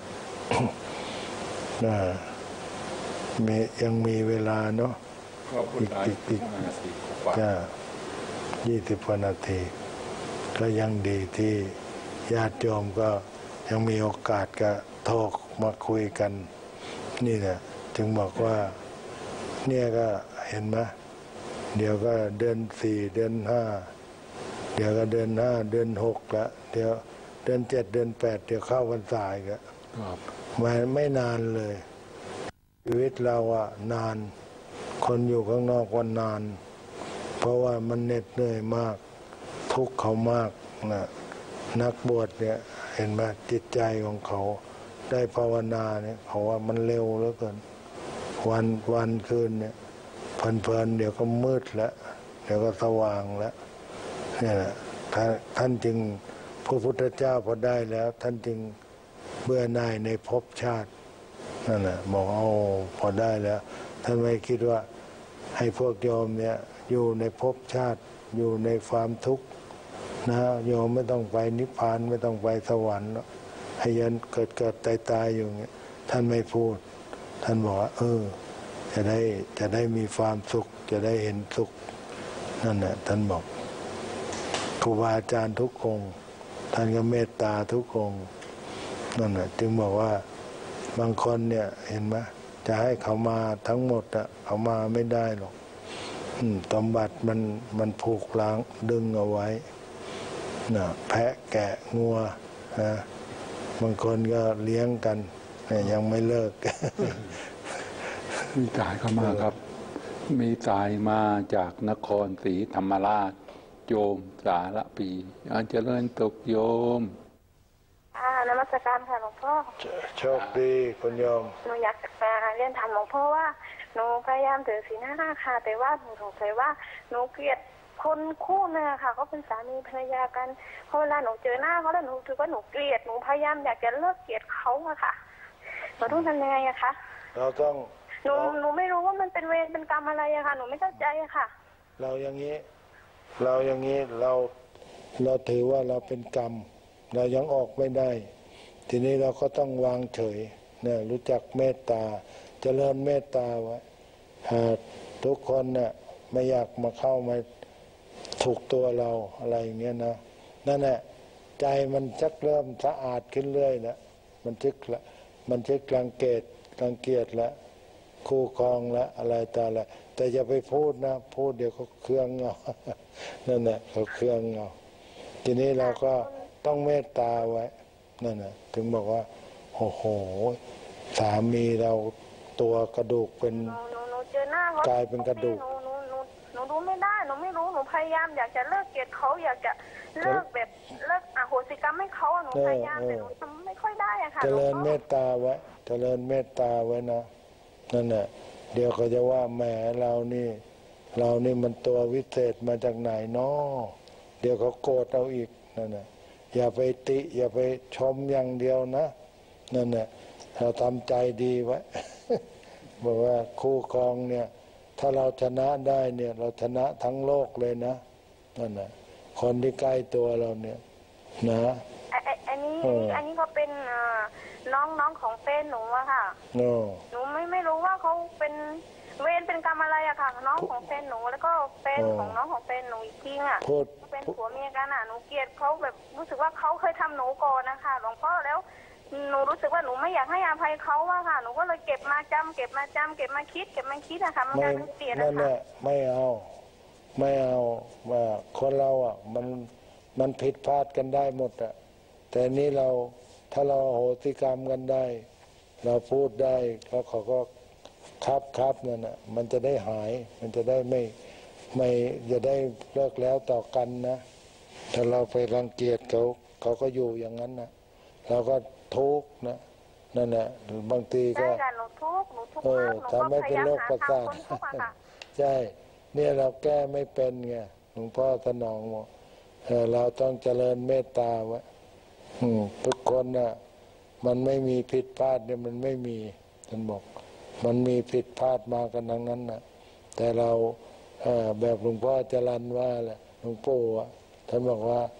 ยังมีเวลาเนาะอีกจะ20 กว่านาที ก็ยังดีที่ญาติโยมก็ยังมีโอกาสก็โทรมาคุยกันนี่แหละจึงบอกว่าเนี่ยก็เห็นไหมเดี๋ยวก็เดือน 4 เดือน 5เดี๋ยวก็เดือน 5 เดือน 6ละเดี๋ยวเดือน 7 เดือน 8เดี๋ยวเข้าพรรษาอีกแล้วไม่นานเลยชีวิตเราอะนานคนอยู่ข้างนอกวันนานเพราะว่ามันเหน็ดเหนื่อยมากทุกข์เขามากนะนักบวชเนี่ยเห็นไหมจิตใจของเขาได้ภาวนาเนี่ยเขาว่ามันเร็วเหลือเกินวันคืนเนี่ยเพลินเดี๋ยวก็มืดแล้วเดี๋ยวก็สว่างแล้วเนี่ยแหละท่านจึงพระพุทธเจ้าพอได้แล้วท่านจึงเบื่อหน่ายในภพชาตินั่นแหละบอกเอาพอได้แล้วท่านไม่คิดว่าให้พวกโยมเนี่ยอยู่ในภพชาติอยู่ในความทุกข์นะโยมไม่ต้องไปนิพพานไม่ต้องไปสวรรค์ให้ยันเกิดตายอยู่เงี้ยท่านไม่พูดท่านบอกว่าจะได้มีความสุขจะได้เห็นสุขนั่นแหละท่านบอกครูบาอาจารย์ทุกองค์ท่านก็เมตตาทุกองค์นั่นแหละจึงบอกว่าบางคนเนี่ยเห็นไหมจะให้เขามาทั้งหมดอะเขามาไม่ได้หรอกสมบัติมันผูกล้างดึงเอาไว้นะแพะแกะงัวนะบางคนก็เลี้ยงกันยังไม่เลิกมีสายเข้ามาครับมีสายมาจากนครศรีธรรมราชโยมสารปีเจริญตกโยมนมัสการค่ะหลวงพ่อโชคดีคุณโยมหนูอยากเรียนถามหลวงพ่อว่าหนูพยายามถือศีล 5ค่ะแต่ว่าหนูสงสัยว่าหนูเกลียดคนคู่นึงค่ะเขาเป็นสามีภรรยากันพอเวลาหนูเจอหน้าเขาแล้วหนูถือว่าหนูเกลียดหนูพยายามอยากจะเลิกเกลียดเขาอะค่ะหนูต้องทำยังไงอะคะเราต้องหนูไม่รู้ว่ามันเป็นเวรเป็นกรรมอะไรอะค่ะหนูไม่เข้าใจอะค่ะเราอย่างนี้เราถือว่าเราเป็นกรรมเรายังออกไม่ได้ทีนี้เราก็ต้องวางเฉยเนี่ยรู้จักเมตตาเจริญเมตตาไว้หากทุกคนเนี่ยไม่อยากมาเข้ามาถูกตัวเราอะไรอย่างเงี้ยนะนั่นแหละใจมันชักเริ่มสะอาดขึ้นเรื่อยแล้วมันชึกรังเกียจละคู่ครองละอะไรต่ออะไรแต่อย่าไปพูดนะพูดเดี๋ยวเขาเครื่องเงานั่นแหละเขาเครื่องเงาทีนี้เราก็ต้องเมตตาไว้นั่นแหละถึงบอกว่าโอ้โหสามีเราตัวกระดูกเป็นเจอหน้าเขากลายเป็นกระดูกหนูรู้ไม่ได้หนูไม่รู้หนูพยายามอยากจะเลิกเกลียดเขาอยากจะเลิกแบบเลิกอโหสิกรรมให้เขาหนูพยายามแต่หนูทำไม่ค่อยได้อะค่ะเจริญเมตตาไว้เจริญเมตตาไว้นะนั่นแหละเดี๋ยวเขาจะว่าแหมเรานี่มันตัววิเศษมาจากไหนเนาะเดี๋ยวเขาโกรธเราอีกนั่นแหละอย่าไปติอย่าไปชมอย่างเดียวนะนั่นแหละเราทำใจดีไว้ บอกว่าคู่ครองเนี่ยถ้าเราชนะได้เนี่ยเราชนะทั้งโลกเลยนะนั่นแหละคนที่ใกล้ตัวเราเนี่ยนะอันนี้เขาเป็นน้องของแฟนหนูอะค่ะหนูไม่รู้ว่าเขาเป็นเวรเป็นกรรมอะไรอะค่ะน้องของแฟนหนูแล้วก็แฟนของน้องของแฟนหนูอีกทีอะเป็นผัวเมียกันอะหนูเกลียดเขาแบบรู้สึกว่าเขาเคยทำหนูก่อนนะคะหลวงพ่อแล้วหนูรู้สึกว่าหนูไม่อยากให้อภัยเขาอะค่ะหนูก็เลยเก็บมาคิดอะค่ะมันกลายเป็นเกลียดอะค่ะไม่เอาว่าคนเราอะมันผิดพลาดกันได้หมดอะแต่นี้ถ้าเราโหสิกรรมกันได้เราพูดได้แล้วเขาก็ครับนั่นน่ะมันจะได้หายมันจะได้ไม่จะได้เลิกแล้วต่อกันนะถ้าเราไปรังเกียจเขาก็อยู่อย่างนั้นนะเราก็ทุกข์นะนั่นแหละบางทีก็ทำให้เป็นโรคประสาทใช่เนี่ยเราแก้ไม่เป็นไงหลวงพ่อสนองบอกเราต้องเจริญเมตตาไว้ทุกคนน่ะมันไม่มีผิดพลาดเนี่ยมันไม่มีท่านบอกมันมีผิดพลาดมากันทั้งนั้นนะแต่เราแบบหลวงพ่อจรัญว่าแหละหลวงปู่ท่านบอกว่า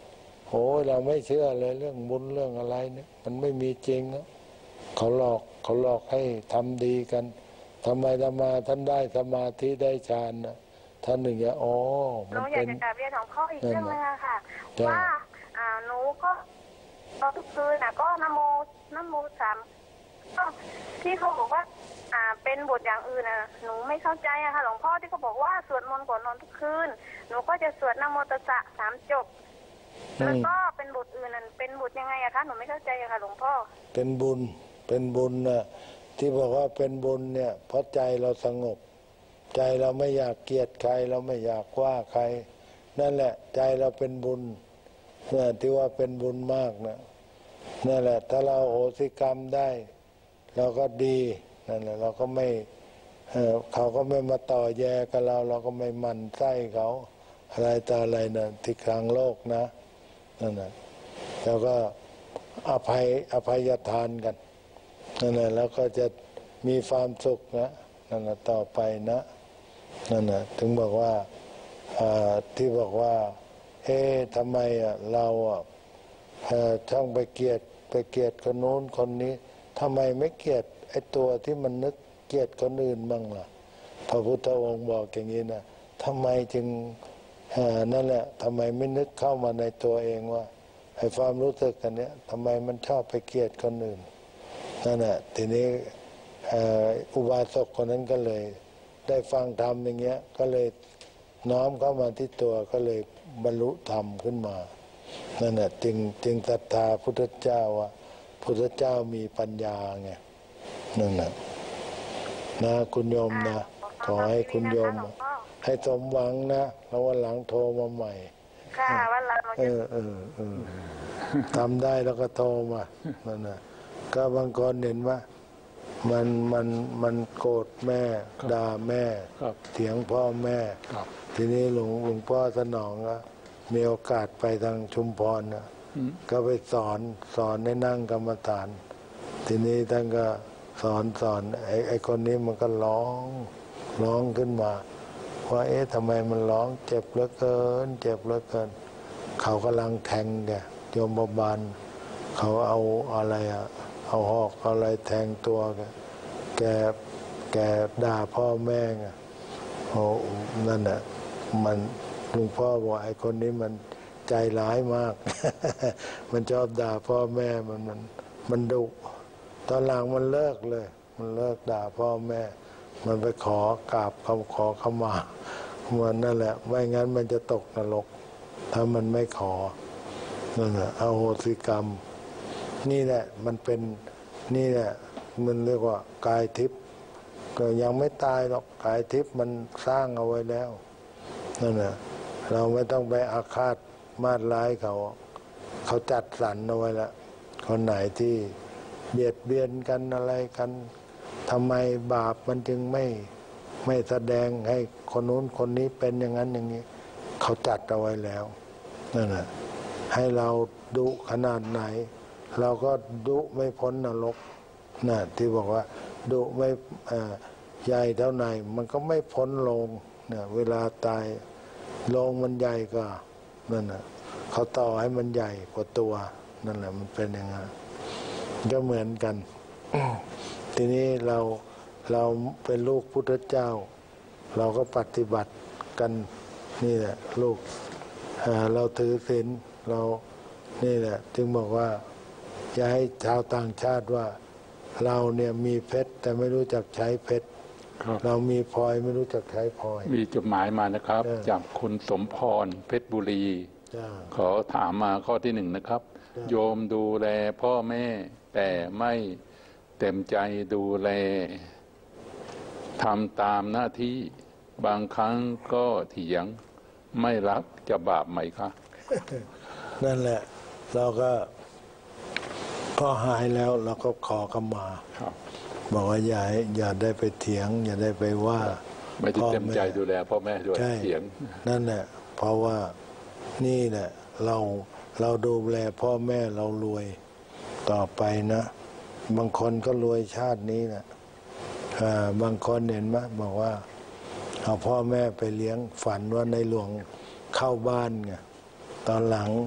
โอ้เราไม่เชื่อเลยเรื่องบุญเรื่องอะไรเนี่ยมันไม่มีจริงนะเขาหลอกให้ทำดีกันทำไมท่านได้สมาธิได้ฌานนะท่านหนึ่งอย่างหนูอยากจะกราบเรียนของพ่ออีกเรื่องนึงค่ะว่าหนูก็ตอนทุกคืนก็นะโมสามที่เขาบอกว่าเป็นบทอย่างอื่นหนูไม่เข้าใจค่ะหลวงพ่อที่เขาบอกว่าสวดมนต์ก่อนนอนทุกคืนหนูก็จะสวดนะโมตัสสะ3 จบแล้วก็เป็นบทอื่นนั่นเป็นบทยังไงคะหนูไม่เข้าใจค่ะหลวงพ่อเป็นบุญนะที่บอกว่าเป็นบุญเนี่ยเพราะใจเราสงบใจเราไม่อยากเกลียดใครเราไม่อยากว่าใครนั่นแหละใจเราเป็นบุญเนี่ยที่ว่าเป็นบุญมากนะนั่นแหละถ้าเราโหสิกรรมได้เราก็ดีนั่นแหละเราก็ไม่เขาก็ไม่มาต่อแย่กับเราก็ไม่หมั่นไส้เขาอะไรต่ออะไรนะที่กลางโลกนะนั่นแหละแล้วก็อภัยทานกันนั่นแหละแล้วก็จะมีความสุขนะนั่นแหละต่อไปนะนั่นแหละถึงบอกว่าที่บอกว่าทำไมเราช่างไปเกลียดคนโน้นคนนี้ทำไมไม่เกลียดไอ้ตัวที่มันนึกเกลียดคนอื่นบ้างล่ะพระพุทธองค์บอกอย่างนี้นะทำไมจึงนั่นแหละทำไมไม่นึกเข้ามาในตัวเองว่าไอ้ความรู้สึกกันเนี้ยทำไมมันชอบไปเกลียดคนอื่นนั่นแหละทีนี้อุบาสกคนนั้นก็เลยได้ฟังธรรมอย่างเงี้ยก็เลยน้อมเข้ามาที่ตัวก็เลยบรรลุธรรมขึ้นมานั่นแหละจึงศรัทธาพุทธเจ้าว่าพุทธเจ้ามีปัญญาไงนั่นแหละนะคุณโยมนะขอให้คุณโยมให้สมหวังนะแล้ววันหลังโทรมาใหม่ค่ะวันหลังทำได้แล้วก็โทรมานั่นนะก็บางคนเห็นว่ามันโกรธแม่ด่าแม่เถียงพ่อแม่ทีนี้หลวงพ่อสนองก็มีโอกาสไปทางชุมพรนะก็ไปสอนให้นั่งกรรมฐานทีนี้ท่านก็สอนไอ้คนนี้มันก็ร้องขึ้นมาว่าทำไมมันร้องเจ็บเหลือเกินเขากำลังแทงแกโยมบาลเขาเอาอะไรเอาหอกเอาอะไรแทงตัวแกด่าพ่อแม่ไงนั่นน่ะมันหลวงพ่อบอกไอ้คนนี้มันใจร้ายมาก มันชอบด่าพ่อแม่มันดุตอนหลังมันเลิกเลยมันเลิกด่าพ่อแม่มันไปขอกราบขอเข้ามามันนั่นแหละไม่งั้นมันจะตกนรกถ้ามันไม่ขอนั่นแหละอโหสิกรรมนี่แหละมันเป็นนี่แหละมันเรียกว่ากายทิพย์ก็ยังไม่ตายหรอกกายทิพย์มันสร้างเอาไว้แล้วนั่นแหละเราไม่ต้องไปอาฆาตมาดร้ายเขาจัดสรรเอาไว้แล้วคนไหนที่เบียดเบียนกันอะไรกันทำไมบาปมันจึงไม่แสดงให้คนนู้นคนนี้เป็นอย่างนั้นอย่างนี้เขาจัดเอาไว้แล้วนั่นแหละให้เราดุขนาดไหนเราก็ดุไม่พ้นนรกน่ะที่บอกว่าดุไม่ใหญ่เท่าไหร่มันก็ไม่พ้นโลงเนี่ยเวลาตายโลงมันใหญ่ก็นั่นน่ะเขาต่อให้มันใหญ่กว่าตัวนั่นแหละมันเป็นอย่างนั้นก็เหมือนกัน ทีนี้เราเป็นลูกพุทธเจ้าเราก็ปฏิบัติกันนี่แหละลูกเราถือศีลเรานี่แหละจึงบอกว่าจะให้ชาวต่างชาติว่าเราเนี่ยมีเพชรแต่ไม่รู้จักใช้เพชรเรามีพลอยไม่รู้จักใช้พลอยมีจดหมายมานะครับจากคุณสมพรเพชรบุรีขอถามมาข้อที่1นะครับโยมดูแลพ่อแม่แต่ไม่เต็มใจดูแลทำตามหน้าที่บางครั้งก็เถียงไม่รักจะบาปไหมคะนั่นแหละเราก็พอหายแล้วเราก็ขอขมาบอกว่าอย่าได้ไปเถียงอย่าได้ไปว่าไม่ได้เต็มใจดูแลพ่อแม่ด้วยเถียงนั่นแหละเพราะว่านี่แหละเราดูแลพ่อแม่เรารวยต่อไปนะบางคนก็รวยชาตินี้นะบางคนเห็นไหมบอกว่าเอาพ่อแม่ไปเลี้ยงฝันว่าในหลวงเข้าบ้านไงตอนหลัง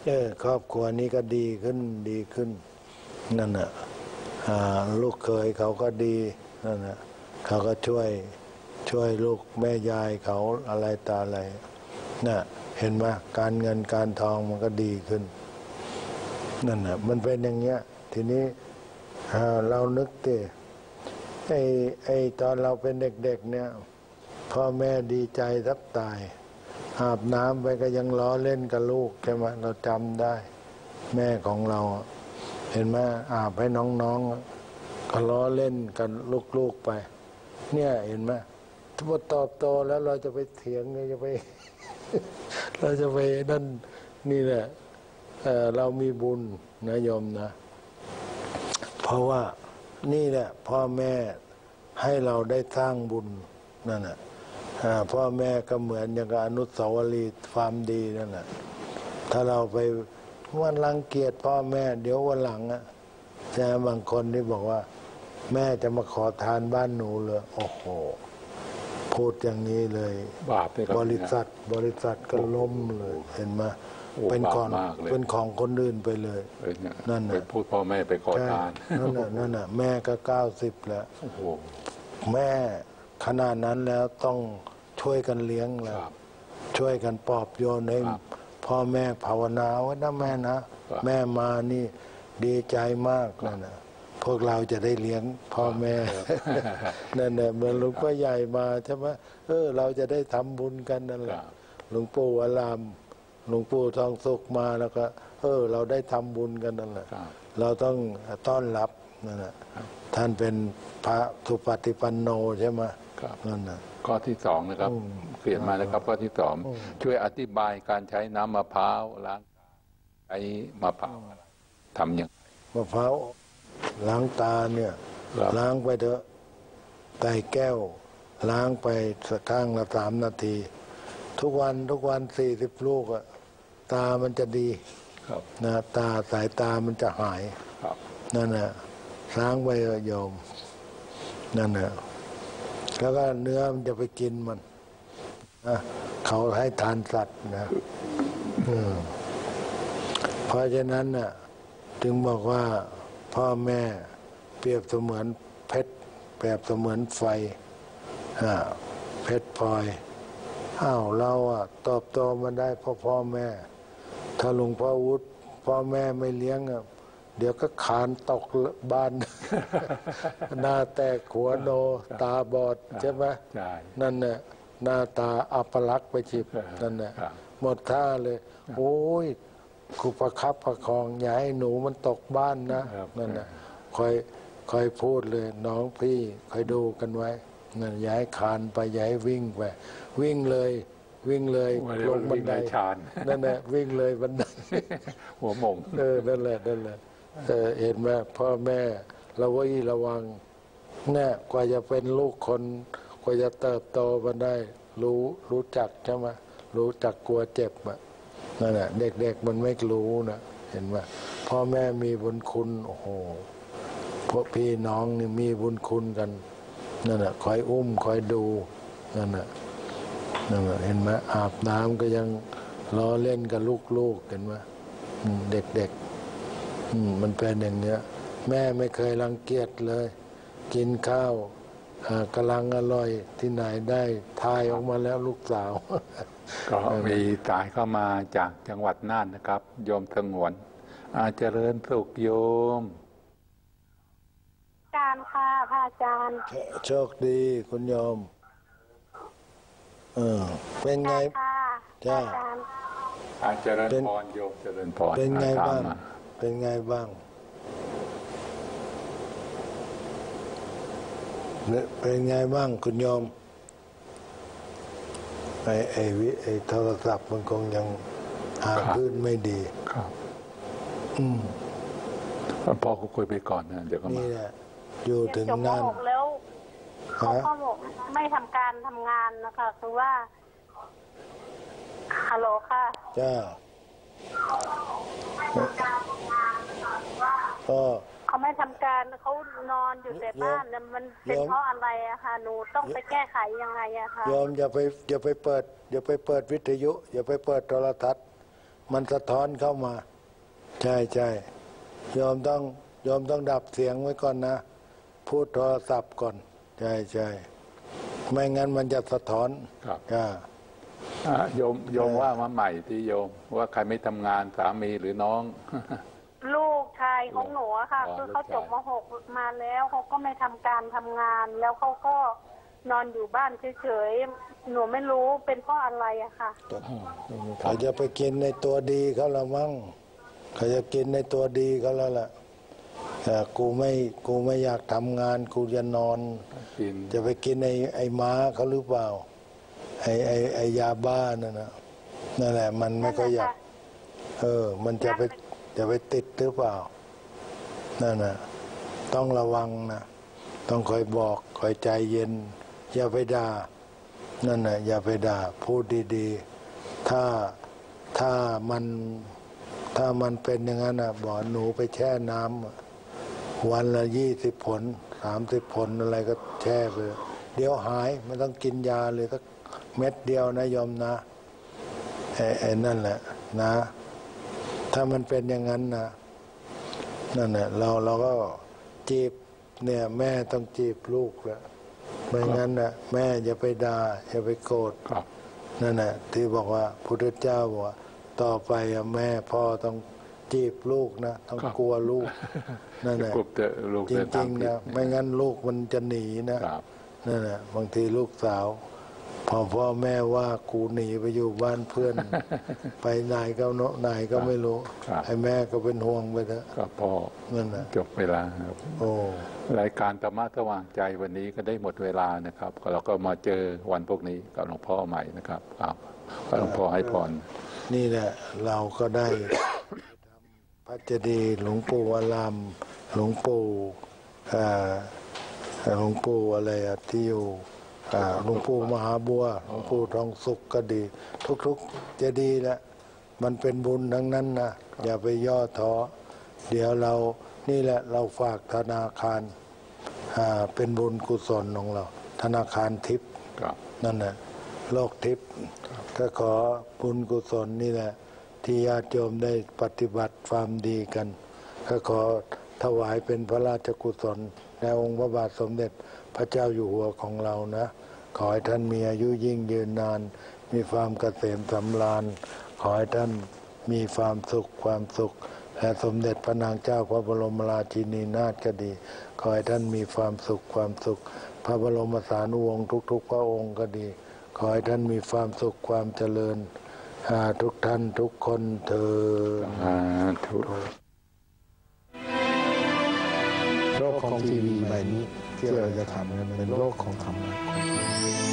ครอบครัวนี้ก็ดีขึ้นดีขึ้นนั่นน่ะลูกเขยเขาก็ดีนั่นน่ะเขาก็ช่วยลูกแม่ยายเขาอะไรตาอะไรน่ะเห็นไหมการเงินการทองมันก็ดีขึ้นนั่นน่ะมันเป็นอย่างเงี้ยทีนี้เรานึกดิไอ้ตอนเราเป็นเด็กๆเนี่ยพ่อแม่ดีใจแทบตายอาบน้ำไปก็ยังล้อเล่นกับลูกใช่ไหมเราจำได้แม่ของเราเห็นไหมอาบให้น้องๆก็ล้อเล่นกันลูกๆไปเนี่ยเห็นไหมถ้าตอบโตแล้วเราจะไปเถียงเราจะไป เราจะไปนั่นนี่แหละเรามีบุญนะโยมนะเพราะว่านี่แหละพ่อแม่ให้เราได้สร้างบุญนั่นแหละพ่อแม่ก็เหมือนอย่างกับอนุสาวรีย์ความดีนั่นแหละถ้าเราไปวันรังเกียจพ่อแม่เดี๋ยววันหลังจะบางคนที่บอกว่าแม่จะมาขอทานบ้านหนูเลยโอ้โหพูดอย่างนี้เลยบาปเลยครับบริษัทก็ล้มเลยเห็นไหมเป็นของคนอื่นไปเลยนั่นน่ะพูดพ่อแม่ไปขอทานนั่นน่ะแม่ก็90แล้วแม่ขนาดนั้นแล้วต้องช่วยกันเลี้ยงแล้วช่วยกันปลอบโยนให้พ่อแม่ภาวนาไว้นะแม่นะแม่มานี่ดีใจมากนั่นน่ะพวกเราจะได้เลี้ยงพ่อแม่นั่นแหละเหมือนหลวงพ่อใหญ่มาใช่ไหมเราจะได้ทำบุญกันนั่นแหละหลวงปู่อารามหลวงปู่ทองสุขมาแล้วก็เราได้ทำบุญกันนั่นแหละเราต้องต้อนรับนั่นแหละท่านเป็นพระสุปฏิปันโนใช่ไหมนั่นนะข้อที่2นะครับเขียนมานะครับข้อที่2ช่วยอธิบายการใช้น้ำมะพร้าวล้างใช้มะพร้าวทำอย่างมะพร้าวล้างตาเนี่ยล้างไปเถอะใส่แก้วล้างไปสักครั้งละ3 นาทีทุกวัน40 ลูกตามันจะดีนะสายตามันจะหายนั่นน่ะล้างไปโยมนั่นน่ะแล้วก็เนื้อมันจะไปกินมันเขาให้ทานสัตว์นะเพราะฉะนั้นน่ะจึงบอกว่าพ่อแม่เปรียบเสมือนเพชรเปรียบเสมือนไฟเพชรพลอยเราตอบโตมาได้เพราะพ่อแม่ถ้าหลวงพ่อวุฒิพ่อแม่ไม่เลี้ยงเดี๋ยวก็ขานตกบ้าน หน้าแตกหัวโนตาบอดใช่ไหมนั่นเนี่ยหน้าตาอัปลักษณ์ไปฉิบนั่นเนี่ยหมดท่าเลยโอ้ยกูประคับประคองอย่าให้หนูมันตกบ้านนะนั่นน่ะคอยพูดเลยน้องพี่คอยดูกันไว้นั่นอย่าให้คานไปอย่าให้วิ่งไปวิ่งเลยลงบันไดนั่นแหละวิ่งเลยบันไดหัวหมงนั่นแหละเห็นไหมพ่อแม่ระวังเนี่ยกว่าจะเป็นลูกคนกว่าจะเติบโตมาได้รู้จักใช่ไหมรู้จักกลัวเจ็บนั่นแหละเด็กมันไม่รู้นะเห็นไหมพ่อแม่มีบุญคุณโอ้โหพวกพี่น้องนี่มีบุญคุณกันนั่นแหละคอยอุ้มคอยดูนั่นแหละเห็นไหมอาบน้ำก็ยังล้อเล่นกับลูกเห็นไหมเด็กมันเป็นอย่างเนี้ยแม่ไม่เคยรังเกียจเลยกินข้าวกำลังอร่อยที่ไหนได้ทายออกมาแล้วลูกสาวก็มีสายเข้ามาจากจังหวัดน่านนะครับโยมสงวนเจริญสุขโยมอาจารย์ค่ะพระอาจารย์โชคดีคุณโยมเป็นไงจ้าเจริญพรโยมเจริญพรเป็นไงบ้างเป็นไงบ้างเป็นไงบ้างคุณโยมไอ้โทรศัพท์มันคงยังหาขึ้นไม่ดีครับพ่อก็คุยไปก่อนนะเดี๋ยวก็มานี่แหละอยู่ถึงนั่นแล้วเขาก็บอกไม่ทำการทำงานนะคะคือว่าฮัลโหลค่ะจ้าเขาไม่ทำการเขานอนอยู่แต่บ้านมันเป็นเพราะอะไรอะค่ะหนูต้องไปแก้ไขยังไงอะคะโยมอย่าไปเปิดวิทยุอย่าไปเปิดโทรทัศน์มันสะท้อนเข้ามาใช่ใช่โยมต้องดับเสียงไว้ก่อนนะพูดโทรศัพท์ก่อนใช่ใช่ไม่งั้นมันจะสะท้อนครับโยมว่ามาใหม่ที่โยมว่าใครไม่ทำงานสามีหรือน้องลูกชายของหนูอะค่ะ คือเขาจบม.6 มาแล้วเขาก็ไม่ทำการทำงาน แล้วเขาก็นอนอยู่บ้านเฉยๆหนูไม่รู้เป็นเพราะอะไรอะค่ะเขาจะไปกินในตัวดีเขาละมั้งเขาจะกินในตัวดีเขาแล้วล่ะแต่กูไม่อยากทำงานกูจะนอนจะไปกินไอ้ม้าเขาหรือเปล่าไอ้ยาบ้านั่นนั่นแหละมันไม่ก็อยากมันจะไปติดหรือเปล่านั่นน่ะต้องระวังนะต้องคอยบอกคอยใจเย็นอย่าไปด่านั่นน่ะอย่าไปด่าพูดดีๆถ้ามันเป็นอย่างนั้นน่ะบอกหนูไปแช่น้ำวันละ20 ผล30 ผลอะไรก็แช่ไปเดี๋ยวหายไม่ต้องกินยาเลยสักเม็ดเดียวนะโยมนะไอ้นั่นแหละนะถ้ามันเป็นอย่างนั้นนะนั่นแหละเราก็จีบเนี่ยแม่ต้องจีบลูกแล้วไม่งั้นนะแม่อย่าไปด่าอย่าไปโกรธนั่นแหละที่บอกว่าพุทธเจ้าบอกว่าต่อไปแม่พ่อต้องจีบลูกนะต้องกลัวลูกนั่นแหละจริงๆนะไม่งั้นลูกมันจะหนีนะนั่นแหละบางทีลูกสาวพอพ่อแม่ว่ากูหนีไปอยู่บ้านเพื่อนไปไหนก็ไม่รู้ไอ้แม่ก็เป็นห่วงไปเถอะก็พอนั่นแหละจบเวลาครับรายการธรรมะสว่างใจวันนี้ก็ได้หมดเวลานะครับเราก็มาเจอวันพวกนี้กับหลวงพ่อใหม่นะครับหลวงพ่อให้พรนี่แหละเราก็ได้พระเจดีย์หลวงปู่วรามหลวงปู่อะไรที่อยู่หลวงปู่มหาบัวหลวงปู่ทองสุขก็ดีทุกๆจะดีแหละมันเป็นบุญทั้งนั้นนะอย่าไปย่อท้อเดี๋ยวเรานี่แหละเราฝากธนาคารเป็นบุญกุศลของเราธนาคารทิพย์นั่นแหละโลกทิพย์ก็ขอบุญกุศลนี่แหละที่ญาติโยมได้ปฏิบัติความดีกันก็ขอถวายเป็นพระราชกุศลแด่องค์พระบาทสมเด็จพระเจ้าอยู่หัวของเรานะขอให้ท่านมีอายุยิ่งยืนนานมีความเกษมสำราญขอให้ท่านมีความสุขและสมเด็จพระนางเจ้าพระบรมราชินีนาถก็ดีขอให้ท่านมีความสุขพระบรมสารีวงศ์ทุกๆพระองค์ก็ดีขอให้ท่านมีความสุขความเจริญทุกท่านทุกคนเถิดโลกของทีวีใบนี้ที่เราจะทำเป็นโลกของธรรมะ